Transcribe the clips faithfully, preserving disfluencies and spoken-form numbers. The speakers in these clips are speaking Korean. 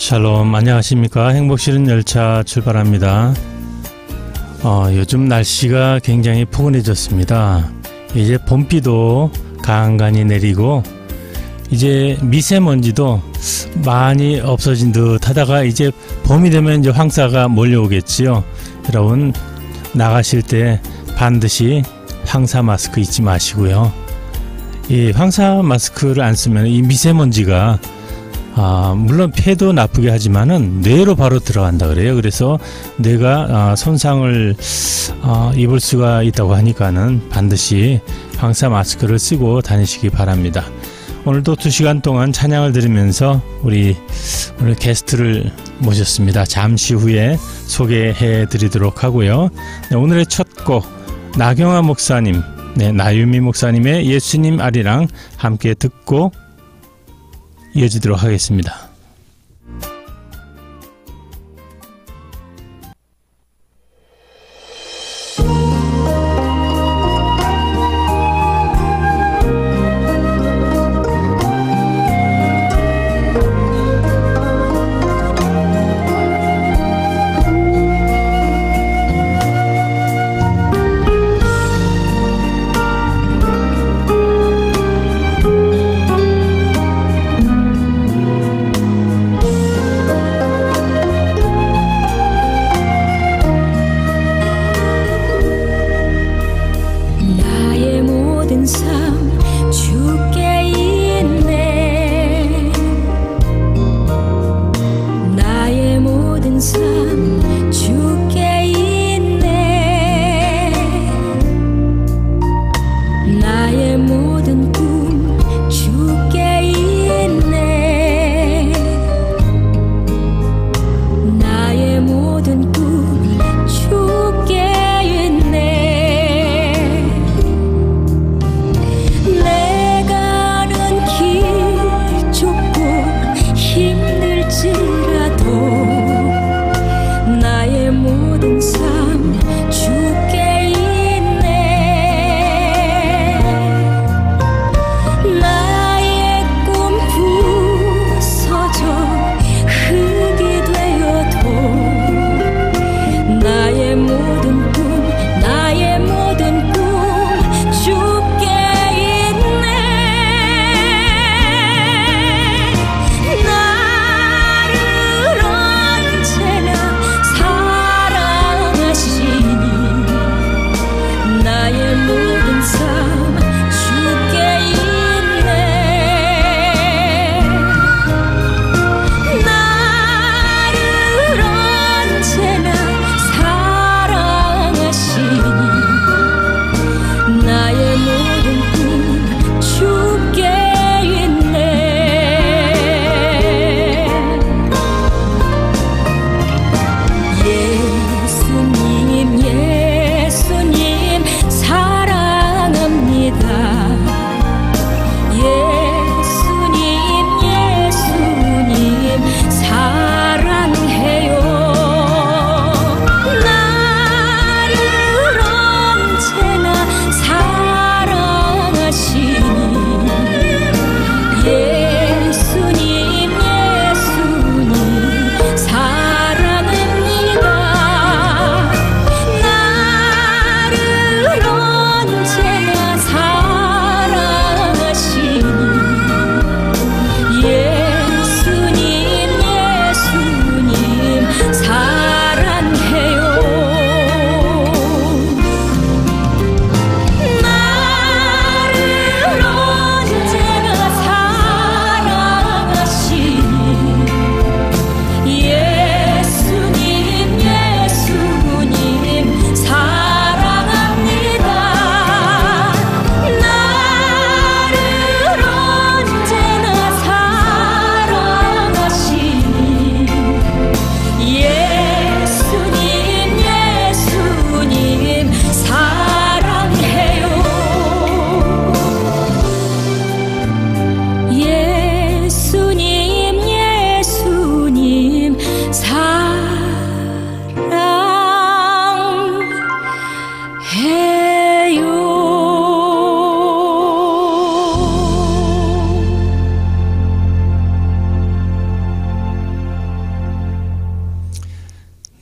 샬롬, 안녕하십니까. 행복실은 열차 출발합니다. 어, 요즘 날씨가 굉장히 포근해졌습니다. 이제 봄비도 간간히 내리고 이제 미세먼지도 많이 없어진 듯 하다가 이제 봄이 되면 이제 황사가 몰려오겠지요. 여러분 나가실 때 반드시 황사 마스크 잊지 마시고요. 이 황사 마스크를 안 쓰면 이 미세먼지가 아, 물론 폐도 나쁘게 하지만은 뇌로 바로 들어간다 그래요. 그래서 뇌가 아, 손상을 아, 입을 수가 있다고 하니까는 반드시 황사 마스크를 쓰고 다니시기 바랍니다. 오늘도 두 시간 동안 찬양을 들으면서 우리 오늘 게스트를 모셨습니다. 잠시 후에 소개해 드리도록 하고요. 네, 오늘의 첫 곡 나경화 목사님, 네, 나유미 목사님의 예수님 아리랑 함께 듣고 이어지도록 하겠습니다. 주께 있네.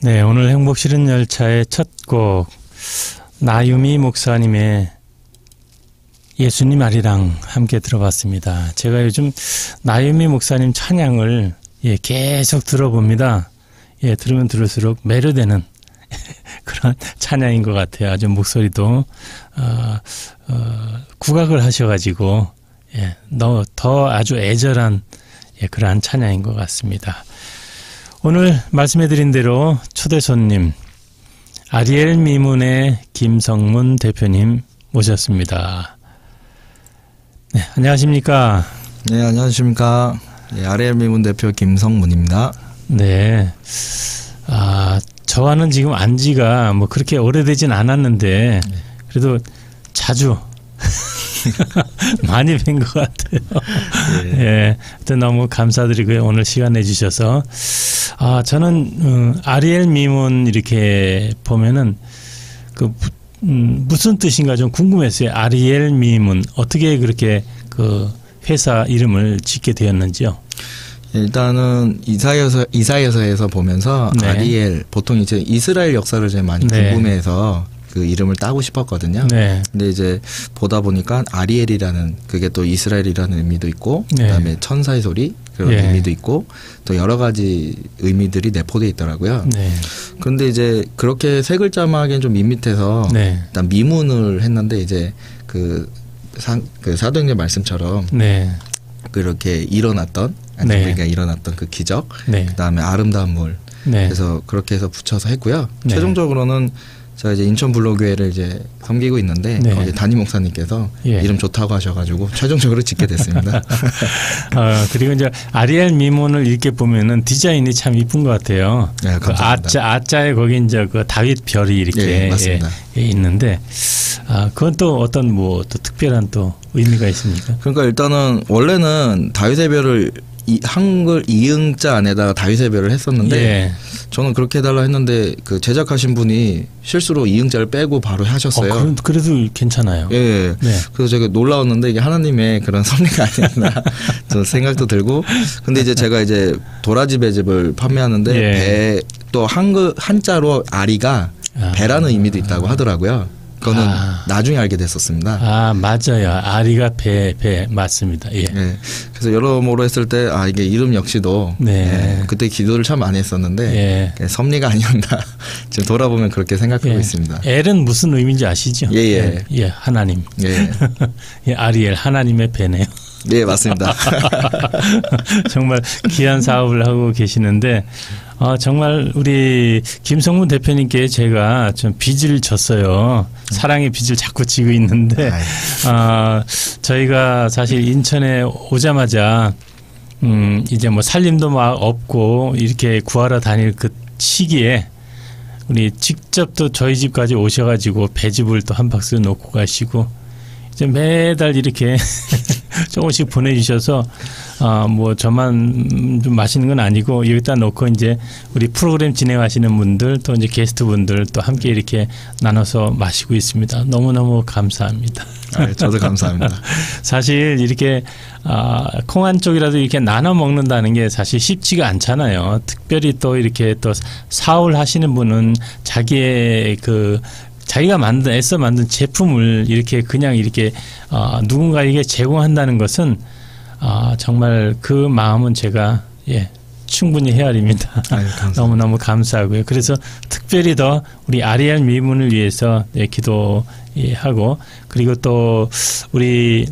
네, 오늘 행복 실은 열차의 첫 곡 나유미 목사님의 예수님 아리랑 함께 들어봤습니다. 제가 요즘 나유미 목사님 찬양을 예, 계속 들어봅니다. 예, 들으면 들을수록 매료되는 그런 찬양인 것 같아요. 아주 목소리도 어, 어, 국악을 하셔가지고 예, 더, 더 아주 애절한 예, 그러한 찬양인 것 같습니다. 오늘 말씀해드린 대로 초대 손님 아리엘 미문의 김성문 대표님 모셨습니다. 네, 안녕하십니까? 네, 안녕하십니까? 네, 아리엘 미문 대표 김성문입니다. 네, 아 저와는 지금 안지가 뭐 그렇게 오래되진 않았는데 그래도 자주 많이 뵌 것 같아요. 예. 예, 하여튼 너무 감사드리고요. 오늘 시간 내주셔서. 아, 저는, 음, 아리엘 미문 이렇게 보면은, 그, 음, 무슨 뜻인가 좀 궁금했어요. 아리엘 미문. 어떻게 그렇게 그 회사 이름을 짓게 되었는지요? 일단은 이사여서, 이사여서에서 보면서 네. 아리엘, 보통 이제 이스라엘 역사를 제일 많이 네. 궁금해해서 그 이름을 따고 싶었거든요. 네. 근데 이제 보다 보니까 아리엘이라는 그게 또 이스라엘이라는 의미도 있고 네. 그다음에 천사의 소리 그런 네. 의미도 있고 또 여러 가지 의미들이 내포되어 있더라고요. 네. 그런데 이제 그렇게 세 글자만 하기엔 좀 밋밋해서 네. 일단 미문을 했는데 이제 그, 사, 그 사도행전 말씀처럼 네. 그렇게 일어났던 아니 네. 우리가 일어났던 그 기적 네. 그다음에 아름다운 물 네. 그래서 그렇게 해서 붙여서 했고요. 네. 최종적으로는 제가 이제 인천 불로교회를 이제 섬기고 있는데 네. 거기 담임 목사님께서 예. 이름 좋다고 하셔가지고 최종적으로 짓게 됐습니다. 어, 그리고 이제 아리엘 미문을 이렇게 보면은 디자인이 참 이쁜 것 같아요. 네, 감사합니다. 그 아자 아자에 거기 이제 그 다윗 별이 이렇게 예, 예, 예, 있는데 아 그건 또 어떤 뭐 또 특별한 또 의미가 있습니까? 그러니까 일단은 원래는 다윗의 별을 이 한글 이응자 안에다가 다윗의 별을 했었는데 예. 저는 그렇게 해달라 했는데 그 제작하신 분이 실수로 이응자를 빼고 바로 하셨어요. 어, 그래도 괜찮아요. 예. 네. 그래서 제가 놀라웠는데 이게 하나님의 그런 섭리가 아니었나 저 생각도 들고 근데 이제 제가 이제 도라지 배즙을 판매하는데 예. 배 또 한글 한자로 아리가 아. 배라는 의미도 있다고 하더라고요. 그거는 아. 나중에 알게 됐었습니다. 아 맞아요. 아리가 배, 배 맞습니다. 예. 네. 그래서 여러모로 했을 때 아 이게 이름 역시도 네. 예. 그때 기도를 참 많이 했었는데 예. 섭리가 아니었나 지금 돌아보면 그렇게 생각하고 예. 있습니다. 엘은 무슨 의미인지 아시죠? 예예. 예. 예. 하나님. 예. 예. 아리엘 하나님의 배네요. 네 맞습니다. 정말 귀한 사업을 하고 계시는데 어, 정말 우리 김성문 대표님께 제가 좀 빚을 졌어요. 사랑의 빚을 자꾸 지고 있는데 어, 저희가 사실 인천에 오자마자 음, 이제 뭐 살림도 막 없고 이렇게 구하러 다닐 그 시기에 우리 직접 또 저희 집까지 오셔가지고 배즙을 또 한 박스 놓고 가시고 이제 매달 이렇게 조금씩 보내주셔서 아, 뭐 저만 좀 마시는 건 아니고 여기다 놓고 이제 우리 프로그램 진행하시는 분들 또 이제 게스트 분들 또 함께 이렇게 나눠서 마시고 있습니다. 너무너무 감사합니다. 아, 저도 감사합니다. 사실 이렇게 아, 콩 한 쪽이라도 이렇게 나눠 먹는다는 게 사실 쉽지가 않잖아요. 특별히 또 이렇게 또 사업을 하시는 분은 자기의 그 자기가 만든 애써 만든 제품을 이렇게 그냥 이렇게 어, 누군가에게 제공한다는 것은 어, 정말 그 마음은 제가 예, 충분히 헤아립니다. 아유, 너무너무 감사하고요. 그래서 특별히 더 우리 아리엘 미문을 위해서 예, 기도하고 그리고 또 우리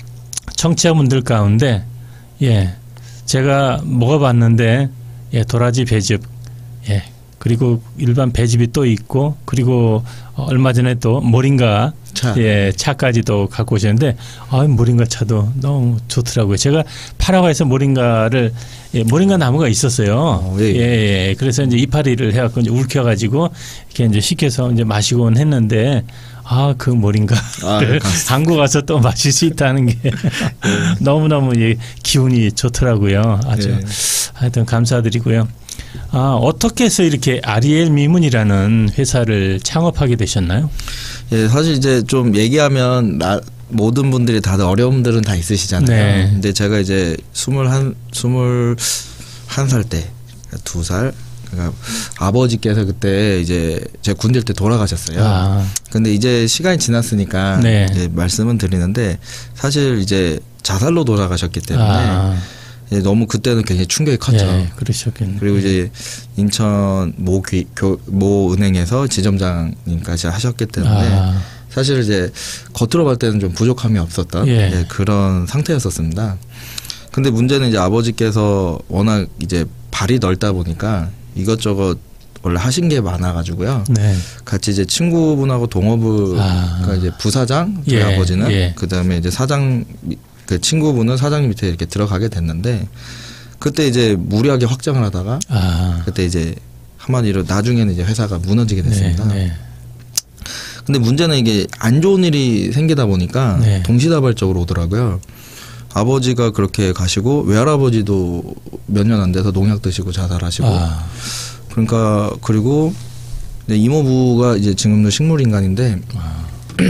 청취자분들 가운데 예, 제가 먹어봤는데 예, 도라지 배즙 예. 그리고 일반 배즙이 또 있고 그리고 얼마 전에 또 모링가 차. 예, 차까지도 갖고 오셨는데 아, 모링가 차도 너무 좋더라고요. 제가 파라과이에서 모링가를 예, 모링가 나무가 있었어요. 어, 예, 예. 예, 그래서 이제 이파리를 해갖고 이제 울켜가지고 이렇게 이제 식혀서 이제 마시곤 했는데 아, 그 모링가를 아, 한국 와서 또 마실 수 있다는 게 예. 너무너무 예, 기운이 좋더라고요. 아주 예. 하여튼 감사드리고요. 아, 어떻게 해서 이렇게 아리엘 미문이라는 회사를 창업하게 되셨나요? 예, 사실 이제 좀 얘기하면 나, 모든 분들이 다들 어려움들은 다 있으시잖아요. 네. 근데 제가 이제 스물한 스물한 살 때, 두 살, 그러니까 아버지께서 그때 이제 제 군대 때 돌아가셨어요. 아. 근데 이제 시간이 지났으니까 네. 이제 말씀은 드리는데 사실 이제 자살로 돌아가셨기 때문에 아. 이제 너무 그때는 굉장히 충격이 컸죠. 예, 그러셨겠네요. 그리고 이제 인천 모, 교, 모 은행에서 지점장님까지 하셨기 때문에 아. 사실 이제 겉으로 볼 때는 좀 부족함이 없었던 예. 네, 그런 상태였었습니다. 근데 문제는 이제 아버지께서 워낙 이제 발이 넓다 보니까 이것저것 원래 하신 게 많아가지고요. 네. 같이 이제 친구분하고 동업을 아. 그러니까 이제 부사장 저희 예. 아버지는 예. 그다음에 이제 사장 그 친구분은 사장님 밑에 이렇게 들어가게 됐는데 그때 이제 무리하게 확장을 하다가 아. 그때 이제 한마디로 나중에는 이제 회사가 무너지게 됐습니다. 네. 네. 근데 문제는 이게 안 좋은 일이 생기다 보니까 네. 동시다발적으로 오더라고요. 아버지가 그렇게 가시고 외할아버지도 몇 년 안 돼서 농약 드시고 자살하시고 아. 그러니까 그리고 이모부가 이제 지금도 식물인간인데 아.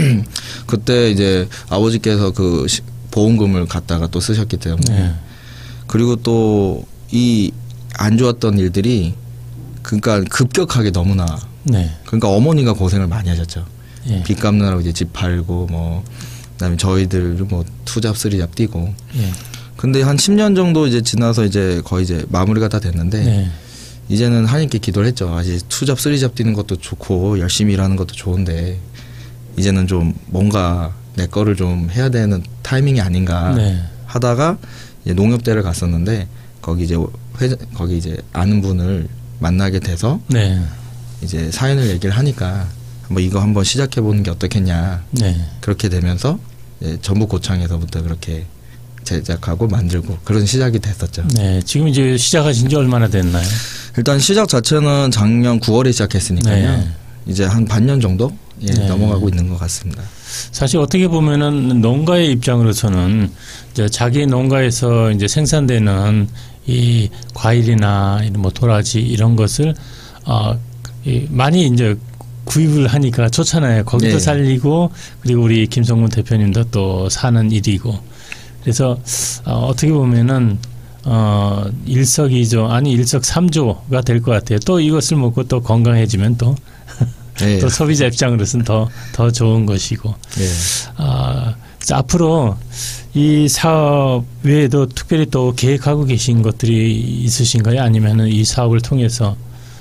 그때 이제 아버지께서 그 보험금을 갖다가 또 쓰셨기 때문에 네. 그리고 또 이 안 좋았던 일들이 그러니까 급격하게 너무나 네. 그러니까 어머니가 고생을 많이 하셨죠. 예. 빚 갚느라고 이제 집 팔고 뭐 그다음에 저희들 뭐 투잡 쓰리잡 뛰고. 예. 근데 한 십 년 정도 이제 지나서 이제 거의 이제 마무리가 다 됐는데 예. 이제는 하나님께 기도를 했죠. 아직 투잡 쓰리잡 뛰는 것도 좋고 열심히 일하는 것도 좋은데 이제는 좀 뭔가 내 거를 좀 해야 되는 타이밍이 아닌가 네. 하다가 이제 농협대를 갔었는데 거기 이제 회 거기 이제 아는 분을 만나게 돼서 네. 이제 사연을 얘기를 하니까 뭐 이거 한번 시작해 보는 게 어떻겠냐. 네. 그렇게 되면서 이제 전북고창에서부터 그렇게 제작하고 만들고 그런 시작이 됐었죠. 네, 지금 이제 시작하신 지 얼마나 됐나요? 일단 시작 자체는 작년 구월에 시작했으니까요. 네. 이제 한 반년 정도 예, 네. 넘어가고 있는 것 같습니다. 사실 어떻게 보면은 농가의 입장으로서는 이제 자기 농가에서 이제 생산되는 이 과일이나 뭐 도라지 이런 것을 어, 이 많이 이제 구입을 하니까 좋잖아요. 거기도 네. 살리고 그리고 우리 김성문 대표님도 또 사는 일이고 그래서 어, 어떻게 보면은 어, 일석이조 아니 일석삼조가 될 것 같아요. 또 이것을 먹고 또 건강해지면 또 네. 또 소비자 입장으로서는 더, 더 좋은 것이고. 네. 아, 앞으로 이 사업 외에도 특별히 또 계획하고 계신 것들이 있으신가요? 아니면 이 사업을 통해서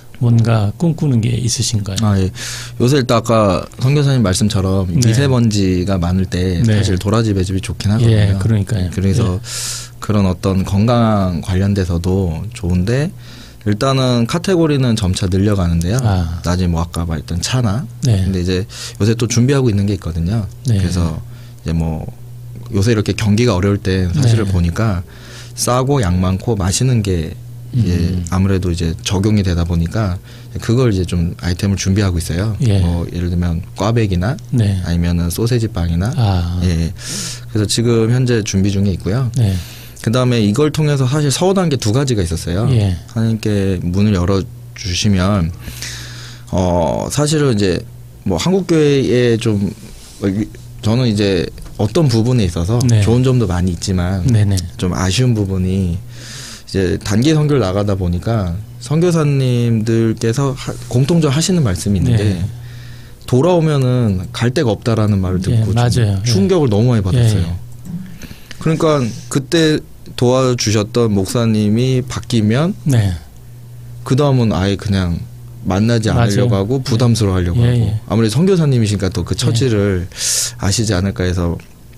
뭔가 꿈꾸는 게 있으신가요? 아, 예. 요새 일단 아까 선교사님 말씀처럼 네. 미세먼지가 많을 때 네. 사실 도라지 배즙이 좋긴 하거든요. 예, 그러니까요. 그래서 예. 그런 어떤 건강 관련돼서도 좋은데 일단은 카테고리는 점차 늘려가는데요. 아. 나중에 뭐 아까 말했던 차나. 네. 근데 이제 요새 또 준비하고 있는 게 있거든요. 네. 그래서 이제 뭐 요새 이렇게 경기가 어려울 때 사실을 네. 보니까 싸고 양 많고 맛있는 게 이제 음. 아무래도 이제 적용이 되다 보니까 그걸 이제 좀 아이템을 준비하고 있어요. 예. 뭐 예를 들면 꽈배기나 네. 아니면은 소세지 빵이나. 아. 예. 그래서 지금 현재 준비 중에 있고요. 네. 그 다음에 이걸 통해서 사실 서운한 게 두 가지가 있었어요. 예. 하나님께 문을 열어주시면, 어, 사실은 이제 뭐 한국교회에 좀, 저는 이제 어떤 부분에 있어서 네. 좋은 점도 많이 있지만 네네. 좀 아쉬운 부분이 이제 단기 선교를 나가다 보니까 선교사님들께서 하, 공통적으로 하시는 말씀이 있는데 네. 돌아오면은 갈 데가 없다라는 말을 듣고 예, 맞아요. 충격을 예. 너무 많이 받았어요. 예. 그러니까 그때 도와주셨던 목사님이 바뀌면 네. 그 다음은 아예 그냥 만나지 않으려고 맞아요. 하고 부담스러워하려고 예. 하고 예. 아무래도 선교사님이시니까 또 그 처지를 예. 아시지 않을까 해서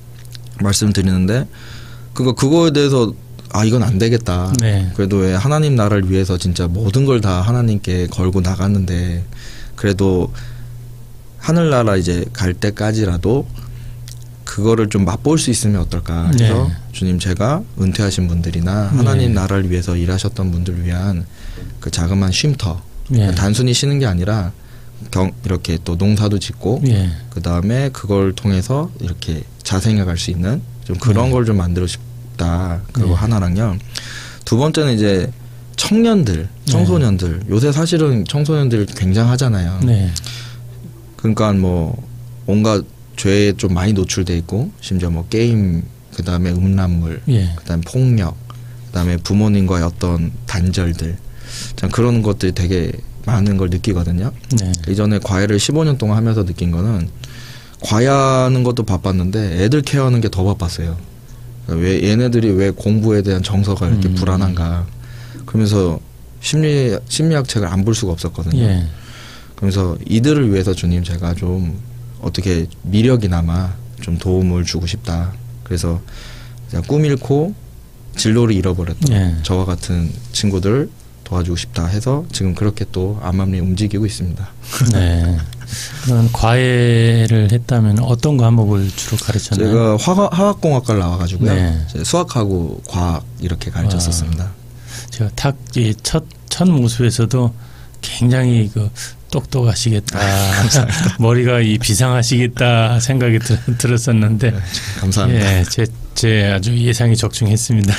말씀드리는데 그거 그거에 대해서 아 이건 안 되겠다. 네. 그래도 왜 하나님 나라를 위해서 진짜 모든 걸 다 하나님께 걸고 나갔는데 그래도 하늘나라 이제 갈 때까지라도 그거를 좀 맛볼 수 있으면 어떨까 해서 네. 주님 제가 은퇴하신 분들이나 하나님 네. 나라를 위해서 일하셨던 분들을 위한 그 자그마한 쉼터 네. 그러니까 단순히 쉬는 게 아니라 경, 이렇게 또 농사도 짓고 네. 그 다음에 그걸 통해서 이렇게 자생해 갈 수 있는 좀 그런 네. 걸 좀 만들고 싶다. 그리고 네. 하나랑요. 두 번째는 이제 청년들, 청소년들 네. 요새 사실은 청소년들 굉장하잖아요. 네. 그러니까 뭐 온갖 죄에 좀 많이 노출돼 있고 심지어 뭐 게임 그 다음에 음란물 예. 그 다음에 폭력 그 다음에 부모님과의 어떤 단절들 참 그런 것들이 되게 많은 걸 느끼거든요. 네. 이전에 과외를 십오 년 동안 하면서 느낀 거는 과외하는 것도 바빴는데 애들 케어하는 게 더 바빴어요. 그러니까 왜 얘네들이 왜 공부에 대한 정서가 이렇게 음. 불안한가. 그러면서 심리 심리학 책을 안 볼 수가 없었거든요. 예. 그래서 이들을 위해서 주님 제가 좀 어떻게 미력이나마 좀 도움을 주고 싶다. 그래서 꿈 잃고 진로를 잃어버렸던 예. 저와 같은 친구들 도와주고 싶다 해서 지금 그렇게 또 암암리 움직이고 있습니다. 네. 그럼 과외를 했다면 어떤 과목을 주로 가르쳤나요? 제가 화학, 화학공학과를 나와가지고요. 네. 수학하고 과학 이렇게 가르쳤었습니다. 와. 제가 탁 첫 첫 모습에서도 굉장히 그 똑똑하시겠다, 머리가 이 비상하시겠다 생각이 들, 들었었는데, 네, 감사합니다. 예, 제, 제 아주 예상이 적중했습니다.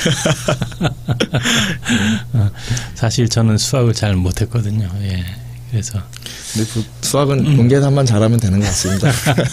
사실 저는 수학을 잘 못했거든요. 예, 그래서. 근데 그 수학은 음. 공계산만 잘하면 되는 것 같습니다.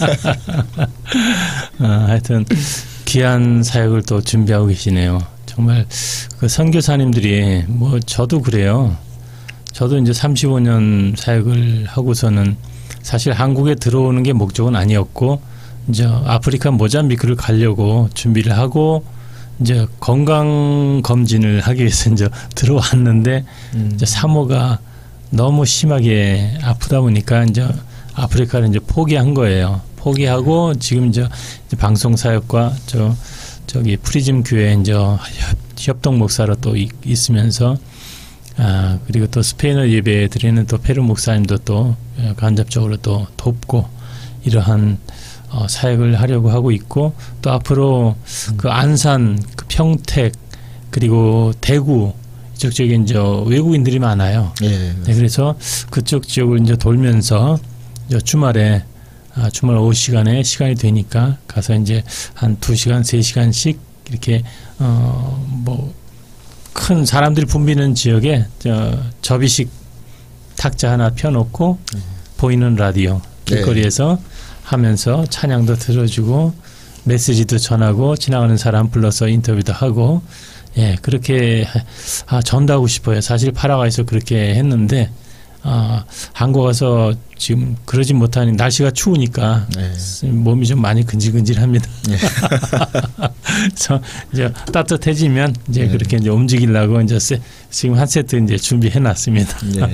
어, 하여튼 귀한 사역을 또 준비하고 계시네요. 정말 그 선교사님들이 뭐 저도 그래요. 저도 이제 삼십오 년 사역을 하고서는 사실 한국에 들어오는 게 목적은 아니었고 이제 아프리카 모잠비크를 가려고 준비를 하고 이제 건강 검진을 하기 위해서 이제 들어왔는데 음. 이제 사모가 너무 심하게 아프다 보니까 이제 아프리카를 이제 포기한 거예요. 포기하고 지금 이제 방송 사역과 저 저기 프리즘 교회 이제 협동 목사로 또 있으면서 아 그리고 또 스페인어 예배 드리는 또 페루 목사님도 또 간접적으로 또 돕고 이러한 어, 사역을 하려고 하고 있고 또 앞으로 음. 그 안산, 그 평택 그리고 대구 이쪽 지역에 이제 외국인들이 많아요. 예, 네, 그래서 그쪽 지역을 이제 돌면서 이제 주말에 아, 주말 오후 시간에 시간이 되니까 가서 이제 한 두 시간, 세 시간씩 이렇게 어, 뭐 큰 사람들이 붐비는 지역에 저 접이식 탁자 하나 펴놓고 음. 보이는 라디오 길거리에서 네. 하면서 찬양도 들어주고 메시지도 전하고 지나가는 사람 불러서 인터뷰도 하고 예 그렇게 아, 전도하고 싶어요. 사실 파라과이에서 그렇게 했는데 아, 한국 와서 지금 그러지 못하니 날씨가 추우니까 네. 몸이 좀 많이 근질근질합니다. 네. 그래서 이제 따뜻해지면 이제 네. 그렇게 이제 움직이려고 이제 세, 지금 한 세트 이제 준비해 놨습니다. 네.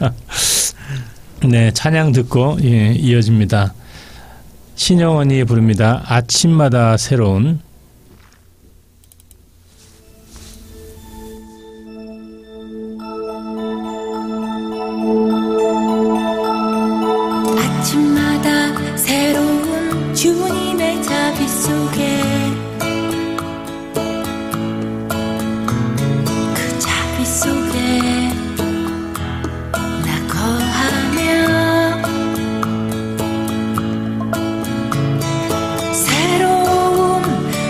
네, 찬양 듣고 예, 이어집니다. 신영원이 부릅니다. 아침마다 새로운. 아침마다 새로운 주님의 자비 속에 그 자비 속에 나 거하며 새로운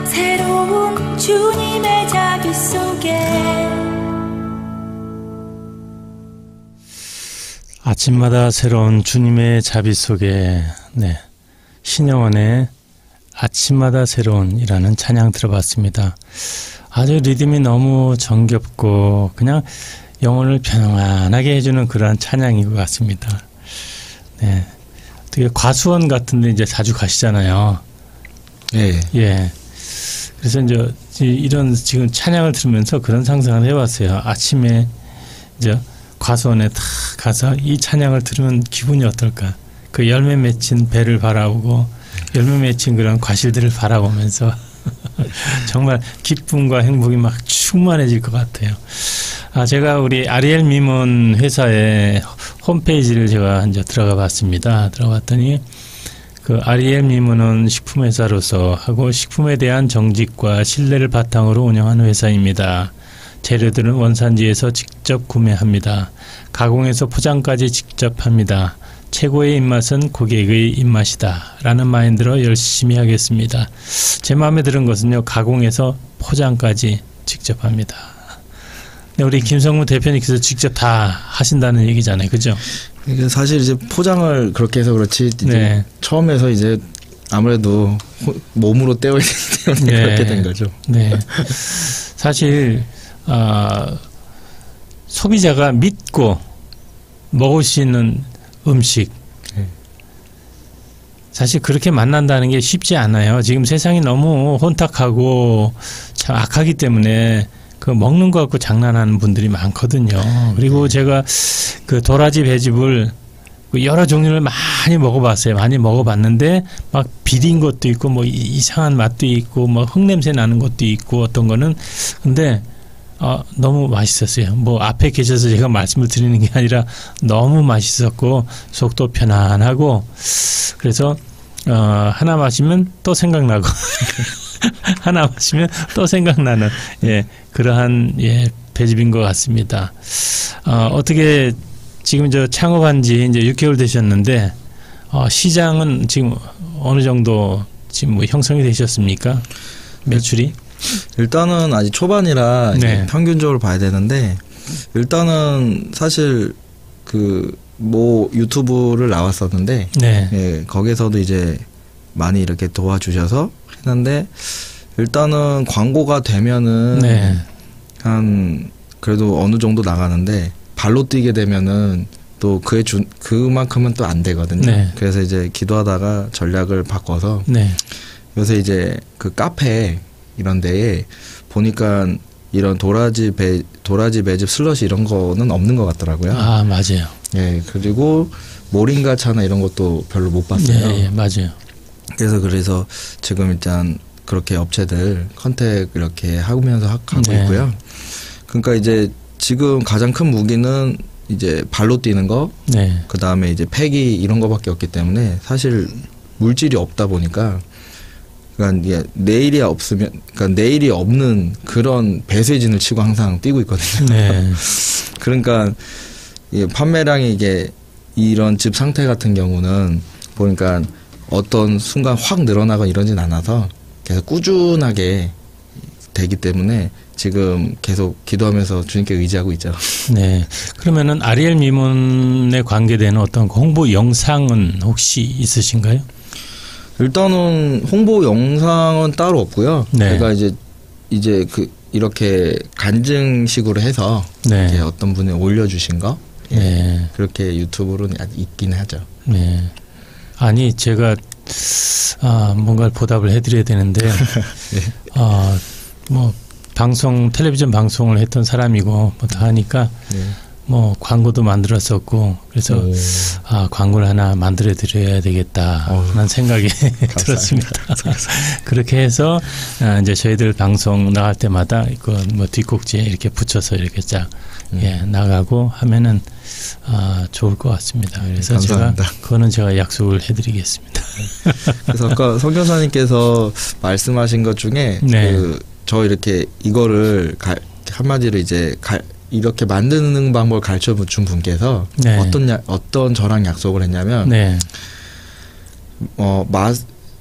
새로운 주님의 자비 속에 아침마다 새로운 주님의 자비 속에 네 신영원의 아침마다 새로운이라는 찬양 들어봤습니다. 아주 리듬이 너무 정겹고 그냥 영혼을 편안하게 해주는 그런 찬양인 것 같습니다. 네, 되게 과수원 같은데 이제 자주 가시잖아요. 예. 예. 그래서 이제 이런 지금 찬양을 들으면서 그런 상상을 해봤어요. 아침에 이제 과수원에 탁 가서 이 찬양을 들으면 기분이 어떨까? 그 열매 맺힌 배를 바라보고 열매 맺힌 그런 과실들을 바라보면서 정말 기쁨과 행복이 막 충만해질 것 같아요. 아, 제가 우리 아리엘 미문 회사의 홈페이지를 제가 이제 들어가 봤습니다. 들어갔더니 그 아리엘 미문은 식품회사로서 하고 식품에 대한 정직과 신뢰를 바탕으로 운영하는 회사입니다. 재료들은 원산지에서 직접 구매합니다. 가공해서 포장까지 직접 합니다. 최고의 입맛은 고객의 입맛이다 라는 마인드로 열심히 하겠습니다. 제 마음에 드는 것은요, 가공해서 포장까지 직접 합니다. 우리 김성무 대표님께서 직접 다 하신다는 얘기잖아요, 그죠? 이게 사실 이제 포장을 그렇게 해서 그렇지 이제 네. 처음에서 이제 아무래도 몸으로 떼어야 되기 때문에 네. 그렇게 된 거죠. 네, 사실 어, 소비자가 믿고 먹을 수 있는 음식 사실 그렇게 만난다는 게 쉽지 않아요. 지금 세상이 너무 혼탁하고 참 악하기 때문에 그 먹는 거 갖고 장난하는 분들이 많거든요. 그리고 제가 그 도라지 배즙을 여러 종류를 많이 먹어봤어요. 많이 먹어봤는데 막 비린 것도 있고 뭐 이상한 맛도 있고 뭐 흙냄새 나는 것도 있고 어떤 거는 근데 어, 너무 맛있었어요. 뭐 앞에 계셔서 제가 말씀을 드리는 게 아니라 너무 맛있었고 속도 편안하고 그래서 어, 하나 마시면 또 생각나고 하나 마시면 또 생각나는 예 그러한 예 배즙인 것 같습니다. 어, 어떻게 지금 저 창업한 지 이제 육 개월 되셨는데 어, 시장은 지금 어느 정도 지금 뭐 형성이 되셨습니까? 매출이? 일단은 아직 초반이라 네. 평균적으로 봐야 되는데 일단은 사실 그 뭐 유튜브를 나왔었는데 네. 예, 거기서도 이제 많이 이렇게 도와주셔서 했는데 일단은 광고가 되면은 네. 한 그래도 어느 정도 나가는데 발로 뛰게 되면은 또 그에 준 그만큼은 또 안 되거든요. 네. 그래서 이제 기도하다가 전략을 바꿔서 네. 요새 이제 그 카페 이런 데에 보니까 이런 도라지 배 도라지 배즙 슬러시 이런 거는 없는 것 같더라고요. 아 맞아요. 예 그리고 모링가 차나 이런 것도 별로 못 봤어요. 예, 예 맞아요. 그래서 그래서 지금 일단 그렇게 업체들 컨택 이렇게 하면서 하고 네. 있고요. 그러니까 이제 지금 가장 큰 무기는 이제 발로 뛰는 거, 네. 그 다음에 이제 폐기 이런 거밖에 없기 때문에 사실 물질이 없다 보니까. 그러니까 이게 내일이 없으면, 그러니까 내일이 없는 그런 배쇄진을 치고 항상 뛰고 있거든요. 네. 그러니까 이게 판매량이 이게 이런 집 상태 같은 경우는 보니까 어떤 순간 확 늘어나거나 이러진 않아서 계속 꾸준하게 되기 때문에 지금 계속 기도하면서 주님께 의지하고 있죠. 네. 그러면은 아리엘 미문에 관계되는 어떤 홍보 영상은 혹시 있으신가요? 일단은 홍보 영상은 따로 없고요. 네. 제가 이제 이제 그 이렇게 간증식으로 해서 네. 이제 어떤 분이 올려주신 거 예. 네. 그렇게 유튜브로는 있긴 하죠. 네. 아니 제가 아, 뭔가를 보답을 해드려야 되는데 네. 아, 뭐 방송 텔레비전 방송을 했던 사람이고 뭐 다 하니까. 네. 뭐 광고도 만들었었고 그래서 오. 아 광고를 하나 만들어 드려야 되겠다라는 생각이 들었습니다. 그렇게 해서 아, 이제 저희들 방송 나갈 때마다 그 뭐 뒷꼭지에 이렇게 붙여서 이렇게 쫙 음. 예, 나가고 하면은 아, 좋을 것 같습니다. 그래서 감사합니다. 제가 그거는 제가 약속을 해드리겠습니다. 그래서 아까 성 교사님께서 말씀하신 것 중에 네. 그 저 이렇게 이거를 가, 한마디로 이제 가, 이렇게 만드는 방법을 가르쳐 준 분께서 네. 어떤 야, 어떤 저랑 약속을 했냐면 네. 어, 마,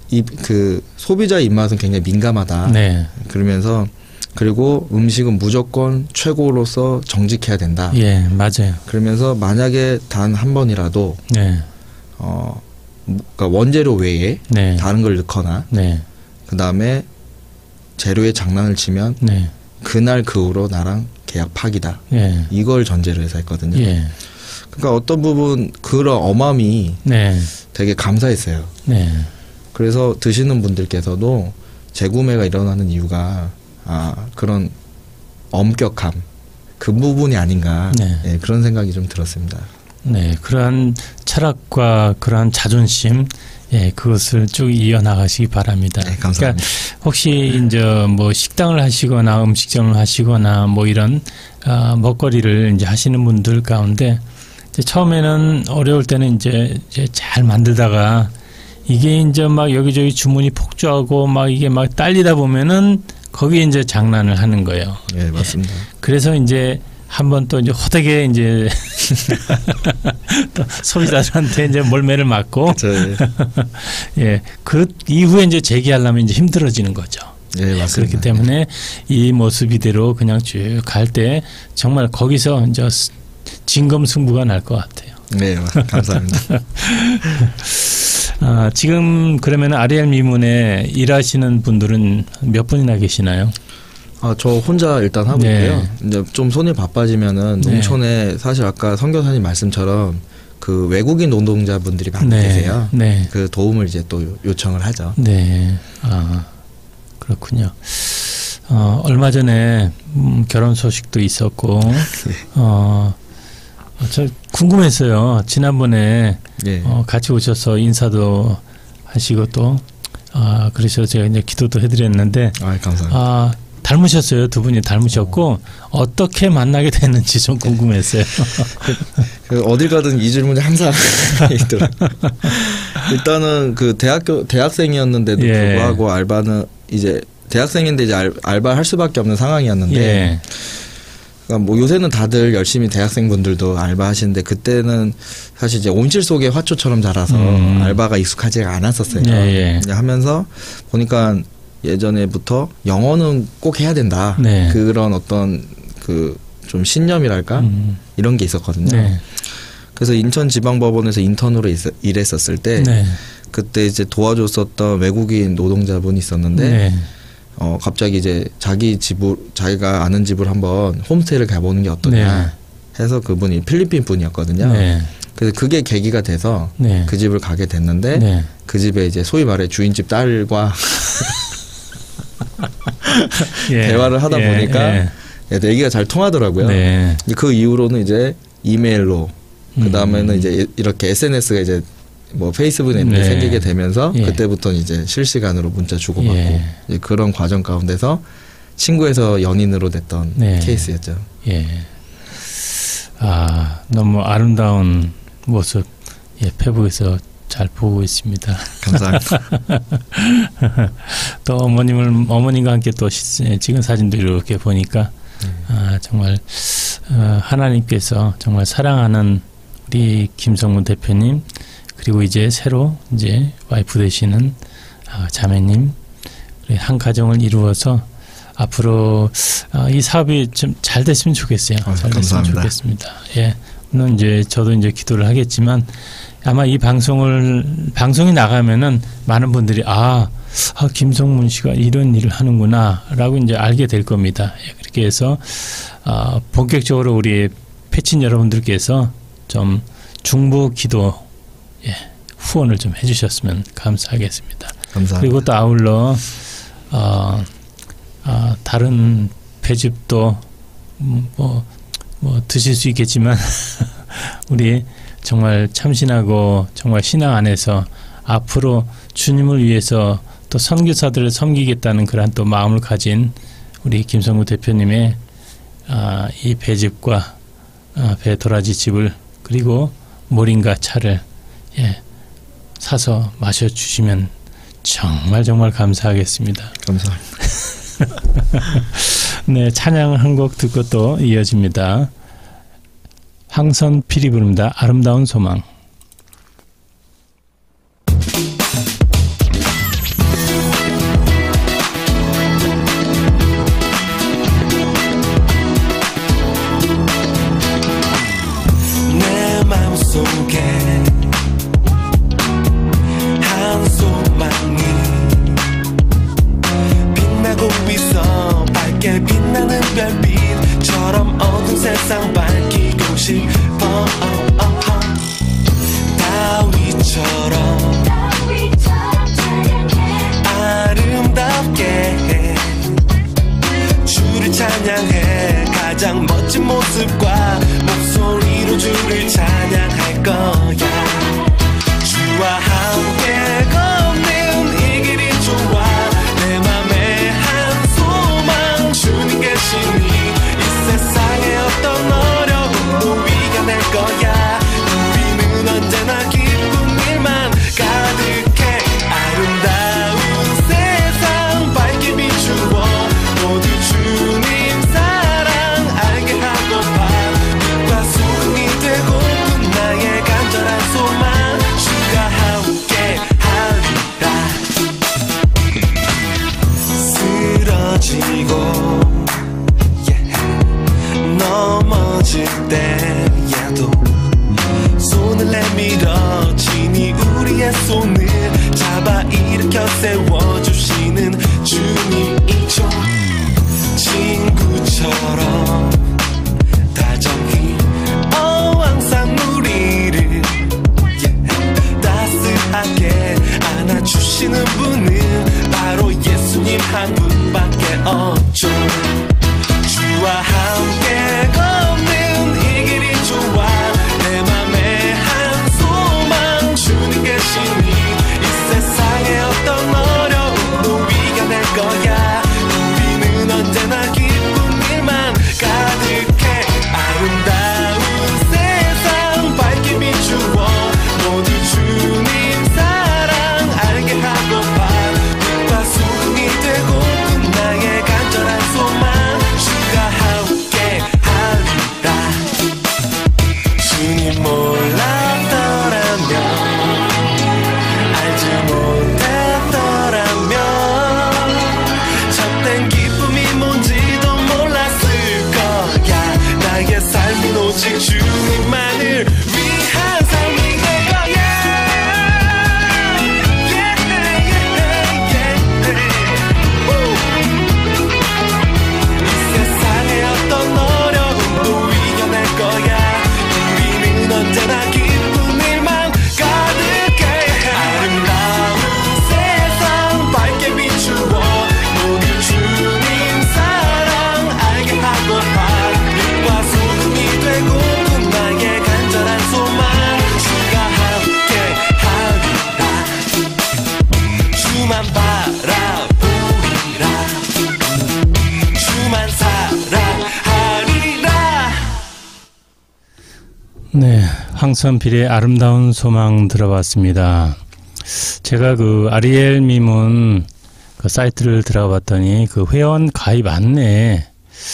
이 그 소비자 입맛은 굉장히 민감하다. 네. 그러면서 그리고 음식은 무조건 최고로서 정직해야 된다. 예, 맞아요. 그러면서 만약에 단 한 번이라도 네. 어 그러니까 원재료 외에 네. 다른 걸 넣거나 네. 그 다음에 재료에 장난을 치면 네. 그날 그 후로 나랑 계약 파기다. 예. 이걸 전제로 해서 했거든요. 예. 그러니까 어떤 부분 그런 어마미 네. 되게 감사했어요. 네. 그래서 드시는 분들께서도 재구매가 일어나는 이유가 아 그런 엄격함 그 부분이 아닌가 네. 예, 그런 생각이 좀 들었습니다. 네, 그러한 철학과 그러한 자존심, 예, 그것을 쭉 이어나가시기 바랍니다. 네, 감사합니다. 그러니까 혹시 이제 뭐 식당을 하시거나 음식점을 하시거나 뭐 이런 어, 먹거리를 이제 하시는 분들 가운데 이제 처음에는 어려울 때는 이제, 이제 잘 만들다가 이게 이제 막 여기저기 주문이 폭주하고 막 이게 막 딸리다 보면은 거기에 이제 장난을 하는 거예요. 네, 맞습니다. 예, 그래서 이제 한번 또 이제 호되게 이제 또 소비자들한테 이제 몰매를 맞고 그렇죠, 예, 그 이후에 이제 재기하려면 이제 힘들어지는 거죠. 네, 맞습니다. 그렇기 때문에 이 모습 이대로 그냥 쭉 갈 때 정말 거기서 이제 진검승부가 날 것 같아요. 네, 감사합니다. 아, 지금 그러면 아리엘 미문에 일하시는 분들은 몇 분이나 계시나요? 아, 저 혼자 일단 하고 네. 있고요. 이제 좀 손이 바빠지면은 네. 농촌에 사실 아까 선교사님 말씀처럼 그 외국인 노동자분들이 많이 네. 계세요. 네. 그 도움을 이제 또 요청을 하죠. 네. 아, 그렇군요. 어, 얼마 전에 음, 결혼 소식도 있었고, 어, 저 궁금했어요. 지난번에 네. 어, 같이 오셔서 인사도 하시고 또, 아, 그래서 제가 이제 기도도 해드렸는데, 아, 감사합니다. 아, 닮으셨어요. 두 분이 닮으셨고 어떻게 만나게 됐는지 좀 궁금했어요. 그 어딜 가든 이 질문이 항상 있더라고요. 일단은 그 대학교 대학생이었는데도 예. 불구하고 알바는 이제 대학생인데 이제 알, 알바할 수밖에 없는 상황이었는데 예. 그러니까 뭐 요새는 다들 열심히 대학생분들도 알바하시는데 그때는 사실 이제 온실 속의 화초처럼 자라서 음. 알바가 익숙하지가 않았었어요. 예, 예. 하면서 보니까 예전에부터 영어는 꼭 해야 된다. 네. 그런 어떤 그 좀 신념이랄까 음. 이런 게 있었거든요. 네. 그래서 인천지방법원에서 인턴으로 있, 일했었을 때 네. 그때 이제 도와줬었던 외국인 노동자분이 있었는데 네. 어 갑자기 이제 자기 집을 자기가 아는 집을 한번 홈스테이를 가보는 게 어떠냐 네. 해서 그분이 필리핀 분이었거든요. 네. 그래서 그게 계기가 돼서 네. 그 집을 가게 됐는데 네. 그 집에 이제 소위 말해 주인집 딸과 예. 대화를 하다 예. 보니까 예. 얘기가 잘 통하더라고요. 네. 그 이후로는 이제 이메일로 그 다음에는 음. 이제 이렇게 에스엔에스가 이제 뭐 페이스북에 네. 생기게 되면서 예. 그때부터는 이제 실시간으로 문자 주고받고 예. 이제 그런 과정 가운데서 친구에서 연인으로 됐던 네. 케이스였죠. 예. 아, 너무 아름다운 모습, 예, 페북에서 잘 보고 있습니다. 감사합니다. 또 어머님을, 어머님과 함께 또 시, 찍은 사진도 이렇게 보니까, 음. 아, 정말, 어, 하나님께서 정말 사랑하는 우리 김성문 대표님, 그리고 이제 새로 이제 와이프 되시는 아, 자매님, 한 가정을 이루어서 앞으로 어, 이 사업이 좀 잘 됐으면 좋겠어요. 어, 잘 됐으면 감사합니다. 좋겠습니다. 예, 물론 이제 저도 이제 기도를 하겠지만 아마 이 방송을 방송이 나가면은 많은 분들이 아, 아 김성문 씨가 이런 일을 하는구나라고 이제 알게 될 겁니다. 예, 그렇게 해서 어, 본격적으로 우리 패친 여러분들께서 좀 중보 기도 예, 후원을 좀 해주셨으면 감사하겠습니다. 감사합니다. 그리고 또 아울러 어, 어, 다른 배즙도 뭐, 뭐 드실 수 있겠지만 우리 정말 참신하고 정말 신앙 안에서 앞으로 주님을 위해서 또 선교사들을 섬기겠다는 그러한 또 마음을 가진 우리 김성구 대표님의 아, 이 배즙과 아, 배 도라지 즙을 그리고 모링가 차를 예, 사서 마셔주시면 정말 정말 감사하겠습니다. 감사합니다. 네, 찬양 한 곡 듣고 또 이어집니다. 황선필이 부릅니다. 아름다운 소망. 별빛처럼 어두운 세상 밝히고 싶어 다윗처럼 아름답게 주를 찬양해 가장 멋진 모습과 목소리로 주를 찬양할 거야 주와 함께 걷는 이 길이 좋아 내 맘에 한 소망 주님 계시니 이 세상에 어떤 어려움도 이겨낼 거야 우리는 언제나 기쁜 일만 가득해 아름다운 세상 밝게 비추어 모두 주님 사랑 알게 하고파 빛과 소금이 되고 나의 간절한 소망 주가 함께 하리라 쓰러지고 yeah. 넘어질 때에도 손을 내밀어 지니 우리의 손을 잡아 일으켜 세워주시는 주님이죠 친구처럼 다정히 어 항상 우리를 yeah, 따스하게 안아주시는 분은 바로 예수님 한 분밖에 없죠 주와 함께 걷는 이 길이 좋아 내 맘에 한 소망 주님 계시니 이 세상에 어떤 어려움도 이겨낼 거야 우리는 언제나 기쁜 일만 가득해 아름다운 세상 밝게 비추어 모두 주님 사랑 알게 하고파 빛과 소금이 되고 나의 간절한 소망 주가 함께 하리라 주님 몰랐더라면 알지 못했더라면 참된 기쁨이 뭔지도 몰랐을 거야 나의 삶은 오직 주님만을 위한 삶이 될 거야 yeah, yeah, yeah, yeah. Woo. 이 세상에 어떤 어려움도 이겨낼 거야 우리는 언제나 기쁜 일만 가득해 아름다운 세상 밝게 비추어 모두 주님 사랑 알게 하고파 빛과 소금이 되고 나의 간절한 소망 주가 함께 하리라 주만 바라보리라 주만 사랑하리라 네, 황선필의 아름다운 소망 들어봤습니다. 제가 그 아리엘 미문 그 사이트를 들어가 봤더니 그 회원 가입 안내,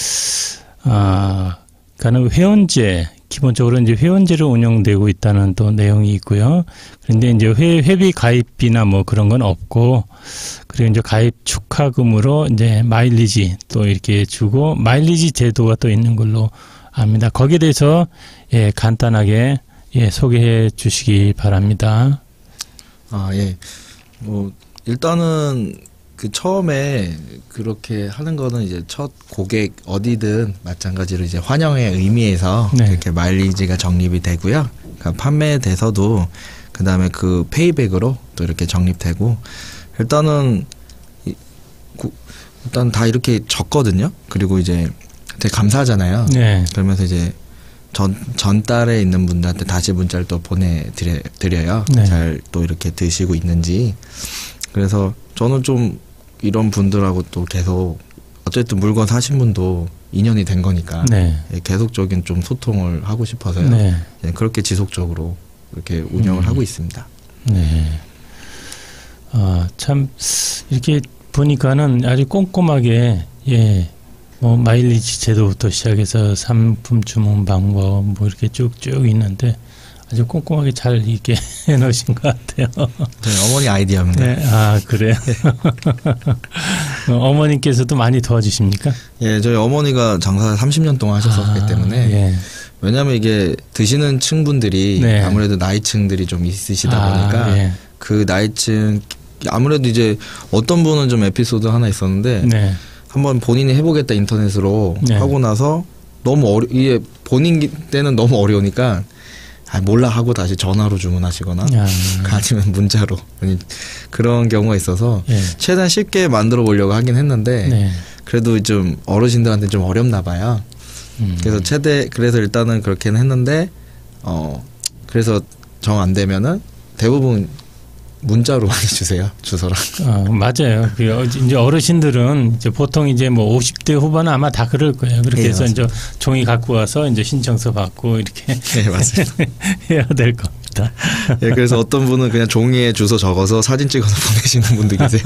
아, 그러니까 회원제, 기본적으로 이제 회원제로 운영되고 있다는 또 내용이 있고요. 그런데 이제 회, 회비 가입비나 뭐 그런 건 없고, 그리고 이제 가입 축하금으로 이제 마일리지 또 이렇게 주고, 마일리지 제도가 또 있는 걸로 압니다. 거기에 대해서 예, 간단하게 예, 소개해 주시기 바랍니다. 아, 예. 뭐 일단은 그 처음에 그렇게 하는 거는 이제 첫 고객 어디든 마찬가지로 이제 환영의 의미에서 네. 이렇게 마일리지가 적립이 되고요. 그러니까 판매돼서도 그 다음에 그 페이백으로 또 이렇게 적립되고 일단은 이, 구, 일단 다 이렇게 적거든요. 그리고 이제 되게 감사하잖아요. 네. 그러면서 이제 전, 전달에 있는 분들한테 다시 문자를 또 보내드려요. 네. 잘 또 이렇게 드시고 있는지. 그래서 저는 좀 이런 분들하고 또 계속 어쨌든 물건 사신 분도 인연이 된 거니까 네. 계속적인 좀 소통을 하고 싶어서요. 네. 그렇게 지속적으로 이렇게 운영을 음. 하고 있습니다. 네. 아, 참 이렇게 보니까는 아주 꼼꼼하게 예. 뭐 마일리지 제도부터 시작해서 상품 주문 방법 뭐 이렇게 쭉쭉 있는데 아주 꼼꼼하게 잘 이렇게 해놓으신 것 같아요. 네, 어머니 아이디어입니다. 네, 아 그래요. 어머님께서도 많이 도와주십니까? 예, 저희 어머니가 장사 삼십 년 동안 하셨었기 아, 때문에 예. 왜냐하면 이게 드시는 층분들이 네. 아무래도 나이층들이 좀 있으시다 아, 보니까 예. 그 나이층 아무래도 이제 어떤 분은 좀 에피소드 하나 있었는데. 네. 한번 본인이 해보겠다 인터넷으로 네. 하고 나서 너무 어려 이게 본인 때는 너무 어려우니까 아 몰라 하고 다시 전화로 주문하시거나 아. 아니면 문자로 그런 경우가 있어서 네. 최대한 쉽게 만들어 보려고 하긴 했는데 네. 그래도 좀 어르신들한테 좀 어렵나 봐요. 음. 그래서 최대 그래서 일단은 그렇게는 했는데 어 그래서 정 안 되면은 대부분 문자로 많이 주세요. 주소랑. 어, 맞아요. 그 이제 어르신들은 이제 보통 이제 뭐 오십 대 후반은 아마 다 그럴 거예요. 그렇게 네, 해서 맞습니다. 이제 종이 갖고 와서 이제 신청서 받고 이렇게 네, 맞습니다. 해야 될 겁니다. 네, 그래서 어떤 분은 그냥 종이에 주소 적어서 사진 찍어서 보내시는 분도 계세요.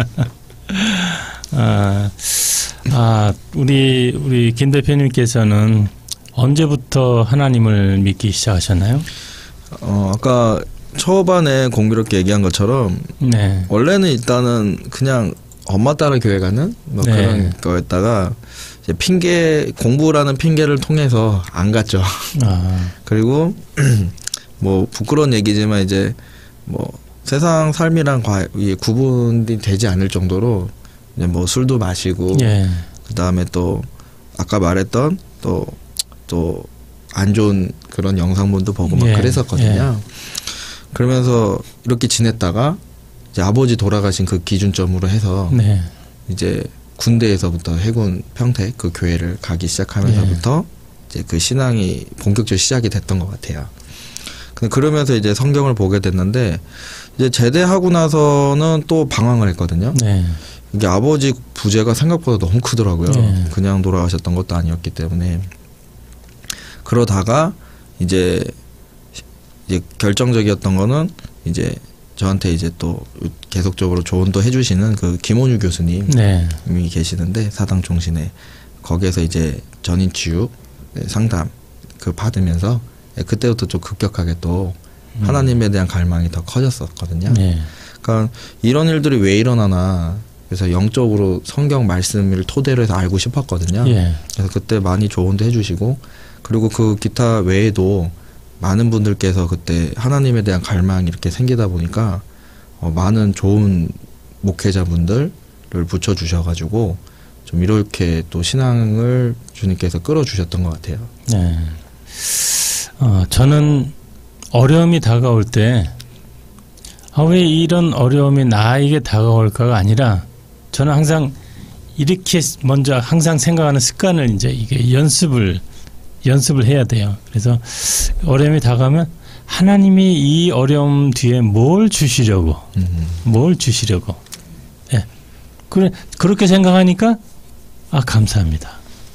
아, 아, 우리 우리 김 대표님께서는 언제부터 하나님을 믿기 시작하셨나요? 어, 아까 초반에 공교롭게 얘기한 것처럼 네. 원래는 일단은 그냥 엄마 따라 교회 가는 뭐 네. 그런 거였다가 이제 핑계 공부라는 핑계를 통해서 안 갔죠. 아. 그리고 뭐 부끄러운 얘기지만 이제 뭐 세상 삶이랑 과, 구분이 되지 않을 정도로 이제 뭐 술도 마시고 예. 그 다음에 또 아까 말했던 또 또 안 좋은 그런 영상본도 보고 막 예. 그랬었거든요. 예. 그러면서 이렇게 지냈다가 이제 아버지 돌아가신 그 기준점으로 해서 네. 이제 군대에서부터 해군 평택 그 교회를 가기 시작하면서부터 네. 이제 그 신앙이 본격적으로 시작이 됐던 것 같아요. 근데 그러면서 이제 성경을 보게 됐는데 이제 제대하고 나서는 또 방황을 했거든요. 네. 이게 아버지 부재가 생각보다 너무 크더라고요. 네. 그냥 돌아가셨던 것도 아니었기 때문에 그러다가 이제 이제 결정적이었던 거는 이제 저한테 이제 또 계속적으로 조언도 해주시는 그 김원유 교수님이 네. 계시는데 사당 종신에 거기에서 이제 전인 치유 상담 그 받으면서 그때부터 좀 급격하게 또 음. 하나님에 대한 갈망이 더 커졌었거든요. 네. 그러니까 이런 일들이 왜 일어나나 그래서 영적으로 성경 말씀을 토대로 해서 알고 싶었거든요. 네. 그래서 그때 많이 조언도 해주시고 그리고 그 기타 외에도 많은 분들께서 그때 하나님에 대한 갈망이 이렇게 생기다 보니까 어, 많은 좋은 목회자분들을 붙여주셔가지고 좀 이렇게 또 신앙을 주님께서 끌어주셨던 것 같아요. 네. 어, 저는 어려움이 다가올 때 아, 왜 이런 어려움이 나에게 다가올까가 아니라 저는 항상 이렇게 먼저 항상 생각하는 습관을 이제 이게 연습을 연습을 해야 돼요. 그래서 어려움이 다가오면 하나님이 이 어려움 뒤에 뭘 주시려고, 음. 뭘 주시려고. 예. 그래, 그렇게 생각하니까, 아, 감사합니다.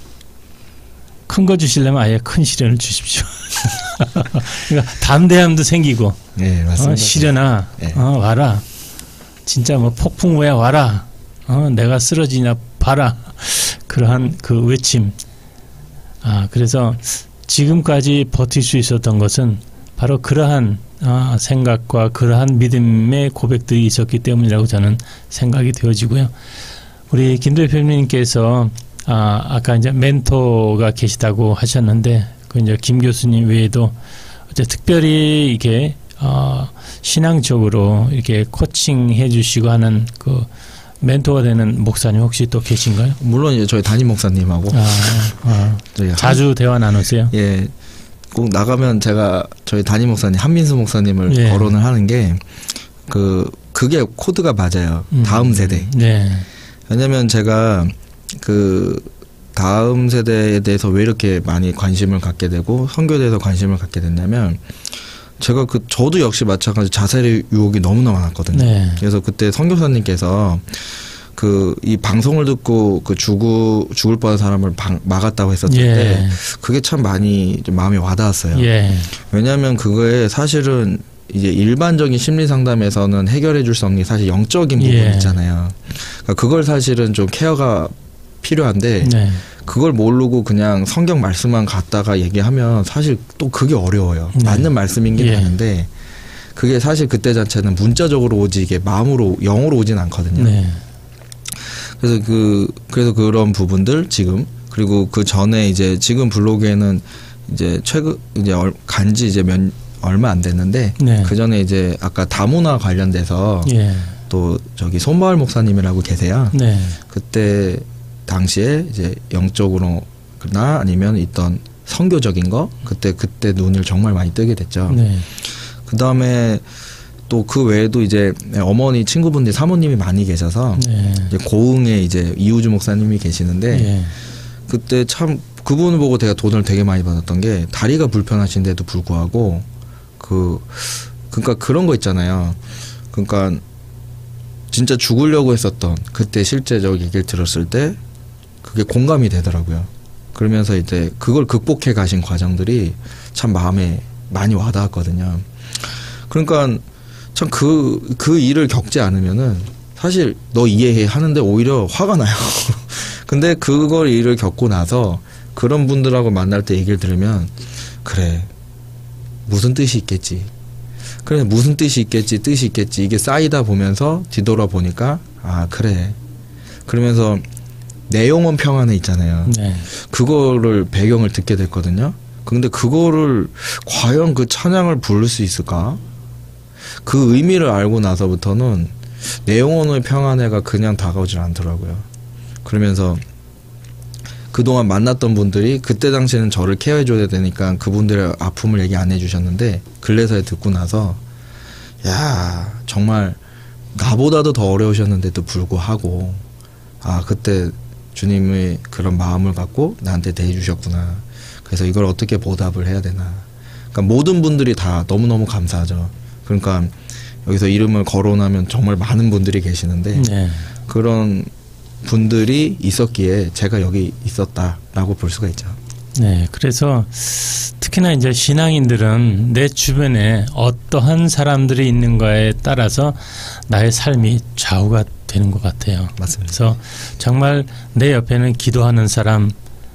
큰 거 주시려면 아예 큰 시련을 주십시오. 그러니까 담대함도 생기고, 네, 맞습니다. 어, 시련아, 네. 어, 와라. 진짜 뭐 폭풍우야 와라. 어, 내가 쓰러지냐 봐라. 그러한 그 외침. 아, 그래서 지금까지 버틸 수 있었던 것은 바로 그러한 아, 생각과 그러한 믿음의 고백들이 있었기 때문이라고 저는 생각이 되어지고요. 우리 김 대표님께서 아, 아까 이제 멘토가 계시다고 하셨는데 그 이제 김 교수님 외에도 이제 특별히 이렇게 어, 신앙적으로 이렇게 코칭해 주시고 하는 그 멘토가 되는 목사님 혹시 또 계신가요? 물론 이제 저희 담임 목사님하고 아, 아. 저희 자주 한, 대화 나누세요? 예, 꼭 나가면 제가 저희 담임 목사님 한민수 목사님을 예. 거론을 하는 게 그 그게 코드가 맞아요. 음. 다음 세대. 네. 왜냐하면 제가 그 다음 세대에 대해서 왜 이렇게 많이 관심을 갖게 되고 선교에 대해서 관심을 갖게 됐냐면 제가 그 저도 역시 마찬가지 자살의 유혹이 너무나 많았거든요. 네. 그래서 그때 선교사님께서 그 이 방송을 듣고 그 죽을 죽을 뻔한 사람을 방, 막았다고 했었을 예. 때 그게 참 많이 좀 마음에 와닿았어요. 예. 왜냐하면 그거에 사실은 이제 일반적인 심리 상담에서는 해결해 줄 수 없는 게 사실 영적인 부분 예. 있잖아요. 그러니까 그걸 사실은 좀 케어가 필요한데 네. 그걸 모르고 그냥 성경 말씀만 갖다가 얘기하면 사실 또 그게 어려워요. 네. 맞는 말씀이긴 예. 하는데 그게 사실 그때 자체는 문자적으로 오지 이게 마음으로 영으로 오진 않거든요. 네. 그래서 그 그래서 그런 부분들 지금 그리고 그 전에 이제 지금 블로그에는 이제 최근 이제 간지 이제 몇 얼마 안 됐는데 네. 그 전에 이제 아까 다문화 관련돼서 예. 또 저기 손마을 목사님이라고 계세요. 네. 그때 당시에 이제 영적으로나 아니면 있던 선교적인 거 그때 그때 눈을 정말 많이 뜨게 됐죠. 네. 그 다음에 또 그 외에도 이제 어머니 친구분들 사모님이 많이 계셔서 네. 이제 고흥에 이제 이우주 목사님이 계시는데 네. 그때 참 그분을 보고 제가 돈을 되게 많이 받았던 게 다리가 불편하신데도 불구하고 그 그러니까 그런 거 있잖아요. 그러니까 진짜 죽으려고 했었던 그때 실제적 얘기를 들었을 때 그게 공감이 되더라고요. 그러면서 이제 그걸 극복해 가신 과정들이 참 마음에 많이 와닿았거든요. 그러니까 참 그, 그 일을 겪지 않으면은 사실 너 이해해 하는데 오히려 화가 나요. 근데 그걸 일을 겪고 나서 그런 분들하고 만날 때 얘기를 들으면 그래 무슨 뜻이 있겠지. 그래 무슨 뜻이 있겠지 뜻이 있겠지 이게 쌓이다 보면서 뒤돌아보니까 아 그래 그러면서 내 영혼 평안에 있잖아요. 네. 그거를 배경을 듣게 됐거든요. 근데 그거를 과연 그 찬양을 부를 수 있을까? 그 의미를 알고 나서부터는 내 영혼의 평안해가 그냥 다가오질 않더라고요. 그러면서 그동안 만났던 분들이 그때 당시에는 저를 케어해줘야 되니까 그분들의 아픔을 얘기 안 해주셨는데 근래서에 듣고 나서 야 정말 나보다도 더 어려우셨는데도 불구하고 아 그때 주님의 그런 마음을 갖고 나한테 대해주셨구나. 그래서 이걸 어떻게 보답을 해야 되나. 그러니까 모든 분들이 다 너무너무 감사하죠. 그러니까 여기서 이름을 거론하면 정말 많은 분들이 계시는데 네. 그런 분들이 있었기에 제가 여기 있었다라고 볼 수가 있죠. 네, 그래서 특히나 이제 신앙인들은 내 주변에 어떠한 사람들이 있는가에 따라서 나의 삶이 좌우가 되는 것 같아요. 맞습니다. 그래서 정말 내 옆에는 기도하는 사람,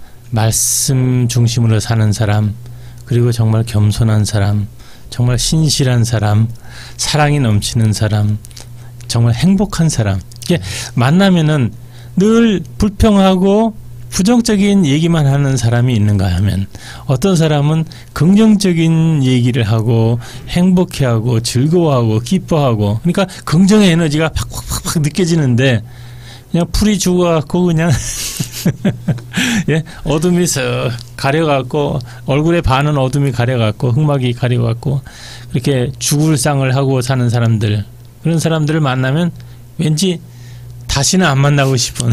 말씀 중심으로 사는 사람, 그리고 정말 겸손한 사람, 정말 신실한 사람, 사랑이 넘치는 사람, 정말 행복한 사람. 이게 만나면은 늘 불평하고 부정적인 얘기만 하는 사람이 있는가 하면 어떤 사람은 긍정적인 얘기를 하고 행복해하고 즐거워하고 기뻐하고 그러니까 긍정의 에너지가 팍팍팍팍 느껴지는데 그냥 풀이 죽어갖고 그냥 예 어둠이 쓱 가려갖고 얼굴에 반은 어둠이 가려갖고 흑막이 가려갖고 그렇게 죽을 상을 하고 사는 사람들 그런 사람들을 만나면 왠지 다시는 안 만나고 싶은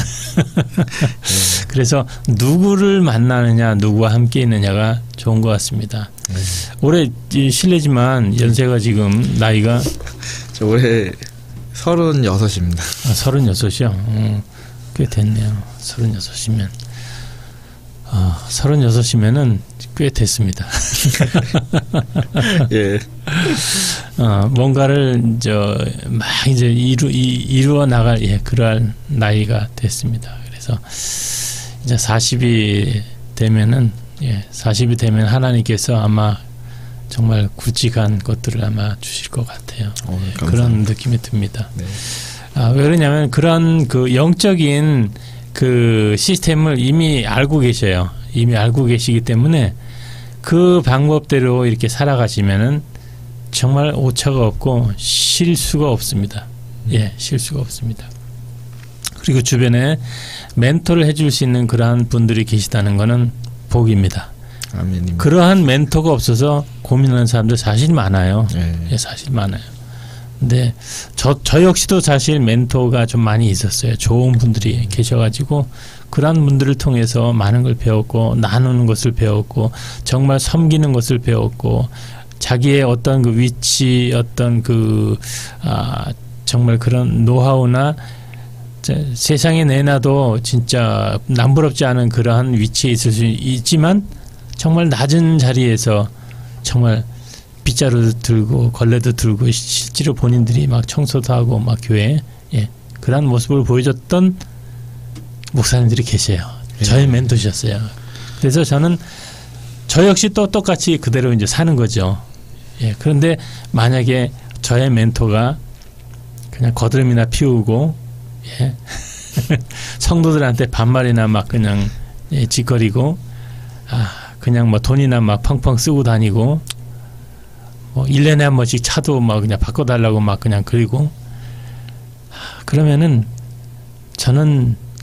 그래서 누구를 만나느냐 누구와 함께 있느냐가 좋은 것 같습니다. 네. 올해 실례지만 연세가 지금 나이가 저 올해 서른여섯입니다. 아, 서른여섯이요? 어, 꽤 됐네요. 서른여섯이면 어, 서른여섯이면은 꽤 됐습니다. 예. 어, 뭔가를 저 막 이제 이루 이, 이루어 나갈 예, 그러한 나이가 됐습니다. 그래서 이제 사십이 되면은 예, 사십이 되면 하나님께서 아마 정말 굵직한 것들을 아마 주실 것 같아요. 오, 예, 그런 느낌이 듭니다. 네. 아, 왜 그러냐면 그런 그 영적인 그 시스템을 이미 알고 계셔요. 이미 알고 계시기 때문에 그 방법대로 이렇게 살아가시면은 정말 오차가 없고 실수가 없습니다. 예, 실수가 없습니다. 그리고 주변에 멘토를 해줄 수 있는 그러한 분들이 계시다는 것은 복입니다. 아멘입니다. 그러한 멘토가 없어서 고민하는 사람들 사실 많아요. 네. 예, 사실 많아요. 근데 저, 저 역시도 사실 멘토가 좀 많이 있었어요. 좋은 분들이 계셔가지고 그러한 분들을 통해서 많은 걸 배웠고 나누는 것을 배웠고 정말 섬기는 것을 배웠고 자기의 어떤 그 위치 어떤 그 아, 정말 그런 노하우나 세상에 내놔도 진짜 남부럽지 않은 그러한 위치에 있을 수 있지만 정말 낮은 자리에서 정말 빗자루도 들고 걸레도 들고 실제로 본인들이 막 청소도 하고 막 교회에 예, 그런 모습을 보여줬던 목사님들이 계세요. 저의 멘토셨어요. 그래서 저는 저 역시 또 똑같이 그대로 이제 사는 거죠. 예, 그런데 만약에 저의 멘토가 그냥 거드름이나 피우고 예, 성도들한테 반말이나 막 그냥 예, 짓거리고 아, 그냥 뭐 돈이나 막 펑펑 쓰고 다니고 뭐 일 년에 한 번씩 차도 막 그냥 바꿔달라고 막 그냥 그리고 그러면은 저는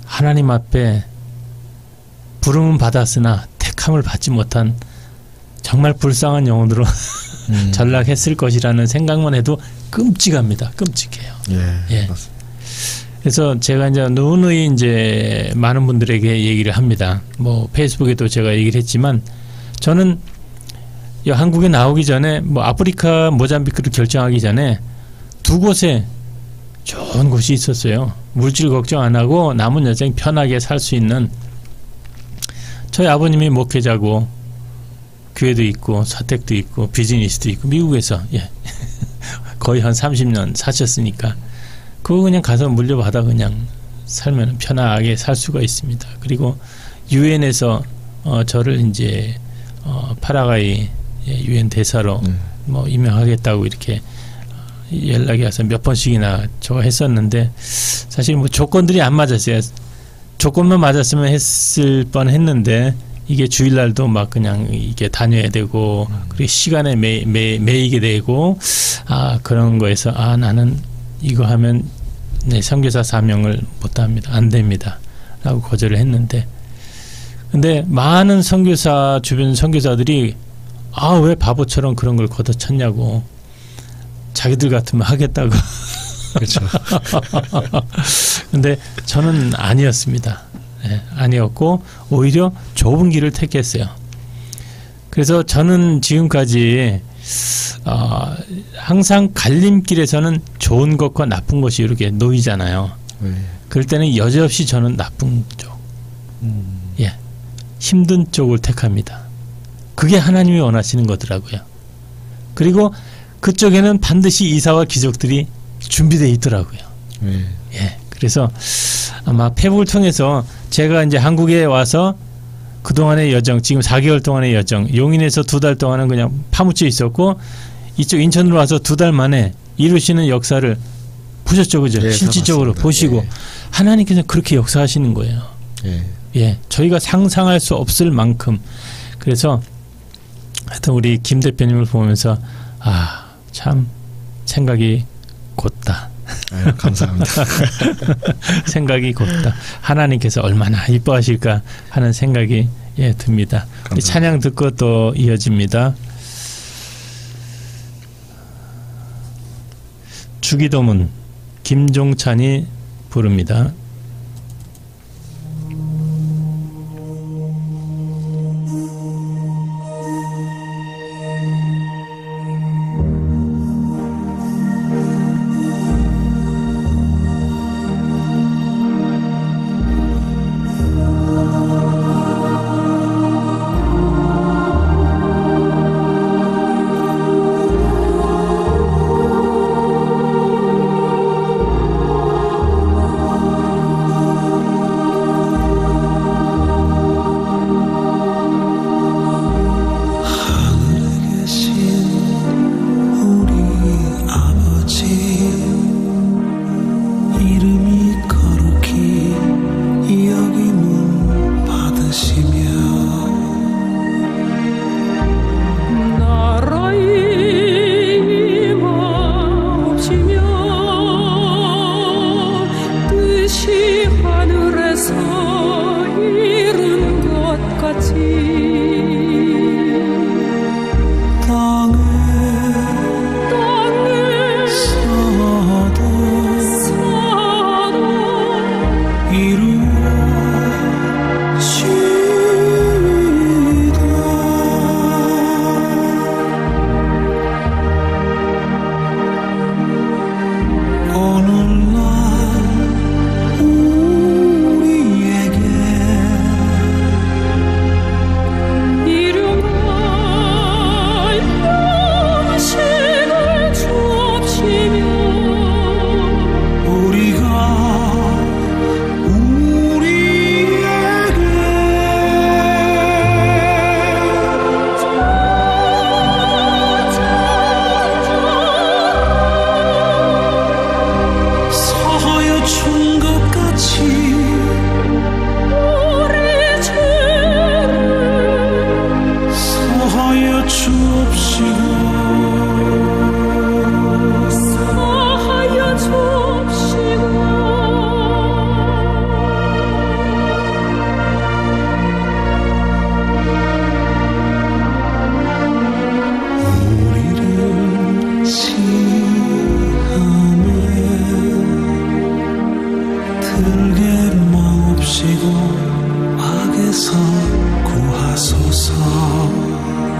하나님 앞에 부름은 받았으나 택함을 받지 못한 정말 불쌍한 영혼으로 음. 전락했을 것이라는 생각만 해도 끔찍합니다. 끔찍해요. 예, 예. 그래서 제가 이제 누누이 이제 많은 분들에게 얘기를 합니다. 뭐 페이스북에도 제가 얘기를 했지만 저는 한국에 나오기 전에 뭐 아프리카 모잠비크를 결정하기 전에 두 곳에 좋은 곳이 있었어요. 물질 걱정 안 하고 남은 여생 편하게 살 수 있는. 저희 아버님이 목회자고 교회도 있고 사택도 있고 비즈니스도 있고 미국에서 예. 거의 한 삼십 년 사셨으니까 그거 그냥 가서 물려받아 그냥 살면 편하게 살 수가 있습니다. 그리고 유엔에서 어, 저를 이제 어, 파라과이 유엔 대사로 음. 뭐 임명하겠다고 이렇게 연락이 와서 몇 번씩이나 저 했었는데 사실 뭐 조건들이 안 맞았어요. 조건만 맞았으면 했을 뻔 했는데 이게 주일날도 막 그냥 이게 다녀야 되고 음. 그리고 시간에 매, 매, 매이게 되고 아 그런 거에서 아 나는 이거 하면 네, 선교사 사명을 못합니다. 안 됩니다. 라고 거절을 했는데 근데 많은 선교사 주변 선교사들이 아 왜 바보처럼 그런 걸 걷어쳤냐고 자기들 같으면 하겠다고 그렇죠. 근데 저는 아니었습니다. 네, 아니었고 오히려 좁은 길을 택했어요. 그래서 저는 지금까지 어, 항상 갈림길에서는 좋은 것과 나쁜 것이 이렇게 놓이잖아요. 네. 그럴 때는 여지없이 저는 나쁜 쪽, 음. 예, 힘든 쪽을 택합니다. 그게 하나님이 원하시는 거더라고요. 그리고 그쪽에는 반드시 이사와 기적들이 준비되어 있더라고요. 네. 예, 그래서 아마 페북을 통해서 제가 이제 한국에 와서 그동안의 여정, 지금 사 개월 동안의 여정, 용인에서 두 달 동안은 그냥 파묻혀 있었고 이쪽 인천으로 와서 두 달 만에 이루시는 역사를 보셨죠, 그죠? 예, 실질적으로 보시고 예. 하나님께서 그렇게 역사하시는 거예요. 예. 예, 저희가 상상할 수 없을 만큼. 그래서 하여튼 우리 김 대표님을 보면서 아, 참 생각이 곧다. 아유, 감사합니다. 생각이 곧다. 하나님께서 얼마나 이뻐하실까 하는 생각이 예, 듭니다. 찬양 듣고 또 이어집니다. 주기도문 김종찬이 부릅니다. 마옵시고 악에서 구하소서.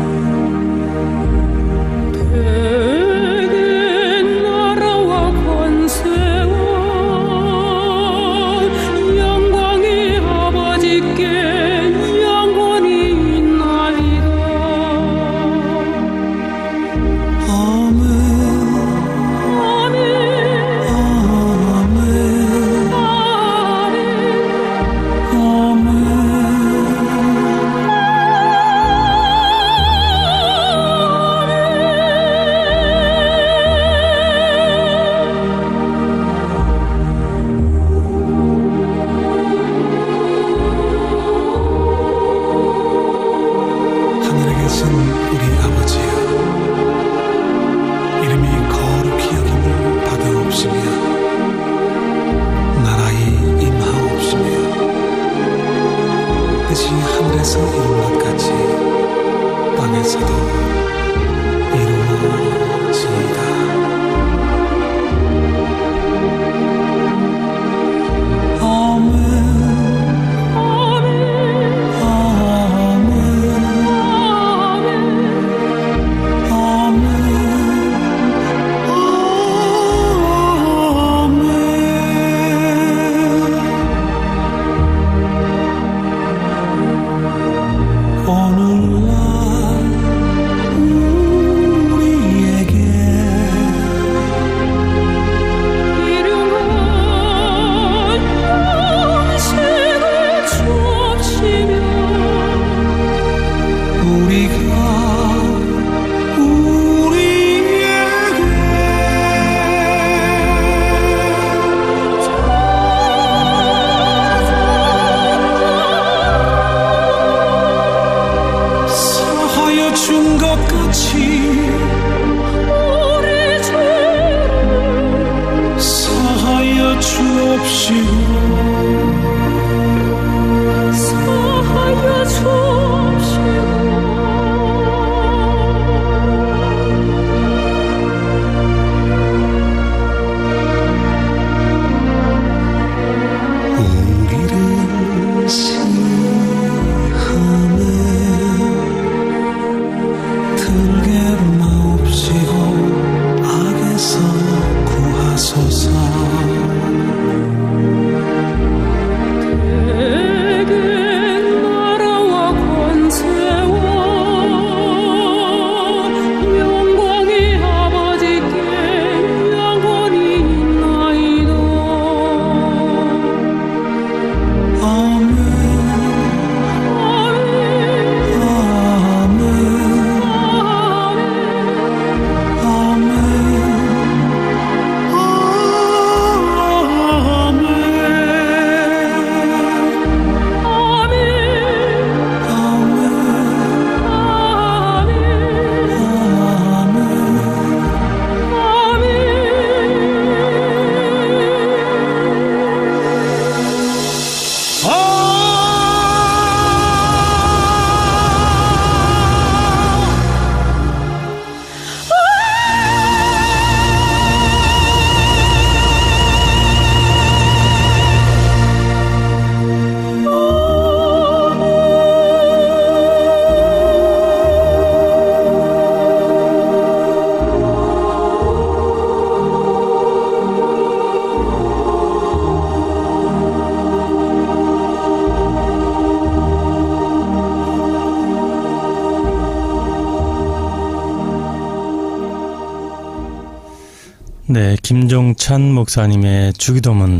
네, 김종찬 목사님의 주기도문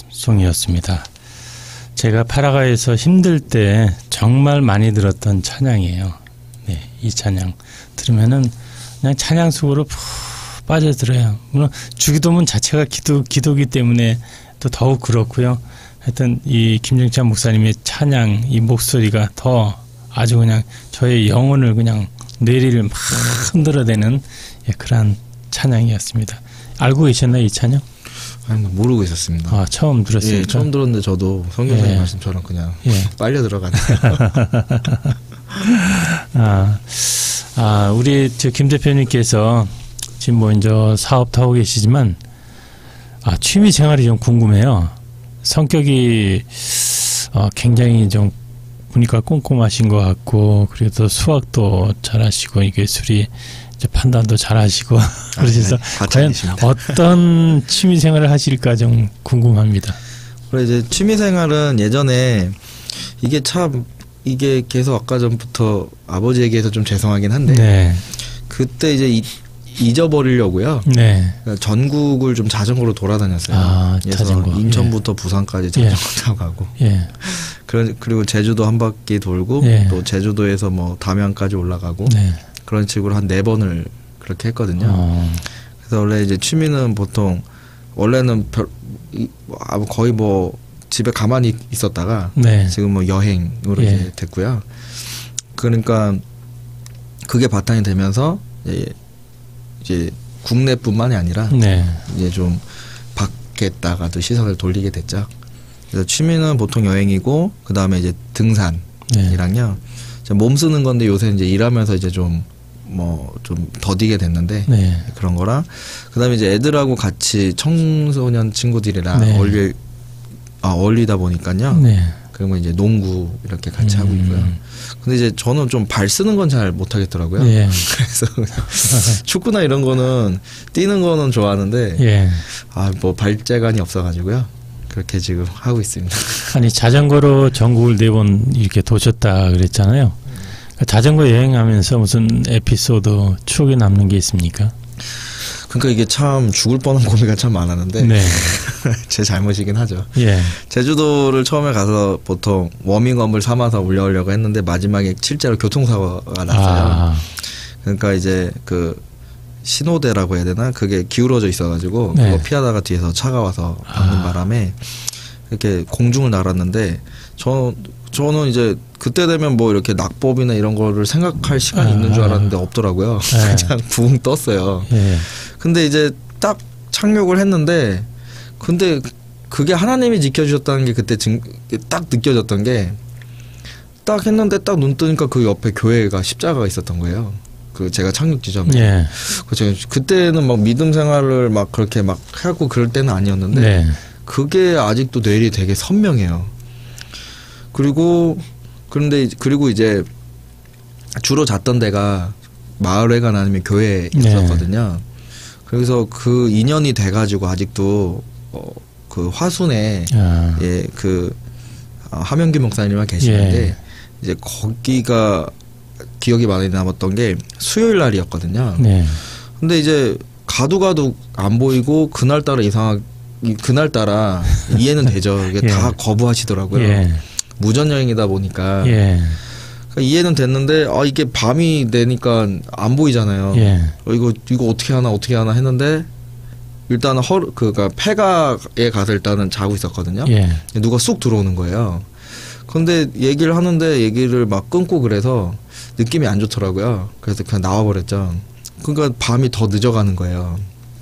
송이었습니다. 제가 파라과이에서 힘들 때 정말 많이 들었던 찬양이에요. 네, 이 찬양 들으면은 그냥 찬양 속으로 푹 빠져들어요. 물론 주기도문 자체가 기도, 기도기 때문에 또 더욱 그렇고요. 하여튼 이 김종찬 목사님의 찬양, 이 목소리가 더 아주 그냥 저의 영혼을 그냥 뇌리를 막 흔들어대는 예, 그러한 찬양이었습니다. 알고 계셨나요, 이 찬양? 아니, 모르고 있었습니다. 아, 처음 들었습니까? 예, 처음 들었는데 저도 성경사님 예. 말씀처럼 그냥 예. 빨려 들어가네요. 아, 아, 우리 저 김 대표님께서 지금 뭐 이제 사업도 하고 계시지만 아, 취미 생활이 좀 궁금해요. 성격이 어, 굉장히 좀 보니까 꼼꼼하신 것 같고 그리고 또 수학도 잘하시고 이게 술이 이제 판단도 잘하시고 그래서 아, 네. 과연 어떤 취미 생활을 하실까 좀 궁금합니다. 그래 이제 취미 생활은 예전에 이게 참 이게 계속 아까 전부터 아버지 얘기해서 좀 죄송하긴 한데 네. 그때 이제 이, 잊어버리려고요. 네. 그러니까 전국을 좀 자전거로 돌아다녔어요. 아, 그래서 자전거. 인천부터 예. 부산까지 자전거 예. 타고 가고. 예. 그리고 제주도 한 바퀴 돌고 예. 또 제주도에서 뭐 담양까지 올라가고 네. 그런 식으로 한 네 번을 그렇게 했거든요. 어. 그래서 원래 이제 취미는 보통 원래는 별, 거의 뭐 집에 가만히 있었다가 네. 지금 뭐 여행으로 예. 이제 됐고요. 그러니까 그게 바탕이 되면서 이제, 이제 국내뿐만이 아니라 네. 이제 좀 밖에다가도 시선을 돌리게 됐죠. 그래서 취미는 보통 여행이고 그 다음에 이제 등산이랑요. 네. 몸 쓰는 건데 요새 이제 일하면서 이제 좀 뭐 좀 더디게 됐는데 네. 그런 거랑 그 다음에 이제 애들하고 같이 청소년 친구들이랑 네. 어울리 아, 어울리다 보니까요. 네. 그러면 이제 농구 이렇게 같이 음. 하고 있고요. 근데 이제 저는 좀 발 쓰는 건 잘 못하겠더라고요. 예. 그래서 축구나 이런 거는 뛰는 거는 좋아하는데 예. 아, 뭐 발재간이 없어가지고요. 그렇게 지금 하고 있습니다. 아니 자전거로 전국을 네 번 이렇게 도셨다 그랬잖아요. 자전거 여행하면서 무슨 에피소드 추억에 남는 게 있습니까? 그러니까 이게 참 죽을 뻔한 고민가 참 많았는데 네. 제 잘못이긴 하죠. 예. 제주도를 처음에 가서 보통 워밍업을 삼아서 올라오려고 했는데 마지막에 실제로 교통사고가 났어요. 아. 그러니까 이제 그 신호대라고 해야 되나? 그게 기울어져 있어가지고 네. 그거 피하다가 뒤에서 차가 와서 박는 아. 바람에 이렇게 공중을 날았는데 저 저는 이제 그때 되면 뭐 이렇게 낙법이나 이런 거를 생각할 시간이 아. 있는 줄 알았는데 없더라고요. 네. 그냥 붕 떴어요. 예. 근데 이제 딱 착륙을 했는데 근데 그게 하나님이 지켜주셨다는 게 그때 증, 딱 느껴졌던 게 딱 했는데 딱 눈 뜨니까 그 옆에 교회가 십자가가 있었던 거예요. 그 제가 착륙 지점에. 예. 그 제가 그때는 막 믿음 생활을 막 그렇게 막 하고 그럴 때는 아니었는데 네. 그게 아직도 뇌리 되게 선명해요. 그리고 그런데 그리고 이제 주로 잤던 데가 마을회관 아니면 교회였었거든요. 네. 그래서 그 인연이 돼가지고 아직도 어, 그 화순에 아. 예, 그 어, 하명규 목사님만 계시는데 예. 이제 거기가 기억이 많이 남았던 게 수요일 날이었거든요. 네. 근데 이제 가도 가도 안 보이고 그날따라 이상하게 그날따라 이해는 되죠. 이게 예. 다 거부하시더라고요. 예. 무전 여행이다 보니까 예. 그러니까 이해는 됐는데 아 이게 밤이 되니까 안 보이잖아요. 예. 어, 이거 이거 어떻게 하나 어떻게 하나 했는데 일단은 허 그니까 폐가에 가서 일단은 자고 있었거든요. 예. 누가 쑥 들어오는 거예요. 근데 얘기를 하는데 얘기를 막 끊고 그래서 느낌이 안 좋더라고요. 그래서 그냥 나와버렸죠. 그러니까 밤이 더 늦어가는 거예요.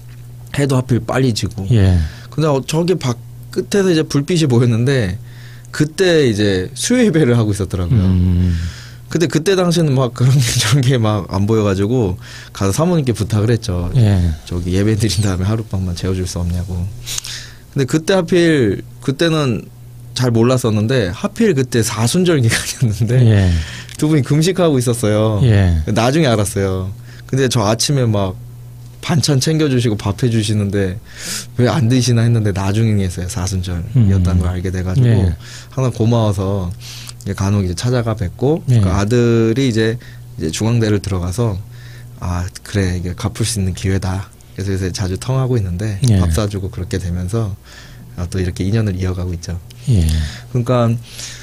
해도 하필 빨리 지고. 예. 근데 어, 저기 밖 끝에서 이제 불빛이 보였는데 그때 이제 수요 예배를 하고 있었더라고요. 음. 근데 그때 당시에는 막 그런 게 저런 게 막 안 보여가지고 가서 사모님께 부탁을 했죠. 예. 저기 예배 드린 다음에 하룻밤만 재워줄 수 없냐고. 근데 그때 하필 그때는 잘 몰랐었는데 하필 그때 사순절 기간이었는데 예. 두 분이 금식하고 있었어요. 예. 나중에 알았어요. 근데 저 아침에 막 반찬 챙겨주시고 밥 해주시는데 왜 안 드시나 했는데 나중에 했어요. 사순절이었다는 음. 걸 알게 돼가지고 예. 항상 고마워서 간혹 이제 찾아가 뵙고 예. 그 아들이 이제, 이제 중앙대를 들어가서 아 그래 이게 갚을 수 있는 기회다. 그래서 요새 자주 통하고 있는데 예. 밥 사주고 그렇게 되면서 또 이렇게 인연을 이어가고 있죠. 예. 그러니까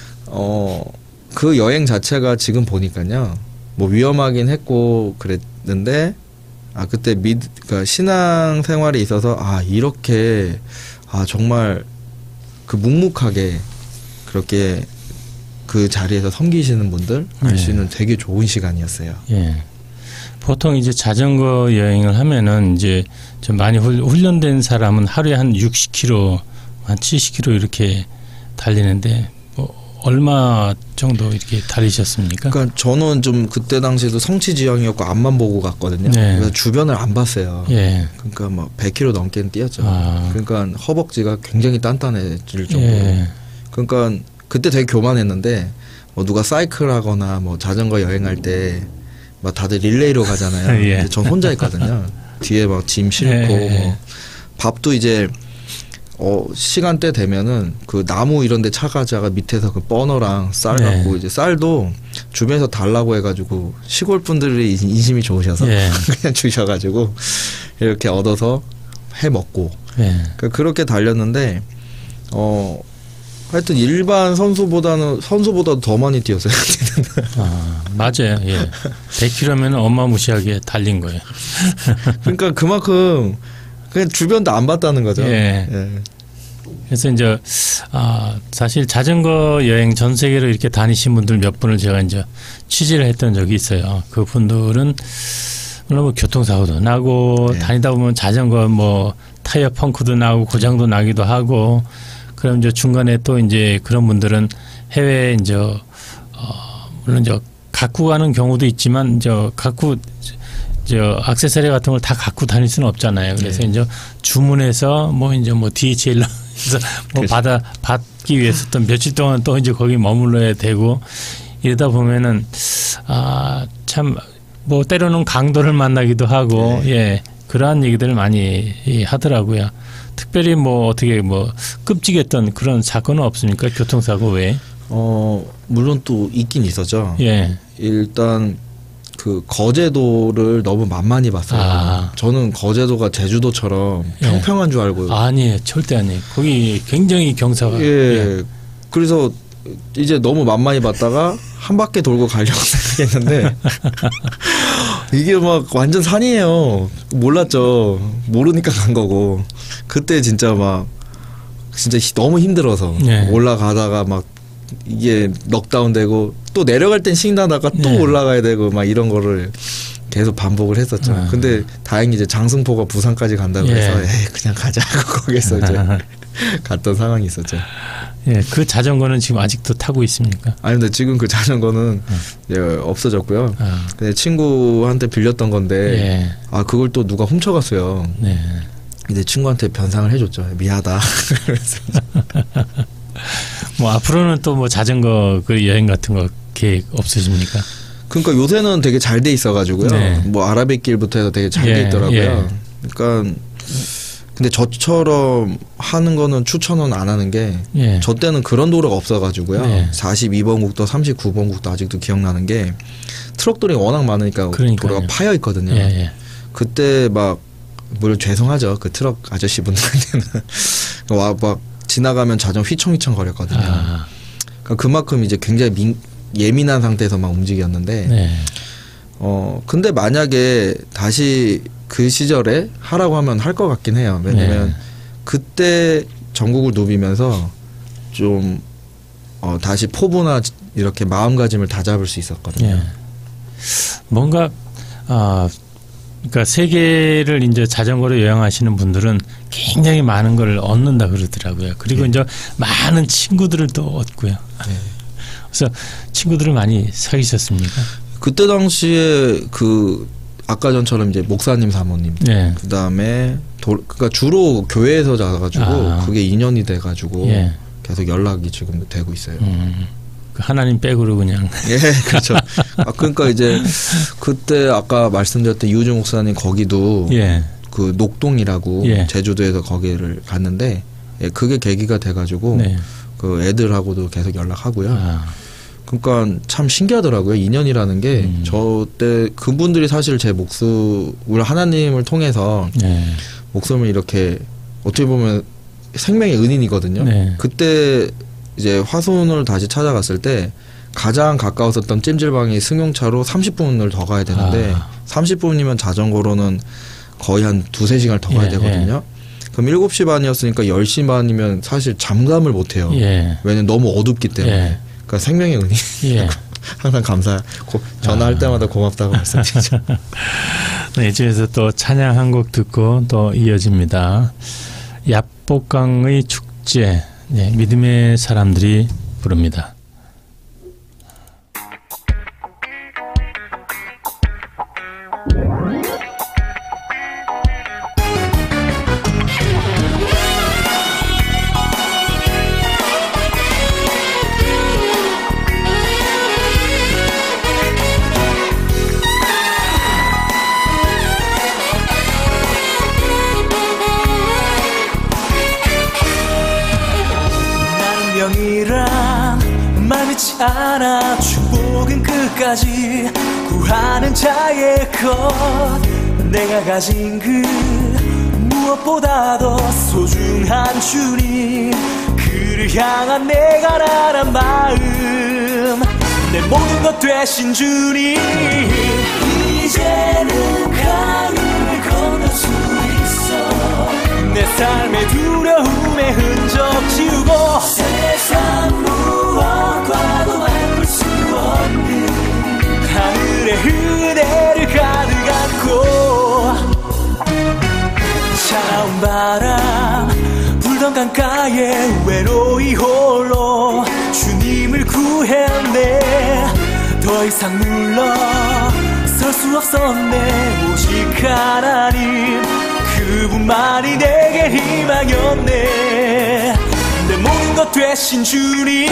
어, 그 여행 자체가 지금 보니까요. 뭐 위험하긴 했고 그랬는데 아 그때 미 그러니까 신앙 생활에 있어서 아 이렇게 아 정말 그 묵묵하게 그렇게 그 자리에서 섬기시는 분들 알 수 있는 되게 좋은 시간이었어요. 예. 보통 이제 자전거 여행을 하면은 이제 좀 많이 훈련된 사람은 하루에 한 육십 킬로미터, 한 칠십 킬로미터 이렇게 달리는데 뭐 얼마 정도 이렇게 달리셨습니까? 그러니까 저는 좀 그때 당시에도 성취지향이었고 앞만 보고 갔거든요. 네. 그래서 주변을 안 봤어요. 예. 그러니까 뭐 백 킬로미터 넘게는 뛰었죠. 아. 그러니까 허벅지가 굉장히 단단해질 정도로. 예. 그러니까 그때 되게 교만했는데 뭐 누가 사이클하거나 뭐 자전거 여행할 때 막 다들 릴레이로 가잖아요. 예. 근데 전 혼자 있거든요. 뒤에 막 짐 싣고 예. 뭐 밥도 이제 어 시간대 되면은 그 나무 이런 데 차가자가 밑에서 그 버너랑 쌀 갖고 네. 이제 쌀도 주변에서 달라고 해가지고 시골 분들이 인심이 좋으셔서 네. 그냥 주셔가지고 이렇게 얻어서 해 먹고 네. 그러니까 그렇게 달렸는데 어 하여튼 일반 선수보다는 선수보다 더 많이 뛰었어요. 아 맞아요. 예. 백 킬로미터면 어마무시하게 달린 거예요. 그러니까 그만큼 그냥 주변도 안 봤다는 거죠. 예. 예. 그래서 이제 아 사실 자전거 여행 전 세계로 이렇게 다니신 분들 몇 분을 제가 이제 취재를 했던 적이 있어요. 그 분들은 물론 뭐 교통사고도 나고 예. 다니다 보면 자전거 뭐 타이어 펑크도 나고 고장도 나기도 하고 그럼 이제 중간에 또 이제 그런 분들은 해외에 이제 어 물론 이제 갖고 가는 경우도 있지만 이제 갖고 저 액세서리 같은 걸 다 갖고 다닐 수는 없잖아요. 그래서 네. 이제 주문해서 뭐 이제 뭐 디에이치엘로 해서 뭐 그렇죠. 받아 받기 위해서 또 며칠 동안 또 이제 거기 머물러야 되고 이러다 보면은 아 참 뭐 때로는 강도를 만나기도 하고 네. 예 그러한 얘기들을 많이 하더라고요. 특별히 뭐 어떻게 뭐 끔찍했던 그런 사건은 없습니까? 교통사고 외에? 어 물론 또 있긴 있었죠. 예 일단. 그 거제도를 너무 만만히 봤어요. 아. 저는 거제도가 제주도처럼 예. 평평한 줄 알고. 아니에요. 절대 아니에요. 거기 굉장히 경사가. 예. 예. 그래서 이제 너무 만만히 봤다가 한 바퀴 돌고 가려고 생각했는데 이게 막 완전 산이에요. 몰랐죠. 모르니까 간 거고. 그때 진짜 막 진짜 너무 힘들어서 예. 올라가다가 막 이게 넉다운 되고 또 내려갈 땐 신나다가 또 네. 올라가야 되고 막 이런 거를 계속 반복을 했었죠. 아. 근데 다행히 이제 장승포가 부산까지 간다고 해서 예. 에이 그냥 가자 하고 거기서 이제 갔던 상황이 있었죠. 예, 그 자전거는 지금 아직도 타고 있습니까? 아니 근데 지금 그 자전거는 어. 예, 없어졌고요. 아. 근데 친구한테 빌렸던 건데 예. 아 그걸 또 누가 훔쳐갔어요. 네. 이제 친구한테 변상을 해줬죠. 미안하다. 그래서 뭐 앞으로는 또 뭐 자전거 그 여행 같은 거 계획 없으십니까? 그러니까 요새는 되게 잘 돼 있어가지고요. 네. 뭐 아라뱃길부터 해서 되게 잘 돼 예, 있더라고요. 예. 그러니까 근데 저처럼 하는 거는 추천은 안 하는 게 예. 저 때는 그런 도로가 없어가지고요. 예. 사십이 번 국도, 삼십구 번 국도 아직도 기억나는 게 트럭들이 워낙 많으니까 그러니까요. 도로가 파여 있거든요. 예, 예. 그때 막 물론 죄송하죠. 그 트럭 아저씨 분들한테는 와 막 지나가면 자전거 휘청휘청 거렸거든요. 아. 그러니까 그만큼 이제 굉장히 민, 예민한 상태에서 막 움직였는데, 네. 어 근데 만약에 다시 그 시절에 하라고 하면 할 것 같긴 해요. 왜냐면 네. 그때 전국을 누비면서 좀 어, 다시 포부나 이렇게 마음가짐을 다잡을 수 있었거든요. 네. 뭔가 아. 그러니까 세계를 이제 자전거로 여행하시는 분들은 굉장히 많은 걸 얻는다 그러더라고요. 그리고 네. 이제 많은 친구들을 또 얻고요. 네. 그래서 친구들을 많이 사귀셨습니까? 그때 당시에 그 아까 전처럼 이제 목사님 사모님, 네. 그 다음에 그러니까 주로 교회에서 자가지고 아. 그게 인연이 돼가지고 예. 계속 연락이 지금 되고 있어요. 음. 하나님 백으로 그냥. 예, 그렇죠. 아, 그러니까 이제 그때 아까 말씀드렸던 이우주 목사님 거기도 예. 그 녹동이라고 예. 제주도에서 거기를 갔는데 예, 그게 계기가 돼가지고 네. 그 애들하고도 계속 연락하고요. 아. 그러니까 참 신기하더라고요. 인연이라는 게 저 때 음. 그분들이 사실 제 목숨을 하나님을 통해서 네. 목숨을 이렇게 어떻게 보면 생명의 은인이거든요. 네. 그때 이제 화순을 다시 찾아갔을 때 가장 가까웠었던 찜질방이 승용차로 삼십 분을 더 가야 되는데 아. 삼십 분이면 자전거로는 거의 한 두세 시간을 더 가야 예, 되거든요. 예. 그럼 일곱 시 반이었으니까 열 시 반이면 사실 잠잠을 못해요. 예. 왜냐면 너무 어둡기 때문에. 예. 그러니까 생명의 은인. 예. 항상 감사. 고, 전화할 아. 때마다 고맙다고 말씀드리죠. 네, 이쯤에서 또 찬양 한 곡 듣고 또 이어집니다. 야복강의 축제. 네, 믿음의 사람들이 부릅니다. 바람 말 믿지 않아 축복은 끝까지 구하는 자의 것 내가 가진 그 무엇보다도 소중한 주님 그를 향한 내가 나란 마음 내 모든 것 되신 주님 이제는 강을 건널 수 있어 내 삶의 두려움의 흔적 지우고 세상 무엇과도 바꿀 수 없는 하늘의 은혜를 가득 안고 차가운 바람 불던 강가에 외로이 홀로 주님을 구했네 더 이상 물러설 수 없었네 오직 하나님 그분만이 내게 희망이었네 내 모든 것 되신 주님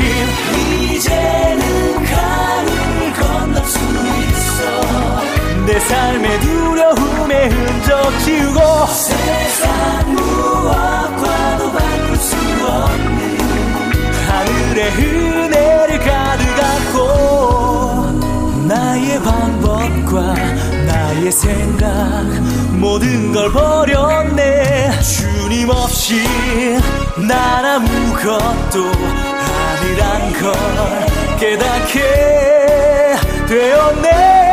이제는 강을 건널 수 있어 내 삶의 두려움의 흔적 지우고 세상 무엇과도 바꿀 수 없는 하늘의 은혜를 가득 안고 나의 방법과 나의 생각 모든 걸 버렸네 주님 없이 난 아무것도 아니란 걸 깨닫게 되었네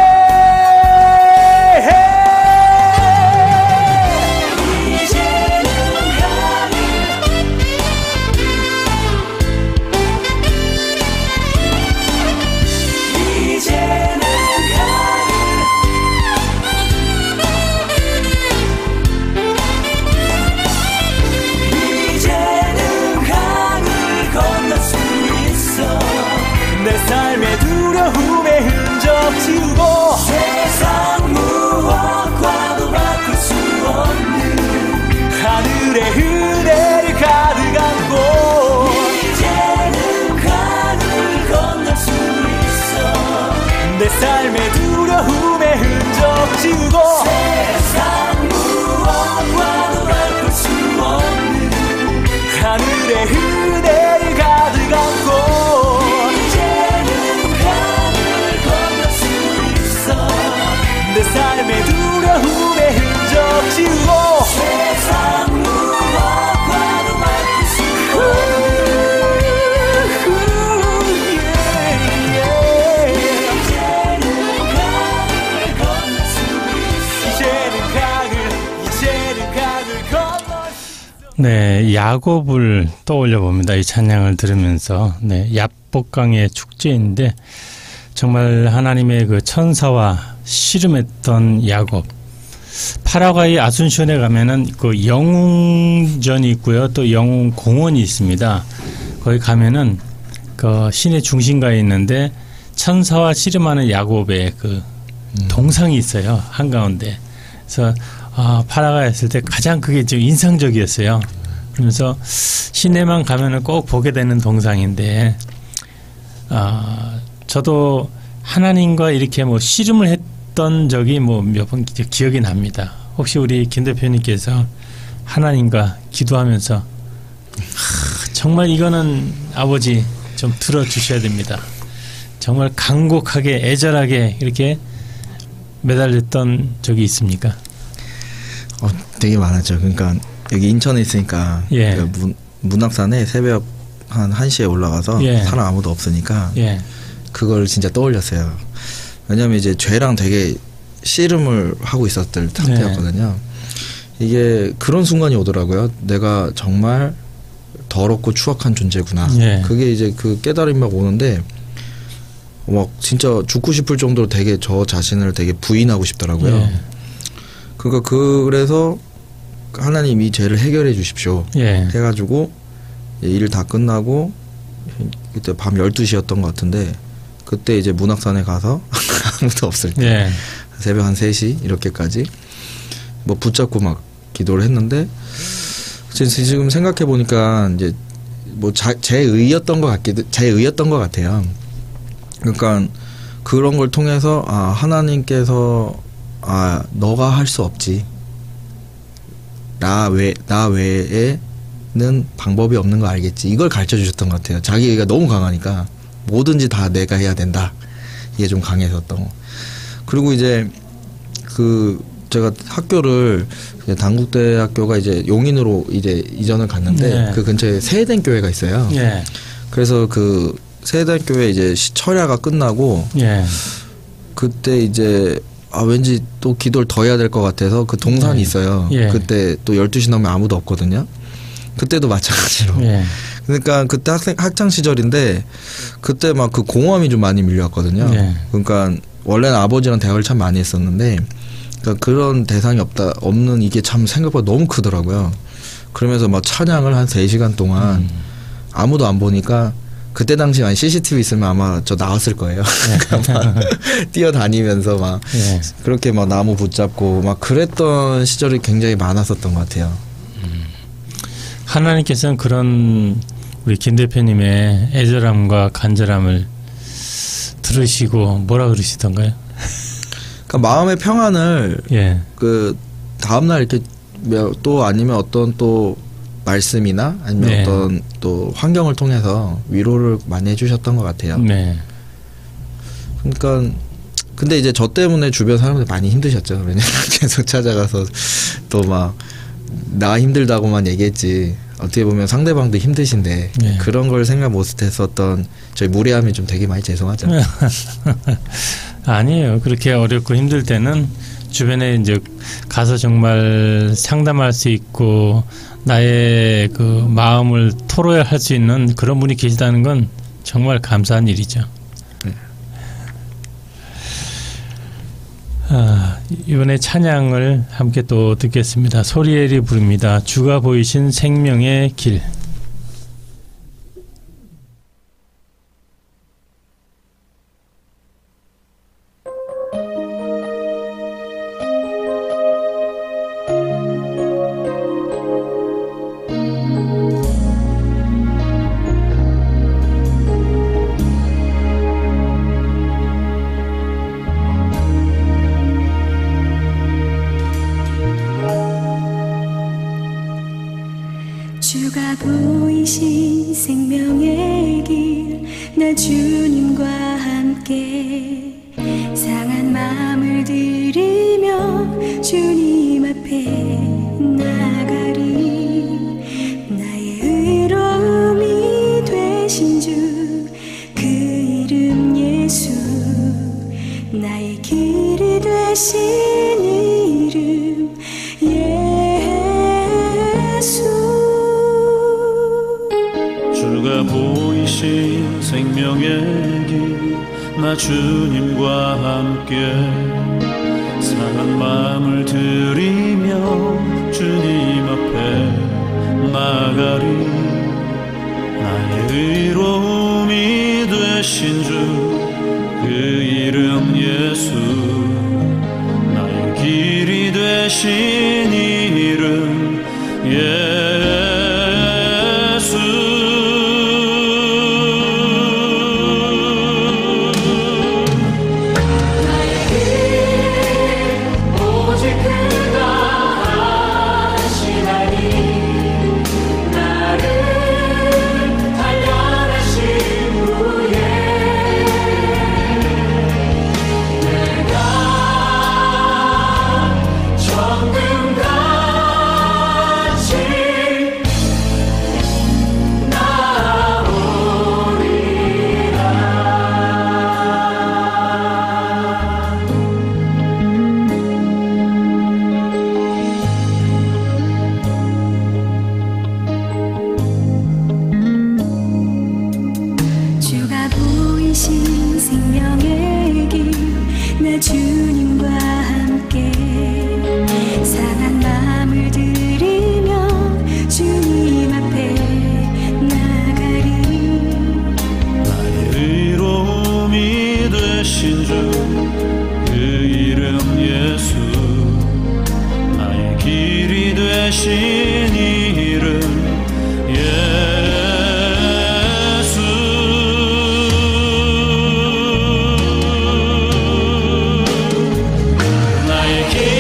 삶의 두려움의 흔적 지우고 세상 무엇과도 바꿀 수 없는 하늘의 은혜를 가득 안고 이제는 강을 건널 수 있어 내 삶의 두려움의 흔적 지우고 세상 무엇과도 바꿀 수 없는 하늘의 은혜를 가득 안고 내 삶의 두려움의 흔적 지우고 세상 무엇과도 바꿀 수 이제는 강을 건널 수 있어 이제는 강을 이제는 강을 건널 수 네, 야곱을 떠올려 봅니다. 이 찬양을 들으면서 네, 야복강의 축제인데 정말 하나님의 그 천사와 씨름했던 야곱. 파라과이 아순션에 가면은 그 영웅전이 있고요. 또 영웅 공원이 있습니다. 거기 가면은 그 시내 중심가에 있는데 천사와 씨름하는 야곱의 그 음. 동상이 있어요. 한가운데. 그래서 아, 파라과이 했을 때 가장 그게 좀 인상적이었어요. 그러면서 시내만 가면은 꼭 보게 되는 동상인데 아, 저도 하나님과 이렇게 뭐 씨름을 했던 적이 뭐 몇 번 기억이 납니다. 혹시 우리 김 대표님께서 하나님과 기도하면서 하, 정말 이거는 아버지 좀 들어주셔야 됩니다. 정말 간곡하게 애절하게 이렇게 매달렸던 적이 있습니까? 어, 되게 많았죠. 그러니까 여기 인천에 있으니까 예. 그 문, 문학산에 새벽 한 한 시에 올라가서 예. 사람 아무도 없으니까 예. 그걸 진짜 떠올렸어요. 왜냐면 이제 죄랑 되게 씨름을 하고 있었던 상태였거든요. 네. 이게 그런 순간이 오더라고요. 내가 정말 더럽고 추악한 존재구나. 네. 그게 이제 그 깨달음이 막 오는데 막 진짜 죽고 싶을 정도로 되게 저 자신을 되게 부인하고 싶더라고요. 네. 그러니까 그래서 하나님 이 죄를 해결해 주십시오. 네. 해가지고 일 다 끝나고 그때 밤 열두 시였던 것 같은데 그때 이제 문학산에 가서 아무도 없을 때 예. 새벽 한 세 시 이렇게까지 뭐 붙잡고 막 기도를 했는데 지금 생각해 보니까 이제 뭐 제 의였던 것 같기도 제 의였던 것 같아요. 그러니까 그런 걸 통해서 아 하나님께서 아 너가 할 수 없지 나 외 나 외에 방법이 없는 거 알겠지. 이걸 가르쳐 주셨던 것 같아요. 자기가 너무 강하니까 뭐든지 다 내가 해야 된다. 이게 좀 강했었던 거. 그리고 이제 그 제가 학교를 단국대학교가 이제 용인으로 이제 이전을 갔는데 네. 그 근처에 세해된 교회가 있어요. 네. 그래서 그 세해된 교회 이제 철야가 끝나고 네. 그때 이제 아 왠지 또 기도를 더 해야 될 것 같아서 그 동산이 네. 있어요. 네. 그때 또 열두 시 넘으면 아무도 없거든요. 그때도 마찬가지로. 네. 그러니까 그때 학생 학창 시절인데 그때 막 그 공허함이 좀 많이 밀려왔거든요. 네. 그러니까 원래는 아버지랑 대화를 참 많이 했었는데 그러니까 그런 대상이 없다 없는 이게 참 생각보다 너무 크더라고요. 그러면서 막 찬양을 한 세 시간 동안 음. 아무도 안 보니까 그때 당시 만 씨씨티비 있으면 아마 저 나왔을 거예요. 네. 뛰어다니면서 막 네. 그렇게 막 나무 붙잡고 막 그랬던 시절이 굉장히 많았었던 것 같아요. 음. 하나님께서는 그런 우리 김 대표님의 애절함과 간절함을 들으시고 뭐라 그러시던가요? 그러니까 마음의 평안을 예. 그 다음날 이렇게 또 아니면 어떤 또 말씀이나 아니면 네. 어떤 또 환경을 통해서 위로를 많이 해주셨던 것 같아요. 네. 그러니까 근데 이제 저 때문에 주변 사람들 많이 힘드셨죠. 왜냐면 계속 찾아가서 또 막 나 힘들다고만 얘기했지 어떻게 보면 상대방도 힘드신데 네. 그런 걸 생각 못했었던 저희 무례함이 좀 되게 많이 죄송하죠. 아니에요. 그렇게 어렵고 힘들 때는 주변에 이제 가서 정말 상담할 수 있고 나의 그 마음을 토로할 수 있는 그런 분이 계시다는 건 정말 감사한 일이죠. 네. 아, 이번에 찬양을 함께 또 듣겠습니다. 소리엘이 부릅니다. 주가 보이신 생명의 길. 주가 보이신 생명의 길, 나 주님과 함께 상한 마음을 들이며 주님 앞에 나가리. 나의 의로움이 되신 주 그 이름 예수, 나의 길이 되신 이름 예수. 주가 보이신 생명의 길, 나 주님과 함께 상한 마음을 들이며 주님 앞에 나가리. 나의 의로움이 되신 주 그 이름 예수, 나의 길이 되신 이름 예수. 나의 길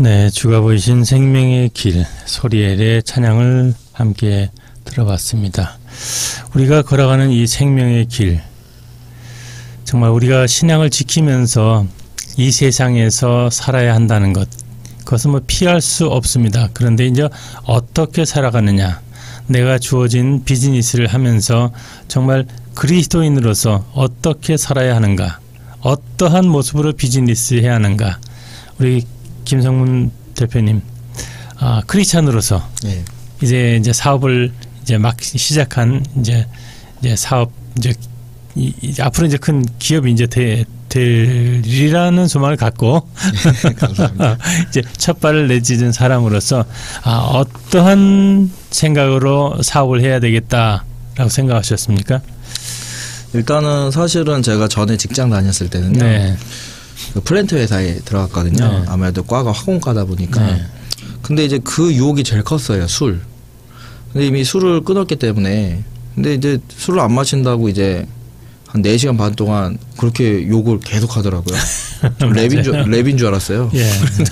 네, 주가 보이신 생명의 길, 소리엘의 찬양을 함께 들어봤습니다. 우리가 걸어가는 이 생명의 길, 정말 우리가 신앙을 지키면서 이 세상에서 살아야 한다는 것, 그것은 뭐 피할 수 없습니다. 그런데 이제 어떻게 살아가느냐, 내가 주어진 비즈니스를 하면서 정말 그리스도인으로서 어떻게 살아야 하는가, 어떠한 모습으로 비즈니스 해야 하는가. 우리 김성문 대표님, 아, 크리스찬으로서 네. 이제 이제 사업을 이제 막 시작한 이제 이제 사업 이제 이, 이, 앞으로 이제 큰 기업이 이제 되, 되리라는 소망을 갖고 네, 감사합니다. 이제 첫 발을 내딛은 사람으로서 아, 어떠한 생각으로 사업을 해야 되겠다라고 생각하셨습니까? 일단은 사실은 제가 전에 직장 다녔을 때는요. 네. 그 플랜트 회사에 들어갔거든요. 네. 아무래도 과가 화공과다 보니까. 네. 근데 이제 그 유혹이 제일 컸어요. 술. 근데 이미 술을 끊었기 때문에. 근데 이제 술을 안 마신다고 이제 한 네 시간 반 동안 그렇게 욕을 계속 하더라고요. 좀 랩인 줄, 랩인 줄 알았어요. 예.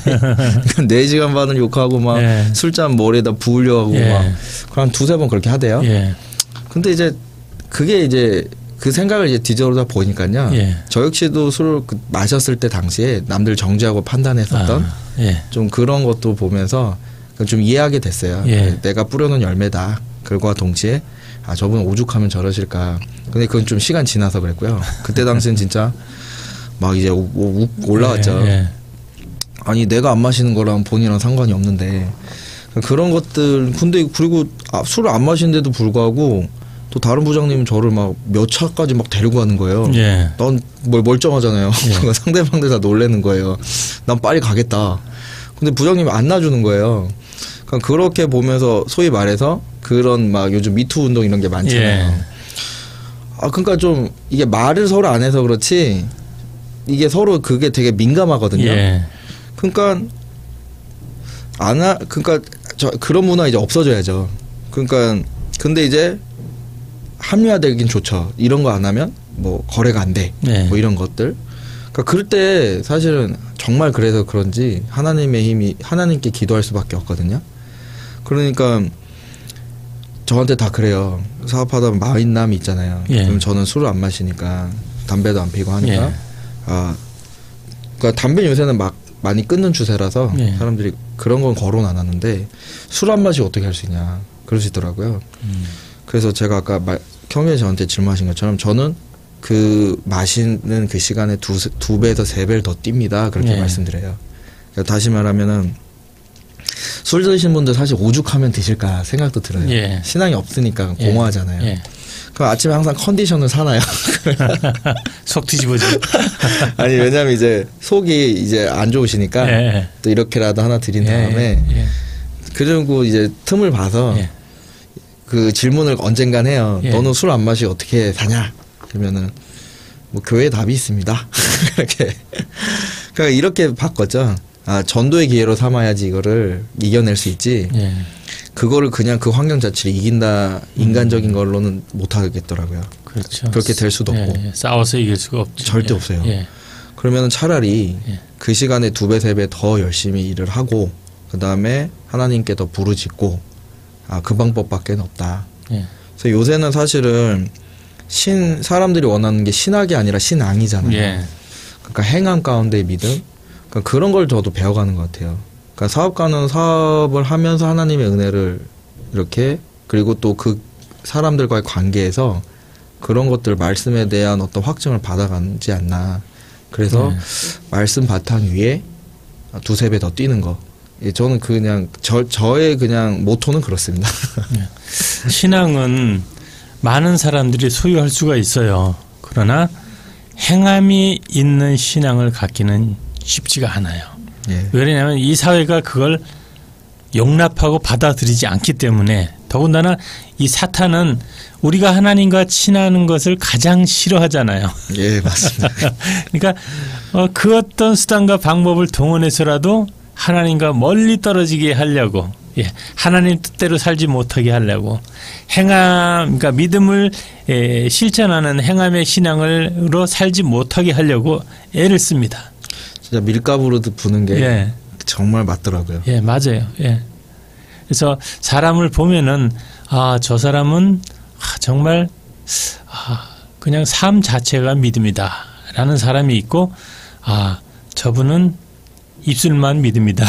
네 시간 반을 욕하고 막 예. 술잔 머리에다 부으려고 예. 막 한 두세 번 그렇게 하대요. 예. 근데 이제 그게 이제 그 생각을 이제 뒤져보다 보니까요. 예. 저 역시도 술을 마셨을 때 당시에 남들 정죄하고 판단했었던 아, 예. 좀 그런 것도 보면서 좀 이해하게 됐어요. 예. 내가 뿌려놓은 열매다. 그과 동시에 아 저분 오죽하면 저러실까. 근데 그건 좀 시간 지나서 그랬고요. 그때 당시엔 진짜 막 이제 오, 오, 올라왔죠. 예, 예. 아니 내가 안 마시는 거랑 본인이랑 상관이 없는데 그런 것들. 근데 그리고 아, 술을 안 마시는데도 불구하고 또 다른 부장님은 저를 막 몇 차까지 막 데리고 가는 거예요. 예. 넌 뭘 멀쩡하잖아요. 예. 상대방들 다 놀래는 거예요. 난 빨리 가겠다. 근데 부장님이 안 놔주는 거예요. 그러니까 그렇게 보면서 소위 말해서 그런 막 요즘 미투 운동 이런 게 많잖아요. 예. 아 그러니까 좀 이게 말을 서로 안 해서 그렇지 이게 서로 그게 되게 민감하거든요. 예. 그러니까 안 하, 그러니까 저 그런 문화 이제 없어져야죠. 그러니까 근데 이제 합리화되긴 좋죠. 이런 거 안 하면 뭐 거래가 안 돼. 네. 뭐 이런 것들. 그러니까 그럴 때 사실은 정말 그래서 그런지 하나님의 힘이 하나님께 기도할 수밖에 없거든요. 그러니까 저한테 다 그래요. 사업하다 마흔남이 있잖아요. 예. 그럼 저는 술을 안 마시니까 담배도 안 피고 하니까 예. 아 그러니까 담배 요새는 막 많이 끊는 추세라서 예. 사람들이 그런 건 거론 안 하는데 술 안 마시고 어떻게 할 수 있냐 그러시더라고요. 음. 그래서 제가 아까 말, 형님이 저한테 질문하신 것처럼 저는 그 마시는 그 시간에 두, 두 배에서 세 배를 더 뜁니다. 그렇게 예. 말씀드려요. 그러니까 다시 말하면은 술 드신 분들 사실 오죽하면 드실까 생각도 들어요. 예. 신앙이 없으니까 예. 공허하잖아요. 예. 그럼 아침에 항상 컨디션을 사나요? 속 뒤집어지. 아니 왜냐면 이제 속이 이제 안 좋으시니까 예. 또 이렇게라도 하나 드린 다음에 예. 예. 그리고 이제 틈을 봐서 예. 그 질문을 언젠간 해요. 예. 너는 술 안 마시고 어떻게 사냐? 그러면은 뭐 교회에 답이 있습니다. 이렇게 그러니까 이렇게 바꿨죠. 아 전도의 기회로 삼아야지 이거를 이겨낼 수 있지. 예. 그거를 그냥 그 환경 자체를 이긴다 인간적인 음. 걸로는 못 하겠더라고요. 그렇죠. 그렇게 될 수도 예, 없고 예. 싸워서 이길 수가 없죠. 절대 예. 없어요. 예. 그러면 차라리 예. 그 시간에 두 배 세 배 더 열심히 일을 하고 그 다음에 하나님께 더 부르짖고 아, 그 방법밖에 없다. 예. 그래서 요새는 사실은 신 사람들이 원하는 게 신학이 아니라 신앙이잖아요. 예. 그러니까 행함 가운데의 믿음. 그러니까 그런 걸 저도 배워가는 것 같아요. 그러니까 사업가는 사업을 하면서 하나님의 은혜를 이렇게 그리고 또 그 사람들과의 관계에서 그런 것들 말씀에 대한 어떤 확증을 받아가지 않나. 그래서 예. 말씀 바탕 위에 두세 배 더 뛰는 거. 저는 그냥 저, 저의 그냥 모토는 그렇습니다. 신앙은 많은 사람들이 소유할 수가 있어요. 그러나 행함이 있는 신앙을 갖기는 쉽지가 않아요. 예. 왜냐하면 이 사회가 그걸 용납하고 받아들이지 않기 때문에 더군다나 이 사탄은 우리가 하나님과 친하는 것을 가장 싫어하잖아요. 예, 맞습니다. 그러니까 어, 그 어떤 수단과 방법을 동원해서라도 하나님과 멀리 떨어지게 하려고, 예, 하나님 뜻대로 살지 못하게 하려고 행함, 그러니까 믿음을 에, 실천하는 행함의 신앙으로 살지 못하게 하려고 애를 씁니다. 진짜 밀가루로 부는 게 예. 정말 맞더라고요. 예, 맞아요. 예. 그래서 사람을 보면은 아, 저 사람은 아, 정말 아, 그냥 삶 자체가 믿음이다라는 사람이 있고, 아, 저분은 입술만 믿음이다.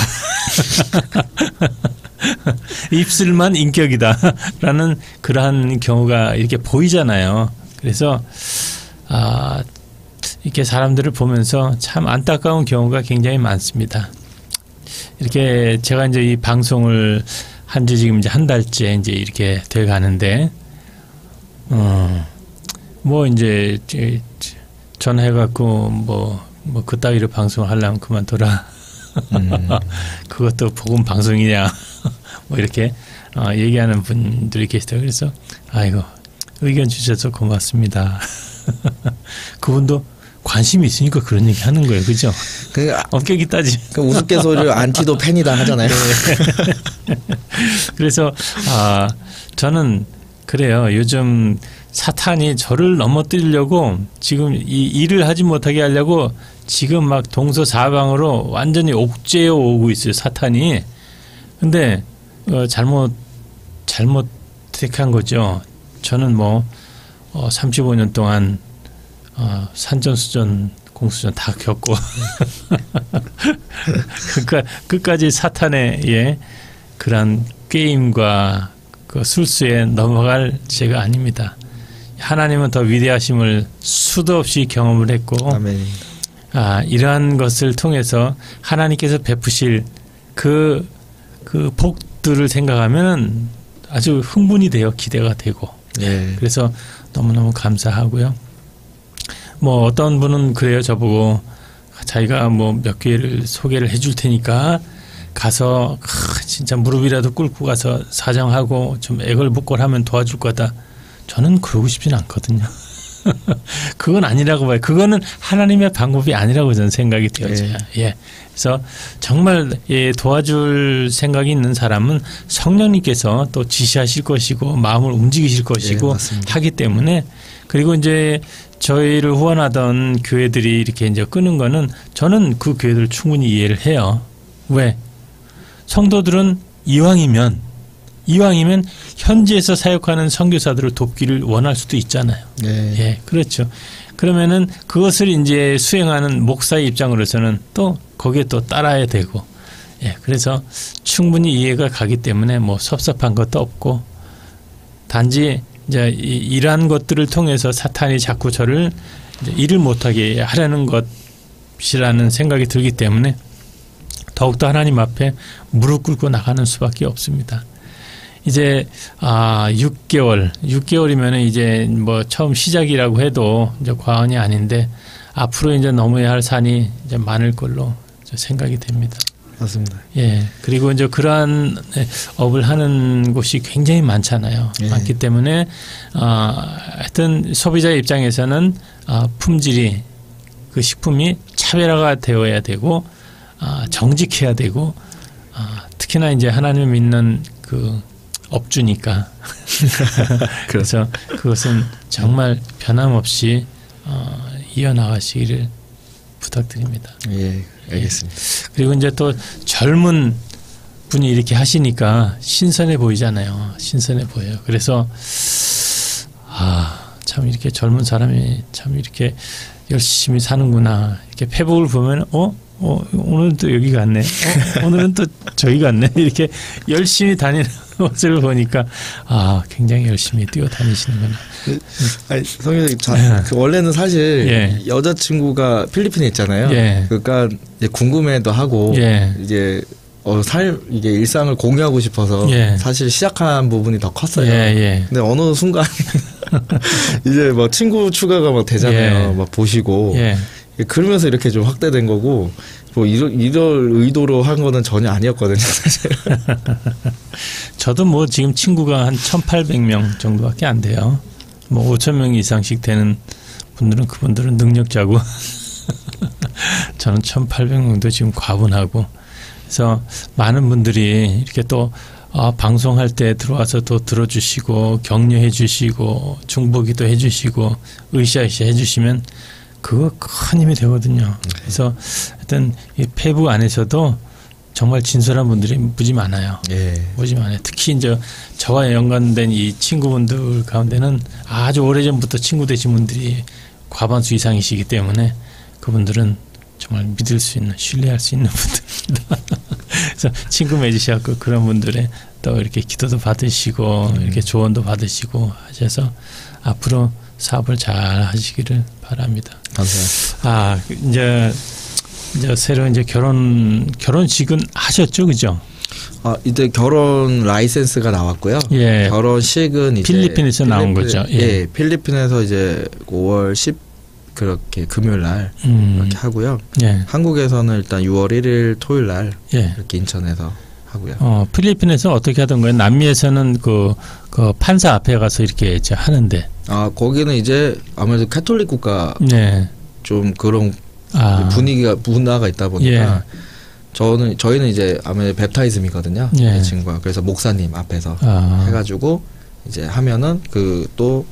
입술만 인격이다라는 그러한 경우가 이렇게 보이잖아요. 그래서 아, 이렇게 사람들을 보면서 참 안타까운 경우가 굉장히 많습니다. 이렇게 제가 이제 이 방송을 한 지 지금 이제 한 달째 이제 이렇게 돼 가는데, 어, 뭐 이제 전화해갖고 뭐, 뭐 그따위로 방송을 하려면 그만둬라. 음. 그것도 복음 방송이냐. 뭐 이렇게 어, 얘기하는 분들이 계시더라고요. 그래서 아이고, 의견 주셔서 고맙습니다. 그분도 관심이 있으니까 그런 얘기 하는 거예요. 그죠? 그, 엄격히 따지면. 그 우스갯소리를 안티도 팬이다 하잖아요. 네. 그래서, 아, 저는 그래요. 요즘 사탄이 저를 넘어뜨리려고 지금 이 일을 하지 못하게 하려고 지금 막 동서사방으로 완전히 옥죄어 오고 있어요. 사탄이. 근데, 어, 잘못, 잘못 택한 거죠. 저는 뭐, 어, 삼십오 년 동안 어, 산전수전, 공수전 다 겪고 그러니까 끝까지 사탄의 예, 그런 게임과 그 술수에 넘어갈 제가 아닙니다. 하나님은 더 위대하심을 수도 없이 경험을 했고, 아멘. 아, 이러한 것을 통해서 하나님께서 베푸실 그, 그 복들을 생각하면 아주 흥분이 돼요. 기대가 되고. 예. 그래서 너무너무 감사하고요. 뭐 어떤 분은 그래요. 저보고 자기가 뭐 몇 개를 소개를 해줄 테니까 가서 아, 진짜 무릎이라도 꿇고 가서 사정하고 좀 애걸복걸하면 도와줄 거다. 저는 그러고 싶진 않거든요. 그건 아니라고 봐요. 그거는 하나님의 방법이 아니라고 저는 생각이 되어져요. 예. 예. 그래서 정말 예, 도와줄 생각이 있는 사람은 성령님께서 또 지시하실 것이고 마음을 움직이실 것이고 예, 하기 때문에, 그리고 이제 저희를 후원하던 교회들이 이렇게 이제 끄는 거는 저는 그 교회들 충분히 이해를 해요. 왜? 성도들은 이왕이면 이왕이면 현지에서 사역하는 선교사들을 돕기를 원할 수도 있잖아요. 네. 예, 그렇죠. 그러면은 그것을 이제 수행하는 목사의 입장으로서는 또 거기에 또 따라야 되고, 예, 그래서 충분히 이해가 가기 때문에 뭐 섭섭한 것도 없고, 단지 이제 이러한 것들을 통해서 사탄이 자꾸 저를 이제 일을 못하게 하려는 것이라는 생각이 들기 때문에 더욱더 하나님 앞에 무릎 꿇고 나가는 수밖에 없습니다. 이제 아 육 개월, 육 개월이면은 이제 뭐 처음 시작이라고 해도 이제 과언이 아닌데 앞으로 이제 넘어야 할 산이 이제 많을 걸로 생각이 됩니다. 맞습니다. 예. 그리고 이제 그러한 업을 하는 곳이 굉장히 많잖아요. 예. 많기 때문에 아 하여튼 소비자의 입장에서는 아 품질이, 그 식품이 차별화가 되어야 되고 아 정직해야 되고, 아 특히나 이제 하나님을 믿는 그 업주니까 그래서 그것은 정말 변함없이 어, 이어나가시기를 부탁드립니다. 예, 알겠습니다. 예. 그리고 이제 또 젊은 분이 이렇게 하시니까 신선해 보이잖아요. 신선해 보여요. 그래서 아, 참 이렇게 젊은 사람이 참 이렇게 열심히 사는구나. 이렇게 페북을 보면 어? 어, 오늘은 또 여기 갔네. 어, 오늘은 또 저기 갔네. 이렇게 열심히 다니는 모습을 보니까 아, 굉장히 열심히 뛰어다니시는구나. 아니, 성현님, 그 원래는 사실 예. 여자친구가 필리핀에 있잖아요. 예. 그러니까 이제 궁금해도 하고 예. 이제 어, 살 이게 일상을 공유하고 싶어서 예. 사실 시작한 부분이 더 컸어요. 예, 예. 근데 어느 순간 이제 뭐 친구 추가가 막 되잖아요. 예. 막 보시고. 예. 그러면서 이렇게 좀 확대된 거고, 뭐 이럴, 이럴 의도로 한 거는 전혀 아니었거든요, 사실. 저도 뭐 지금 친구가 한 천팔백 명 정도밖에 안 돼요. 뭐 오천 명 이상씩 되는 분들은 그분들은 능력자고 저는 천팔백 명도 지금 과분하고, 그래서 많은 분들이 이렇게 또 어, 방송할 때 들어와서 또 들어주시고 격려해 주시고 중보기도 해 주시고 으쌰으쌰 해 주시면 그거 큰 힘이 되거든요. 그래서 하여튼 이 페북 안에서도 정말 진솔한 분들이 무지 많아요. 예. 무지 많아요. 특히 이제 저와 연관된 이 친구분들 가운데는 아주 오래전부터 친구 되신 분들이 과반수 이상이시기 때문에 그분들은 정말 믿을 수 있는, 신뢰할 수 있는 분들입니다. 그래서 친구 맺으셔서 그런 분들의 또 이렇게 기도도 받으시고 음. 이렇게 조언도 받으시고 하셔서 앞으로 사업을 잘 하시기를 바랍니다. 감사합니다. 아, 이제 이제 새로 이제 결혼 결혼식은 하셨죠, 그죠? 아, 이제 결혼 라이센스가 나왔고요. 예. 결혼식은 이제 필리핀에서 필리핀, 나온 거죠. 예. 예, 필리핀에서 이제 오월 십 그렇게 금요일 날 음. 이렇게 하고요. 예. 한국에서는 일단 유월 일일 토요일 날 예. 이렇게 인천에서 하고요. 어, 필리핀에서 어떻게 하던 거예요? 남미에서는 그, 그 판사 앞에 가서 이렇게 이제 하는데. 아, 거기는 이제 아무래도 카톨릭 국가 네. 좀 그런 아. 분위기가 문화가 있다 보니까 예. 저는 저희는 이제 아무래도 베프타이즘이거든요. 예. 이 친구가 그래서 목사님 앞에서 아. 해가지고 이제 하면은 그 또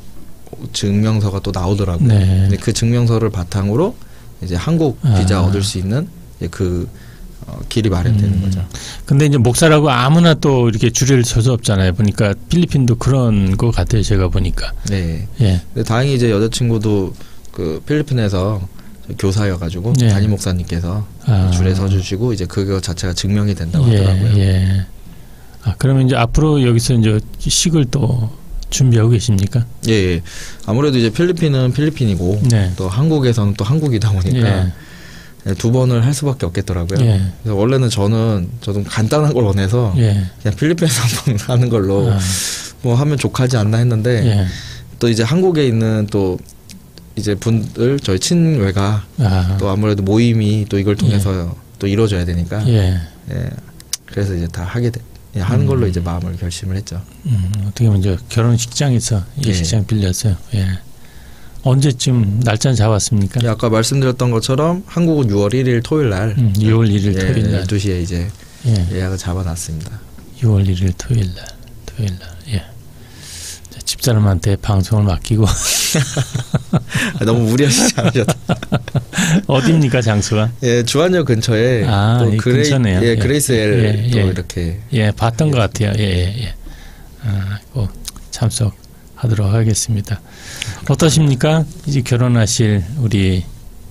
증명서가 또 나오더라고요. 네. 근데 그 증명서를 바탕으로 이제 한국 비자 아. 얻을 수 있는 이제 그 어, 길이 마련되는 음. 거죠. 근데 이제 목사라고 아무나 또 이렇게 줄을 설 수 없잖아요. 보니까 필리핀도 그런 거 같아요. 제가 보니까. 네. 예. 근데 다행히 이제 여자친구도 그 필리핀에서 교사여가지고 예. 담임 목사님께서 아. 줄에 서주시고 이제 그거 자체가 증명이 된다고 예, 하더라고요. 예. 아, 그러면 이제 앞으로 여기서 이제 식을 또 준비하고 계십니까? 예, 예. 아무래도 이제 필리핀은 필리핀이고 네. 또 한국에서는 또 한국이다 보니까 예. 두 번을 할 수밖에 없겠더라고요. 예. 그래서 원래는 저는 저도 간단한 걸 원해서 예. 그냥 필리핀에서 한번 하는 걸로 아. 뭐 하면 족하지 않나 했는데 예. 또 이제 한국에 있는 또 이제 분들 저희 친외가 아. 또 아무래도 모임이 또 이걸 통해서 또 이루어져야 되니까 예. 예. 그래서 이제 다 하게 돼 예, 하는 음. 걸로 이제 마음을 결심을 했죠. 음, 어떻게 보면 이제 결혼식장에서 예식장 예. 빌렸어요. 예. 언제쯤 날짜는 잡았습니까? 예, 아까 말씀드렸던 것처럼 한국은 유월 일일 토요일 날 음, 유월 일일 예, 토요일 날. 열두 시에 이제 예. 예약을 잡아놨습니다. 유월 일일 토요일 날. 토요일 날. 예. 집사람한테 방송을 맡기고 너무 무리하시지 않으셨다. 어디입니까 장소가? 예, 주안역 근처에 아, 또 그레이, 근처네요. 예, 예. 그레이스 엘 예, 또 예. 이렇게 예, 봤던 예. 것 같아요. 예, 예, 예. 아, 꼭 참석하도록 하겠습니다. 어떠십니까? 이제 결혼하실 우리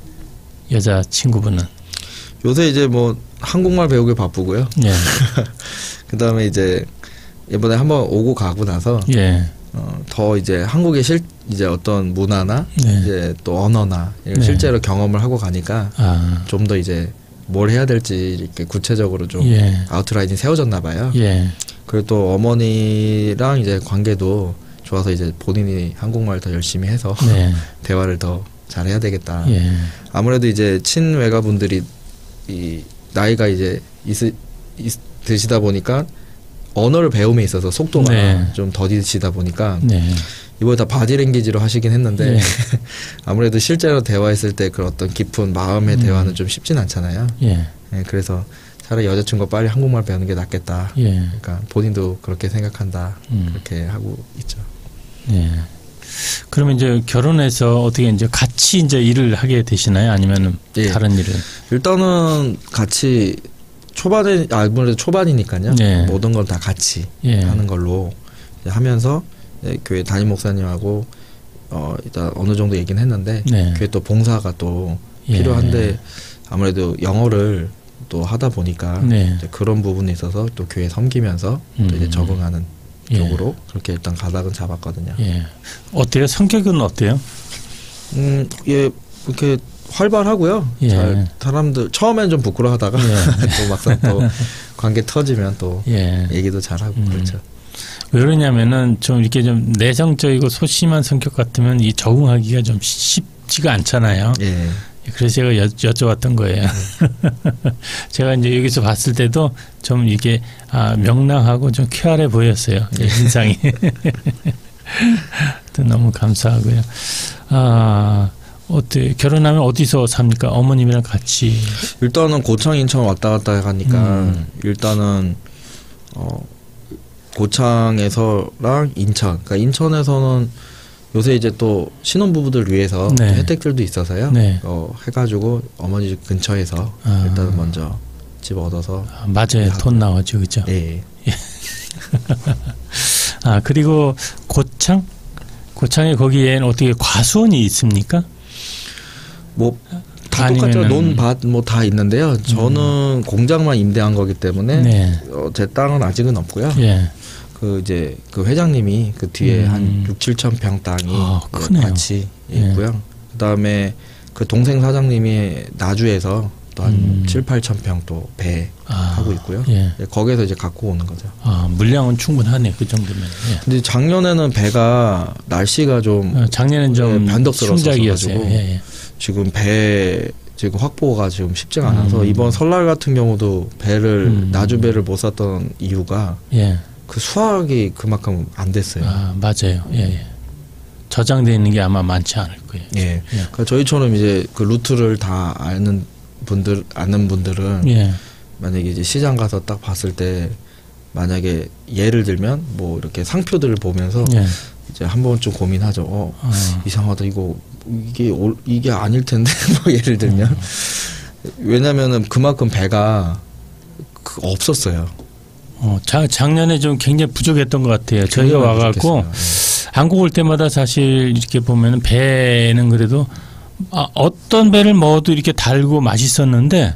여자 친구분은? 요새 이제 뭐 한국말 배우기 바쁘고요. 예. 그다음에 이제 이번에 한번 오고 가고 나서 예. 어, 더 이제 한국의 실 이제 어떤 문화나 네. 이제 또 언어나 이런 네. 실제로 경험을 하고 가니까 아. 좀 더 이제 뭘 해야 될지 이렇게 구체적으로 좀 예. 아웃라인이 세워졌나 봐요. 예. 그리고 또 어머니랑 이제 관계도 좋아서 이제 본인이 한국말 더 열심히 해서 네. 대화를 더 잘해야 되겠다. 예. 아무래도 이제 친외가 분들이 이 나이가 이제 있, 있, 드시다 보니까 언어를 배움에 있어서 속도가 네. 좀 더디시다 보니까 네. 이번에 다 바디랭귀지로 하시긴 했는데 예. 아무래도 실제로 대화했을 때 그런 어떤 깊은 마음의 음. 대화는 좀 쉽진 않잖아요. 예. 예, 그래서 차라리 여자친구가 빨리 한국말 배우는 게 낫겠다. 예. 그러니까 본인도 그렇게 생각한다. 음. 그렇게 하고 있죠. 예. 그러면 이제 결혼해서 어떻게 이제 같이 이제 일을 하게 되시나요? 아니면은 예. 다른 일을? 일단은 같이 초반에 아무래도 초반이니까요. 네. 모든 걸 다 같이 예. 하는 걸로 이제 하면서 이제 교회 담임 목사님하고 어 일단 어느 정도 얘기는 했는데 네. 교회 또 봉사가 또 예. 필요한데 아무래도 영어를 또 하다 보니까 네. 이제 그런 부분에 있어서 또 교회 섬기면서 음. 또 이제 적응하는 예. 쪽으로 그렇게 일단 가닥은 잡았거든요. 예. 어때요? 성격은 어때요? 음, 예, 이렇게 활발하고요. 예. 잘 사람들 처음엔 좀 부끄러워하다가 예. 또 막상 또 관계 터지면 또 예. 얘기도 잘하고 음. 그렇죠. 왜 그러냐면은 좀 이렇게 좀 내성적이고 소심한 성격 같으면 이 적응하기가 좀 쉽지가 않잖아요. 예. 그래서 제가 여, 여쭤봤던 거예요. 제가 이제 여기서 봤을 때도 좀 이게 아, 명랑하고 좀 쾌활해 보였어요. 예, 인상이. 너무 감사하고요. 아, 어때 결혼하면 어디서 삽니까? 어머님이랑 같이. 일단은 고창 인천 왔다 갔다 하니까 음. 일단은 어 고창에서랑 인천. 그러니까 인천에서는 요새 이제 또 신혼부부들 위해서 네. 혜택들도 있어서요. 네. 어 해가지고 어머니 집 근처에서 아. 일단 먼저 집 얻어서. 아, 맞아요. 돈 나오죠, 그죠? 예. 아 그리고 고창, 고창에 거기에는 어떻게 과수원이 있습니까? 뭐 다 똑같죠. 논밭 뭐 다 있는데요. 저는 음. 공장만 임대한 거기 때문에 네. 어, 제 땅은 아직은 없고요. 예. 그 이제 그 회장님이 그 뒤에 음. 한 육, 칠천 평 땅이 아, 같이 예. 있고요. 그다음에 그 동생 사장님이 나주에서 또 한 음. 칠, 팔천 평 또 배 아, 하고 있고요. 예. 예, 거기에서 이제 갖고 오는 거죠. 아, 물량은 충분하네. 그 정도면. 예. 근데 작년에는 배가 날씨가 좀 어, 작년엔 좀 예, 변덕스러웠어 가지고 예, 예. 지금 배 지금 확보가 지금 쉽지가 않아서 음. 이번 설날 같은 경우도 배를 음. 나주 배를 못 샀던 이유가 예. 그 수확이 그만큼 안 됐어요. 아, 맞아요. 예, 예. 저장되어 있는 게 아마 많지 않을 거예요. 예. 예. 그러니까 저희처럼 이제 그 루트를 다 아는 분들 아는 분들은 예. 만약에 이제 시장 가서 딱 봤을 때 만약에 예를 들면 뭐 이렇게 상표들을 보면서 예. 이제 한 번쯤 고민하죠. 어, 어. 이상하다. 이거 이게 이게 아닐 텐데 뭐 예를 들면 어. 왜냐면은 그만큼 배가 그 없었어요. 어, 자, 작년에 좀 굉장히 부족했던 것 같아요. 저희가 와갖고 네. 한국 올 때마다 사실 이렇게 보면은 배는 그래도 아, 어떤 배를 먹어도 이렇게 달고 맛있었는데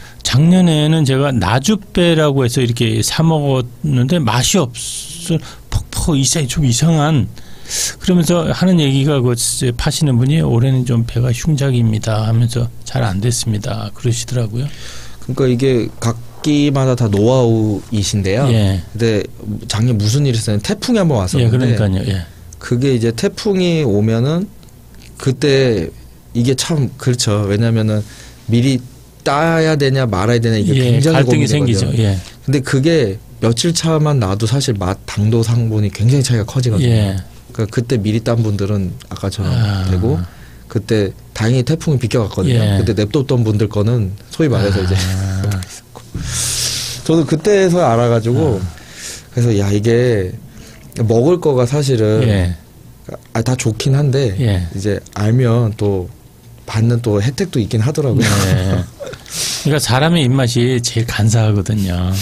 작년에는 제가 나주배라고 해서 이렇게 사 먹었는데 맛이 없어. 퍽퍽 이상 좀 이상한. 그러면서 하는 얘기가 그 파시는 분이 올해는 좀 배가 흉작입니다 하면서 잘 안 됐습니다. 그러시더라고요. 그러니까 이게 각 기마다 다 노하우이신데요. 예. 근데 작년 무슨 일이 있었냐면 태풍이 한번 왔었는데. 예, 그러니까요. 예. 그게 이제 태풍이 오면은 그때 이게 참 그렇죠. 왜냐면은 미리 따야 되냐 말아야 되냐 이게 예, 굉장히 갈등이 생기죠. 예. 근데 그게 며칠 차만 놔도 사실 맛 당도 상분이 굉장히 차이가 커지거든요. 예. 그러니까 그때 미리 딴 분들은 아까처럼 아. 되고 그때 다행히 태풍이 비껴갔거든요. 예. 그때 냅뒀던 분들 거는 소위 말해서 아. 이제 저도 그때서 알아가지고 아. 그래서 야 이게 먹을 거가 사실은 예. 아, 다 좋긴 한데 예. 이제 알면 또 받는 또 혜택도 있긴 하더라고요. 네. 그러니까 사람의 입맛이 제일 간사하거든요.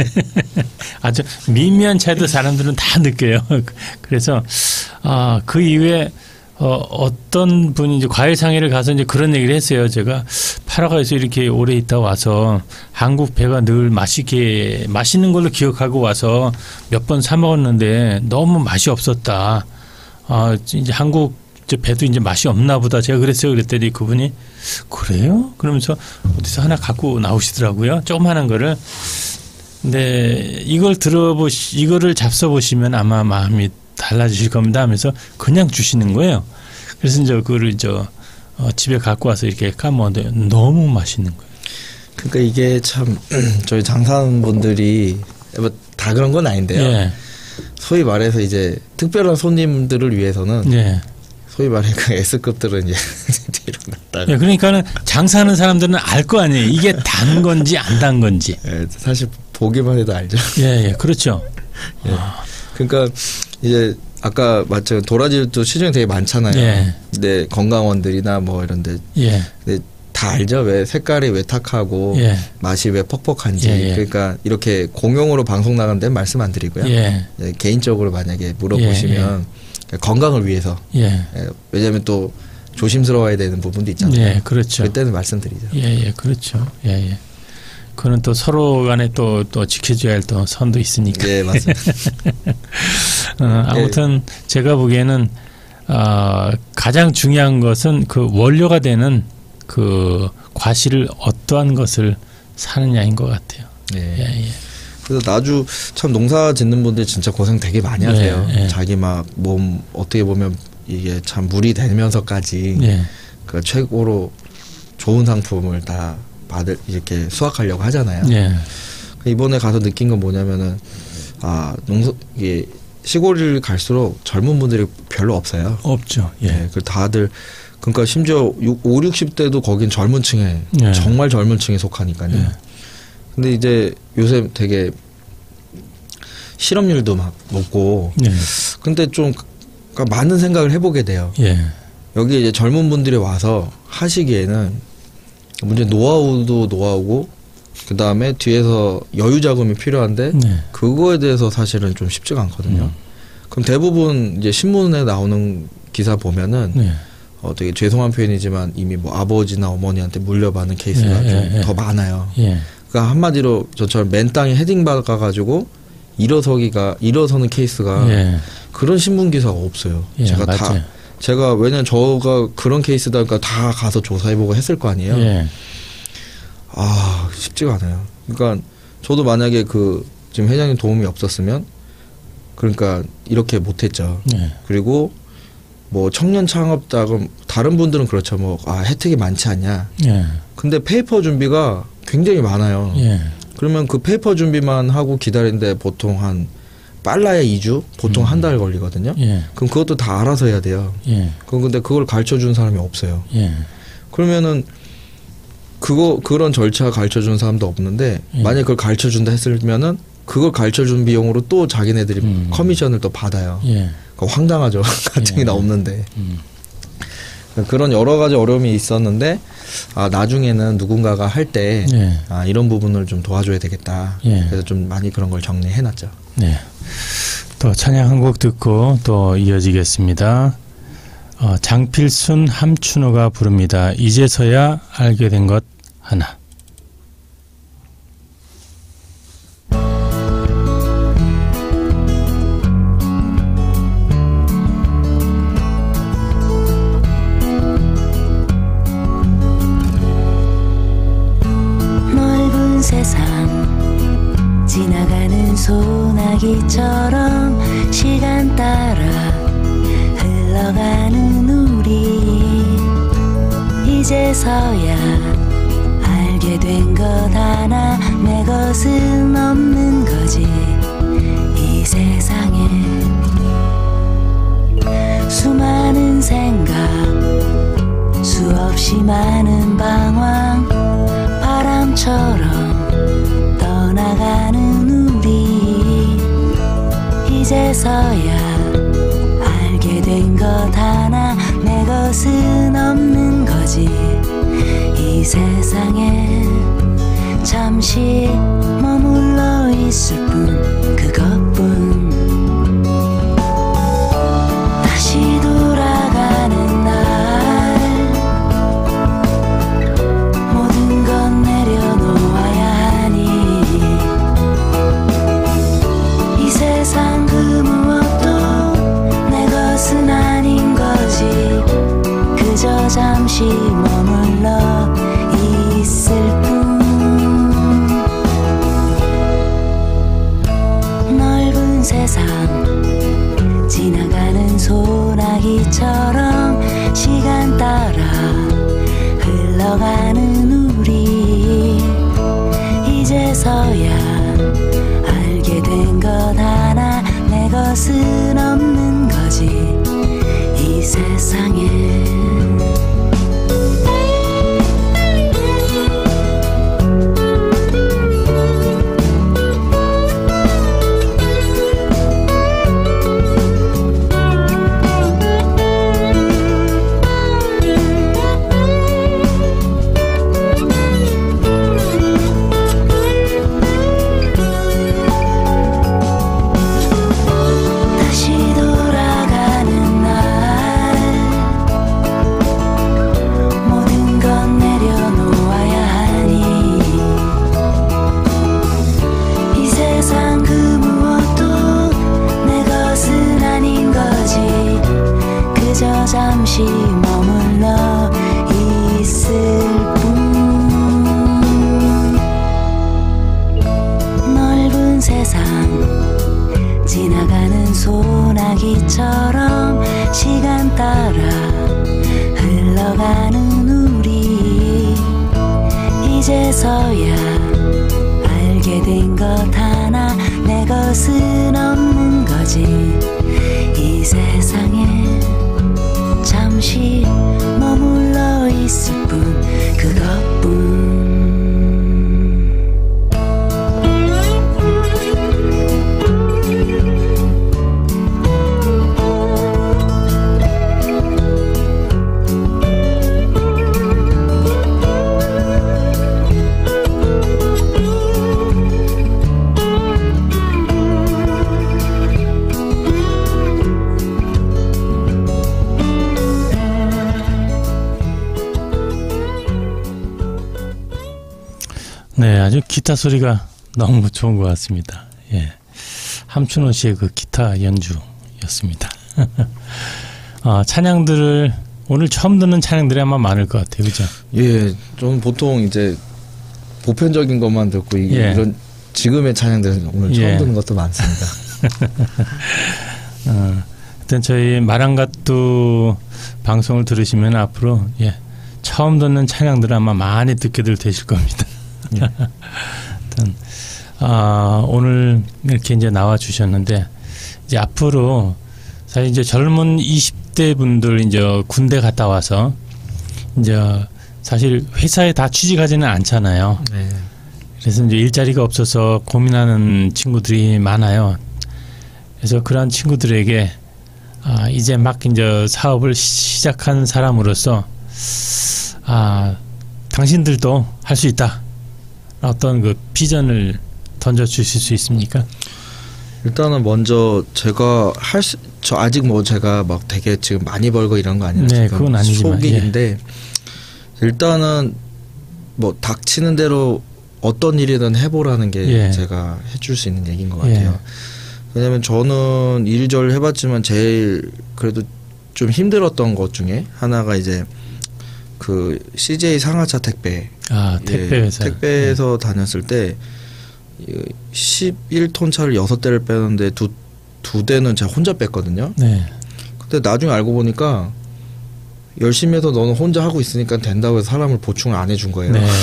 아주 미미한 차이도 사람들은 다 느껴요. 그래서 아, 그 이후에 어, 어떤 분이 이제 과일상회를 가서 이제 그런 얘기를 했어요. 제가 파라과이에서 이렇게 오래 있다 와서 한국 배가 늘 맛있게 맛있는 걸로 기억하고 와서 몇 번 사 먹었는데 너무 맛이 없었다. 아, 이제 한국 배도 이제 맛이 없나 보다. 제가 그랬어요. 그랬더니 그분이 그래요? 그러면서 어디서 하나 갖고 나오시더라고요. 조그마한 거를. 근데 이걸 들어보시, 이거를 잡숴보시면 아마 마음이 달라지실 겁니다 하면서 그냥 주시는 거예요. 그래서 이제 그거를 저 어, 집에 갖고 와서 이렇게 까먹었는데 너무 맛있는 거예요. 그러니까 이게 참 저희 장사하는 분들이 뭐 다 그런 건 아닌데요. 예. 소위 말해서 이제 특별한 손님들을 위해서는 예. 소위 말해 그 S급들은 이제 뒤로 났다가. 예, 그러니까는 장사하는 사람들은 알 거 아니에요. 이게 단 건지 안 단 건지. 예, 사실 보기만 해도 알죠. 예, 예, 그렇죠. 예. 아. 그러니까 이제 아까 맞죠. 도라지도 시중에 되게 많잖아요. 예. 근데 건강원들이나 뭐 이런데. 예. 근데 다 알죠. 왜 색깔이 왜 탁하고 예. 맛이 왜 퍽퍽한지. 예, 예. 그러니까 이렇게 공용으로 방송 나가는 데는 말씀 안 드리고요. 예. 예, 개인적으로 만약에 물어보시면 예, 예. 건강을 위해서. 예. 예, 왜냐하면 또 조심스러워야 되는 부분도 있잖아요. 예, 그렇죠. 그때는 말씀드리죠. 예, 예, 그렇죠. 예, 예. 그거는 또 서로 간에 또, 또 지켜줘야 할 또 선도 있으니까. 예, 맞습니다. 어, 아무튼 예. 제가 보기에는 어, 가장 중요한 것은 그 원료가 되는 그 과실을 어떠한 것을 사느냐인 것 같아요. 예. 예, 예. 그래서 나주 참 농사 짓는 분들 진짜 고생 되게 많이 하세요. 예, 예. 자기 막 몸 어떻게 보면 이게 참 물이 되면서까지 예. 그 최고로 좋은 상품을 다 받을 이렇게 수확하려고 하잖아요. 예. 이번에 가서 느낀 건 뭐냐면은 아 농사 이게 시골을 갈수록 젊은 분들이 별로 없어요. 없죠. 예. 예. 그 다들 그러니까 심지어 오, 육십 대도 거긴 젊은 층에 예. 정말 젊은 층에 속하니까요. 예. 근데 이제 요새 되게 실업률도 막 높고 예. 근데 좀 그러니까 많은 생각을 해보게 돼요. 예. 여기 이제 젊은 분들이 와서 하시기에는 문제 노하우도 노하우고 그 다음에 뒤에서 여유 자금이 필요한데 네. 그거에 대해서 사실은 좀 쉽지가 않거든요. 음. 그럼 대부분 이제 신문에 나오는 기사 보면은 네. 어, 되게 죄송한 표현이지만 이미 뭐 아버지나 어머니한테 물려받는 케이스가 예, 좀 예, 더 많아요. 예. 그러니까 한마디로 저처럼 맨 땅에 헤딩 박아가지고 일어서기가 일어서는 케이스가 예. 그런 신문 기사가 없어요. 예, 제가 맞죠. 다 제가 왜냐면 저가 그런 케이스다 그러니까 다 가서 조사해보고 했을 거 아니에요. 예. 아 쉽지가 않아요. 그러니까 저도 만약에 그 지금 회장님 도움이 없었으면 그러니까 이렇게 못했죠. 예. 그리고 뭐 청년 창업자금 다른 분들은 그렇죠. 뭐 아 혜택이 많지 않냐. 예. 근데 페이퍼 준비가 굉장히 많아요. 예. 그러면 그 페이퍼 준비만 하고 기다리는데 보통 한 빨라야 이 주, 보통 음. 한 달 걸리거든요. 예. 그럼 그것도 다 알아서 해야 돼요. 예. 그럼 근데 그걸 가르쳐 준 사람이 없어요. 예. 그러면은 그거 그런 절차 가르쳐 준 사람도 없는데 예. 만약 그걸 가르쳐 준다 했으면은 그걸 가르쳐 준 비용으로 또 자기네들이 음. 커미션을 또 받아요. 예. 그거 황당하죠. 가정이 예. 다 없는데. 음. 그런 여러 가지 어려움이 있었는데 아 나중에는 누군가가 할 때 예. 아, 이런 부분을 좀 도와줘야 되겠다. 예. 그래서 좀 많이 그런 걸 정리해놨죠. 네. 또 찬양 한 곡 듣고 또 이어지겠습니다. 어, 장필순 함춘호가 부릅니다. 이제서야 알게 된 것 하나. 세상 지나가는 소나기처럼 시간 따라 흘러가는 우리 이제서야 알게 된 것 하나 내 것은 없는 거지 이 세상에 수많은 생각 수없이 많은 방황 바람처럼 떠나가는 우리 이제서야 알게 된 것 하나 내 것은 없는 거지 이 세상에 잠시 머물러 있을 뿐 그것뿐 다시 돌아가는 날 모든 건 내려놓아야 하니 이 세상 그 무엇도 내 것은 아닌 거지 그저 잠시 머물러 있을 뿐 넓은 세상 지나가는 소나기처럼 시간 따라 흘러가는 우리 이제서야 알게 된 것 하나 내 것은 없는 거지 이 세상에 잠시 머물러 있을 뿐 넓은 세상 지나가는 소나기처럼 시간 따라 흘러가는 우리 이제서야 알게 된 것 하나 내 것은 없는 거지 이 세상에 잠시 머물러 있을 뿐 그것뿐 네, 아주 기타 소리가 너무 좋은 것 같습니다. 예, 함춘호 씨의 그 기타 연주였습니다. 어, 찬양들을 오늘 처음 듣는 찬양들이 아마 많을 것 같아요, 그죠? 예, 좀 보통 이제 보편적인 것만 듣고 이, 예. 이런 지금의 찬양들은 오늘 처음 예. 듣는 것도 많습니다. 어, 하여튼 저희 마랑가뚜 방송을 들으시면 앞으로 예, 처음 듣는 찬양들 아마 많이 듣게들 되실 겁니다. 예. 하여튼 아, 오늘 이렇게 이제 나와 주셨는데 이제 앞으로 사실 이제 젊은 이십 대 분들 이제 군대 갔다 와서 이제 사실 회사에 다 취직하지는 않잖아요. 네. 그래서 이제 일자리가 없어서 고민하는 친구들이 많아요. 그래서 그런 친구들에게 아, 이제 막 이제 사업을 시작한 사람으로서 아, 당신들도 할 수 있다. 어떤 그 비전을 던져 주실 수 있습니까? 일단은 먼저 제가 할 수, 저 아직 뭐 제가 막 되게 지금 많이 벌고 이런 거 아니라 네, 지금 그건 아니지만, 소기인데 예. 일단은 뭐 닥치는 대로 어떤 일이든 해보라는 게 예. 제가 해줄 수 있는 얘기인 것 같아요. 예. 왜냐면 저는 이리저리 해봤지만 제일 그래도 좀 힘들었던 것 중에 하나가 이제 그 씨제이 상하차 택배. 아, 택배 회사. 예, 택배에서 예. 다녔을 때 십일 톤 차를 여섯 대를 빼는데 두, 두 대는 제가 혼자 뺐거든요. 네. 근데 나중에 알고 보니까 열심히 해서 너는 혼자 하고 있으니까 된다고 해서 사람을 보충을 안 해준 거예요. 네.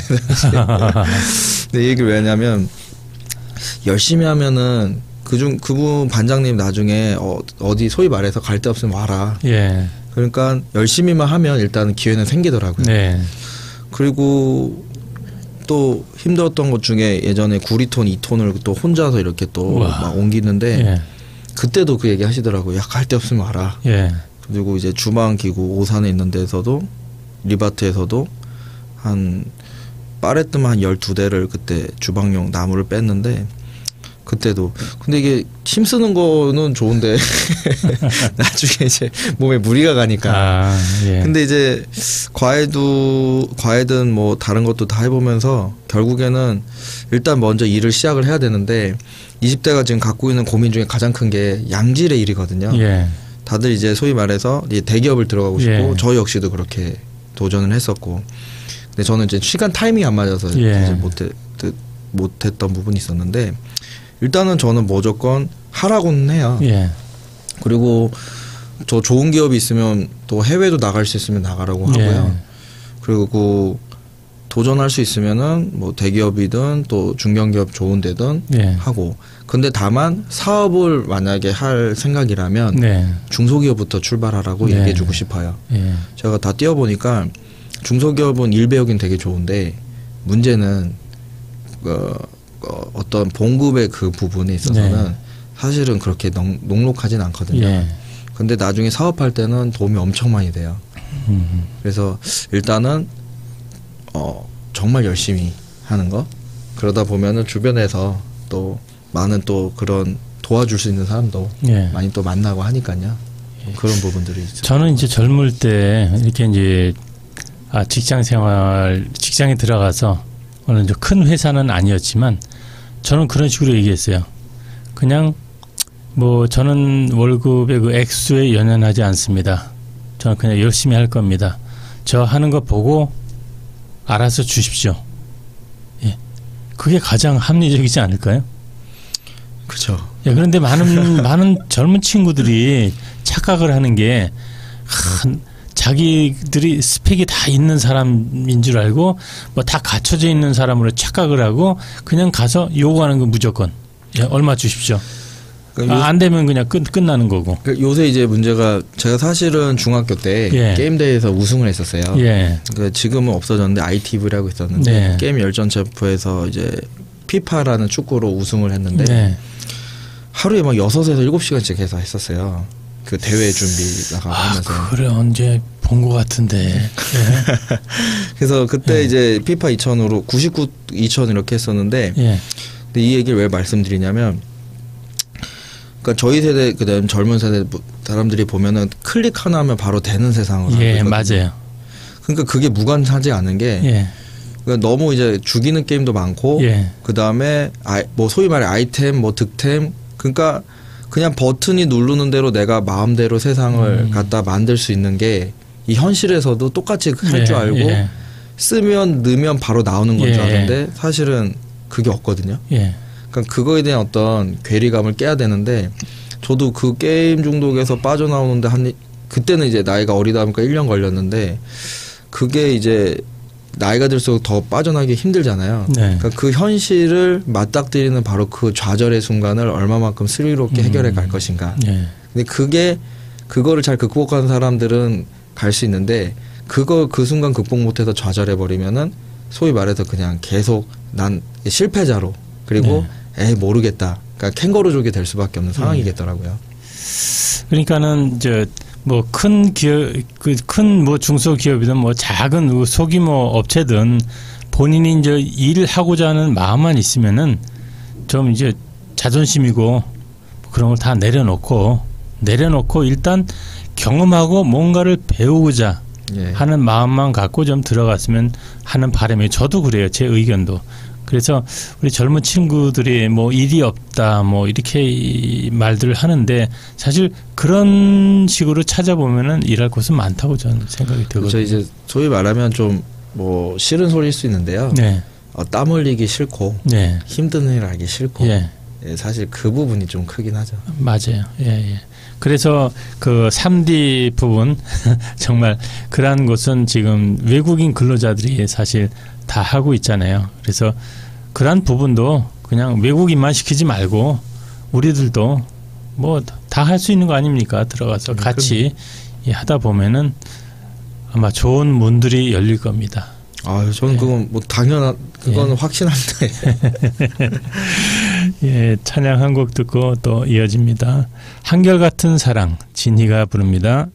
근데 이 얘기를 왜 하냐면 열심히 하면은 그중 그분 반장님 나중에 어, 어디 소위 말해서 갈 데 없으면 와라. 예. 그러니까 열심히만 하면 일단은 기회는 생기더라고요. 네. 그리고 또 힘들었던 것 중에 예전에 구리톤, 이톤을 또 혼자서 이렇게 또 막 옮기는데 예. 그때도 그 얘기 하시더라고요. 야, 갈 데 없으면 와라. 예. 그리고 이제 주방 기구 오산에 있는 데서도 리바트에서도 한 파레트만 한 열두 대를 그때 주방용 나무를 뺐는데 그때도 근데 이게 힘쓰는 거는 좋은데 나중에 이제 몸에 무리가 가니까 아, 예. 근데 이제 과외도 과외든 뭐 다른 것도 다 해보면서 결국에는 일단 먼저 일을 시작을 해야 되는데 이십 대가 지금 갖고 있는 고민 중에 가장 큰 게 양질의 일이거든요. 예. 다들 이제 소위 말해서 이제 대기업을 들어가고 싶고 예. 저 역시도 그렇게 도전을 했었고 근데 저는 이제 시간 타이밍이 안 맞아서 예. 이제 못해, 못했던 부분이 있었는데 일단은 저는 무조건 하라고는 해요. 예. 그리고 저 좋은 기업이 있으면 또 해외도 나갈 수 있으면 나가라고 하고요. 예. 그리고 도전할 수 있으면은 뭐 대기업이든 또 중견기업 좋은 데든 예. 하고. 근데 다만 사업을 만약에 할 생각이라면 네. 중소기업부터 출발하라고 네. 얘기해주고 싶어요. 예. 제가 다 뛰어보니까 중소기업은 일 배우긴 되게 좋은데 문제는 어, 어, 어떤 봉급의 그 부분에 있어서는 네. 사실은 그렇게 넉, 녹록하진 않거든요. 예. 근데 나중에 사업할 때는 도움이 엄청 많이 돼요. 음흠. 그래서 일단은 어, 정말 열심히 하는 거 그러다 보면은 주변에서 또 많은 또 그런 도와줄 수 있는 사람도 예. 많이 또 만나고 하니까요. 그런 부분들이 있죠. 저는 이제 젊을 때 이렇게 이제 아, 직장 생활 직장에 들어가서 어느 이제 큰 회사는 아니었지만 저는 그런 식으로 얘기했어요. 그냥 뭐 저는 월급의 그 액수에 연연하지 않습니다. 저는 그냥 열심히 할 겁니다. 저 하는 거 보고 알아서 주십시오. 예, 그게 가장 합리적이지 않을까요? 그렇죠. 예, 그런데 많은 많은 젊은 친구들이 착각을 하는 게 한, 자기들이 스펙이 다 있는 사람인 줄 알고 뭐 다 갖춰져 있는 사람으로 착각을 하고 그냥 가서 요구하는 거 무조건 예, 얼마 주십시오. 그러니까 아, 안 되면 그냥 끝 끝나는 거고. 그러니까 요새 이제 문제가 제가 사실은 중학교 때 예. 게임 대회에서 우승을 했었어요. 예. 그러니까 지금은 없어졌는데 아이티브라고 있었는데 네. 게임 열전 챔프에서 이제 피파라는 축구로 우승을 했는데 네. 하루에 막 여섯에서 일곱 시간씩 해서 했었어요. 그 대회 준비다가 아, 하면서. 그래 언제 본 것 같은데. 네. 그래서 그때 네. 이제 피파 이천으로 구십구, 이천 이렇게 했었는데 네. 근데 이 얘기를 왜 말씀드리냐면 그러니까 저희 세대 그다음 젊은 세대 사람들이 보면은 클릭 하나 하면 바로 되는 세상으로 예, 맞아요. 그러니까 그게 무관하지 않은 게 예. 그러니까 너무 이제 죽이는 게임도 많고 예. 그 다음에 뭐 소위 말해 아이템, 뭐 득템, 그러니까 그냥 버튼이 누르는 대로 내가 마음대로 세상을 음. 갖다 만들 수 있는 게 이 현실에서도 똑같이 할 줄 예. 알고 예. 쓰면 넣으면 바로 나오는 건 줄 예. 아는데 사실은 그게 없거든요. 예. 그러니까 그거에 대한 어떤 괴리감을 깨야 되는데 저도 그 게임 중독에서 빠져나오는데 한 그때는 이제 나이가 어리다 보니까 일 년 걸렸는데 그게 이제 나이가 들수록 더 빠져나기 힘들잖아요. 네. 그러니까 그 현실을 맞닥뜨리는 바로 그 좌절의 순간을 얼마만큼 스릴롭게 음. 해결해 갈 것인가. 네. 근데 그게 그거를 잘 극복하는 사람들은 갈 수 있는데 그거 그 순간 극복 못해서 좌절해 버리면은 소위 말해서 그냥 계속 난 실패자로 그리고 네. 에이 모르겠다. 그러니까 캥거루족이 될 수밖에 없는 상황이겠더라고요. 그러니까는 이제 뭐 큰 기업, 그 큰 뭐 중소기업이든 뭐 작은 소규모 업체든 본인이 이제 일하고자 하는 마음만 있으면은 좀 이제 자존심이고 그런 걸 다 내려놓고 내려놓고 일단 경험하고 뭔가를 배우고자 예. 하는 마음만 갖고 좀 들어갔으면 하는 바람이에요. 저도 그래요. 제 의견도. 그래서 우리 젊은 친구들이 뭐 일이 없다 뭐 이렇게 말들을 하는데 사실 그런 식으로 찾아보면은 일할 곳은 많다고 저는 생각이 들거든요. 그렇죠. 이제 소위 말하면 좀 뭐 싫은 소리일 수 있는데요. 네. 어, 땀 흘리기 싫고 네. 힘든 일 하기 싫고 예. 예, 사실 그 부분이 좀 크긴 하죠. 맞아요. 예, 예. 그래서 그 삼 디 부분 정말 그러한 곳은 지금 외국인 근로자들이 사실 다 하고 있잖아요. 그래서 그러한 부분도 그냥 외국인만 시키지 말고 우리들도 뭐 다 할 수 있는 거 아닙니까? 들어가서 네, 같이 예, 하다 보면은 아마 좋은 문들이 열릴 겁니다. 아, 저는 예. 그건 뭐 당연한 그거는 예. 확신합니다. 예, 찬양 한 곡 듣고 또 이어집니다. 한결같은 사랑 진희가 부릅니다.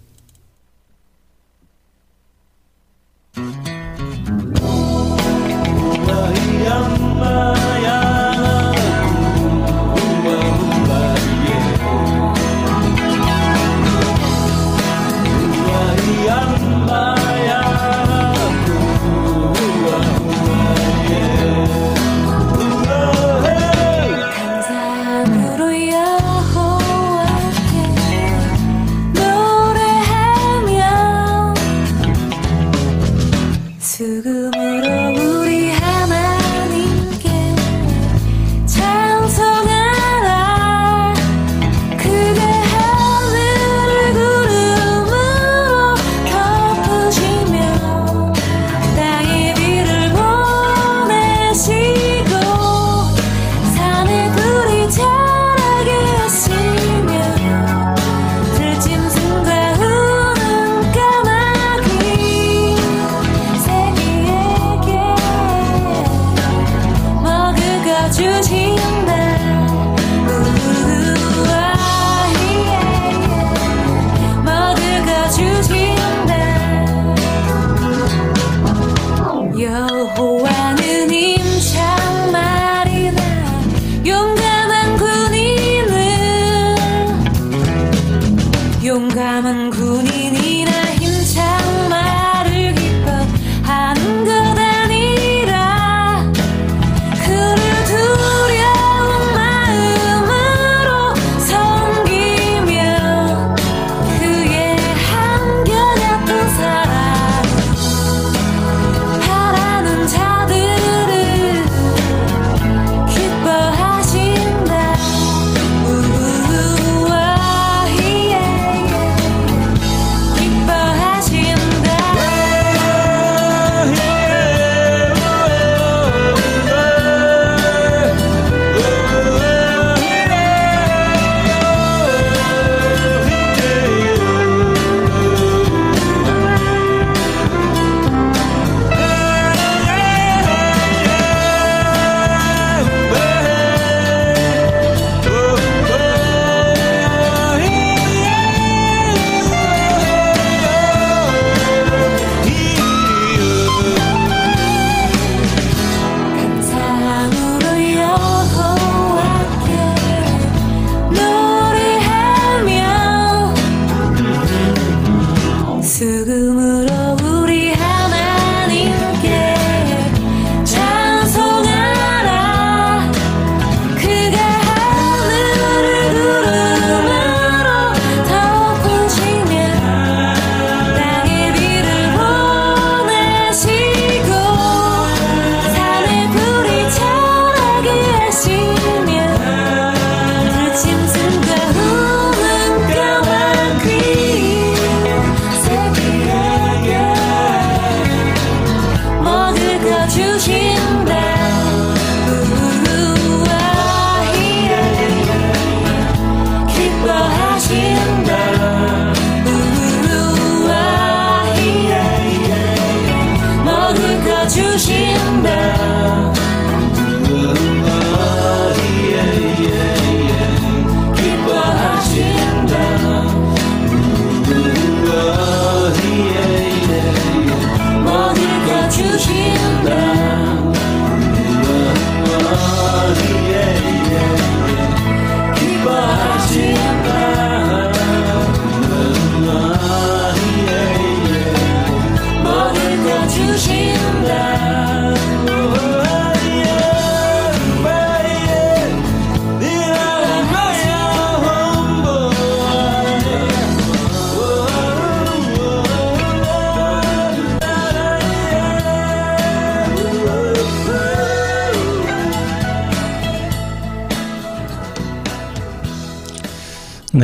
기뻐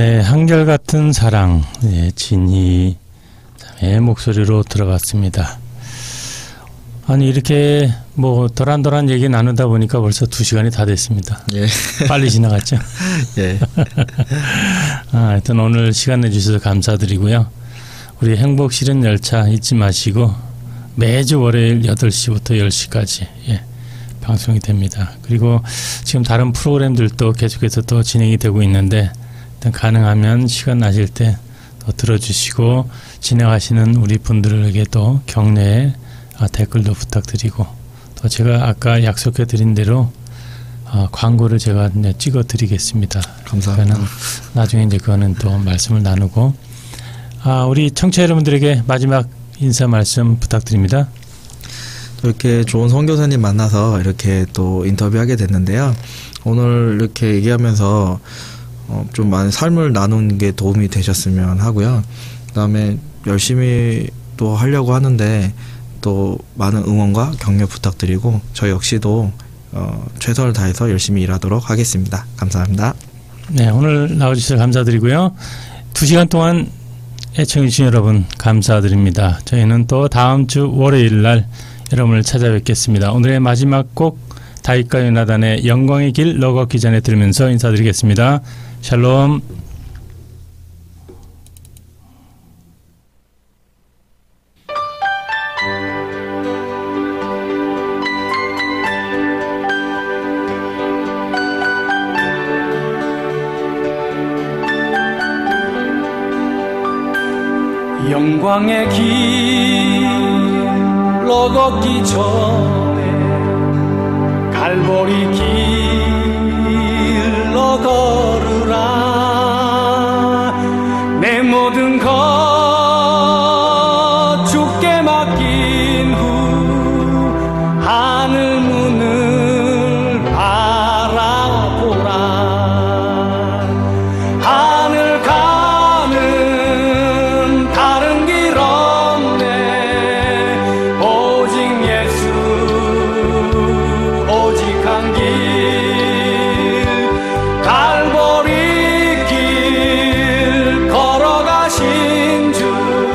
네, 한결같은 사랑, 네, 진희 자매의 목소리로 들어봤습니다. 아니 이렇게 뭐 도란도란 얘기 나누다 보니까 벌써 두 시간이 다 됐습니다. 예. 빨리 지나갔죠? 예. 아, 하여튼 오늘 시간 내주셔서 감사드리고요. 우리 행복 실은 열차 잊지 마시고 매주 월요일 여덟 시부터 열 시까지 예, 방송이 됩니다. 그리고 지금 다른 프로그램들도 계속해서 또 진행이 되고 있는데 일단 가능하면 시간 나실 때 또 들어주시고 진행하시는 우리 분들에게 또 격려의 아, 댓글도 부탁드리고 또 제가 아까 약속해 드린 대로 아, 광고를 제가 네, 찍어 드리겠습니다. 감사합니다. 나중에 이제 그거는 또 말씀을 나누고 아, 우리 청취자 여러분들에게 마지막 인사 말씀 부탁드립니다. 이렇게 좋은 선교사님 만나서 이렇게 또 인터뷰하게 됐는데요. 오늘 이렇게 얘기하면서 어, 좀 많은 삶을 나누는 게 도움이 되셨으면 하고요. 그다음에 열심히 또 하려고 하는데 또 많은 응원과 격려 부탁드리고 저 역시도 어, 최선을 다해서 열심히 일하도록 하겠습니다. 감사합니다. 네, 오늘 나와주셔서 감사드리고요. 두 시간 동안 애청해주신 여러분 감사드립니다. 저희는 또 다음 주 월요일 날 여러분을 찾아뵙겠습니다. 오늘의 마지막 곡 다윗과 요나단의 영광의 길 너 걷기 전에 들으면서 인사드리겠습니다. 샬롬. 영광의 길로 걷기 전에 갈보리 길로 걸으라. 내 모든 것 주께 맡긴 후 하늘 문을 바라보라. 하늘 가는 다른 길 없네. 오직 예수 오직 한 길. 갈보리 길 걸어가신 주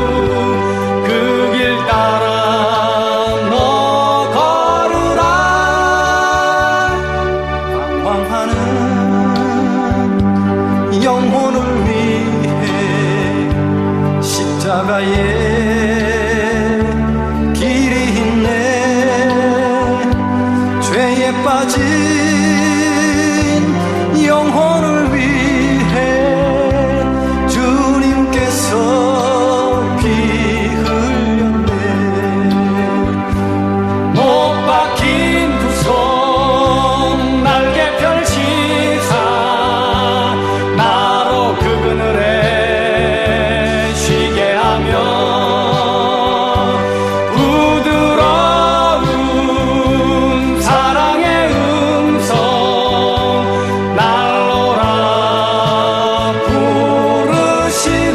그 길 따라 너 걸으라. 방황하는 영혼을 위해 십자가에 길이 있네. 죄에 빠진 영혼을 위해 주님께서 피 흘렸네. 못 박힌 두 손 날개 펼치사 나로 그 그늘에 쉬게 하며 부드러운 사랑의 음성 날로라 부르시네.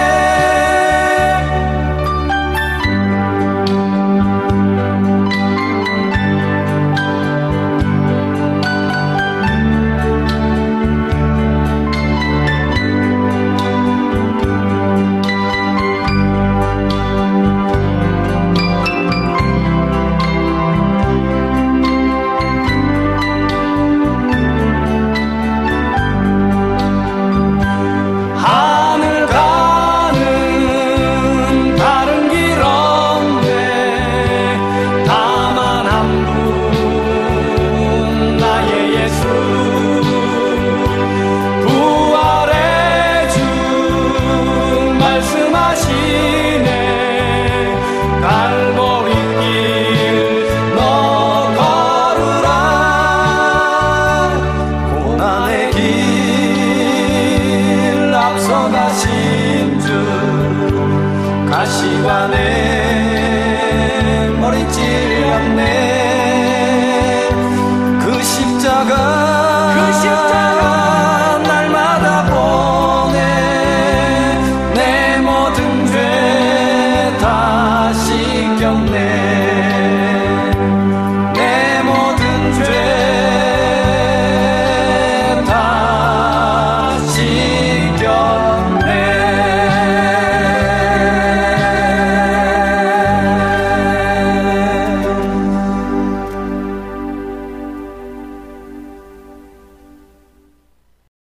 하늘 가는 다른 길 없네. 다만 한 분 나의 예수. 부활의 주 말씀하시네. 갈보리 길 너 걸으라. 고난의 길 앞서 가신 주 가시관에 머리 찔렸네. 그 십자가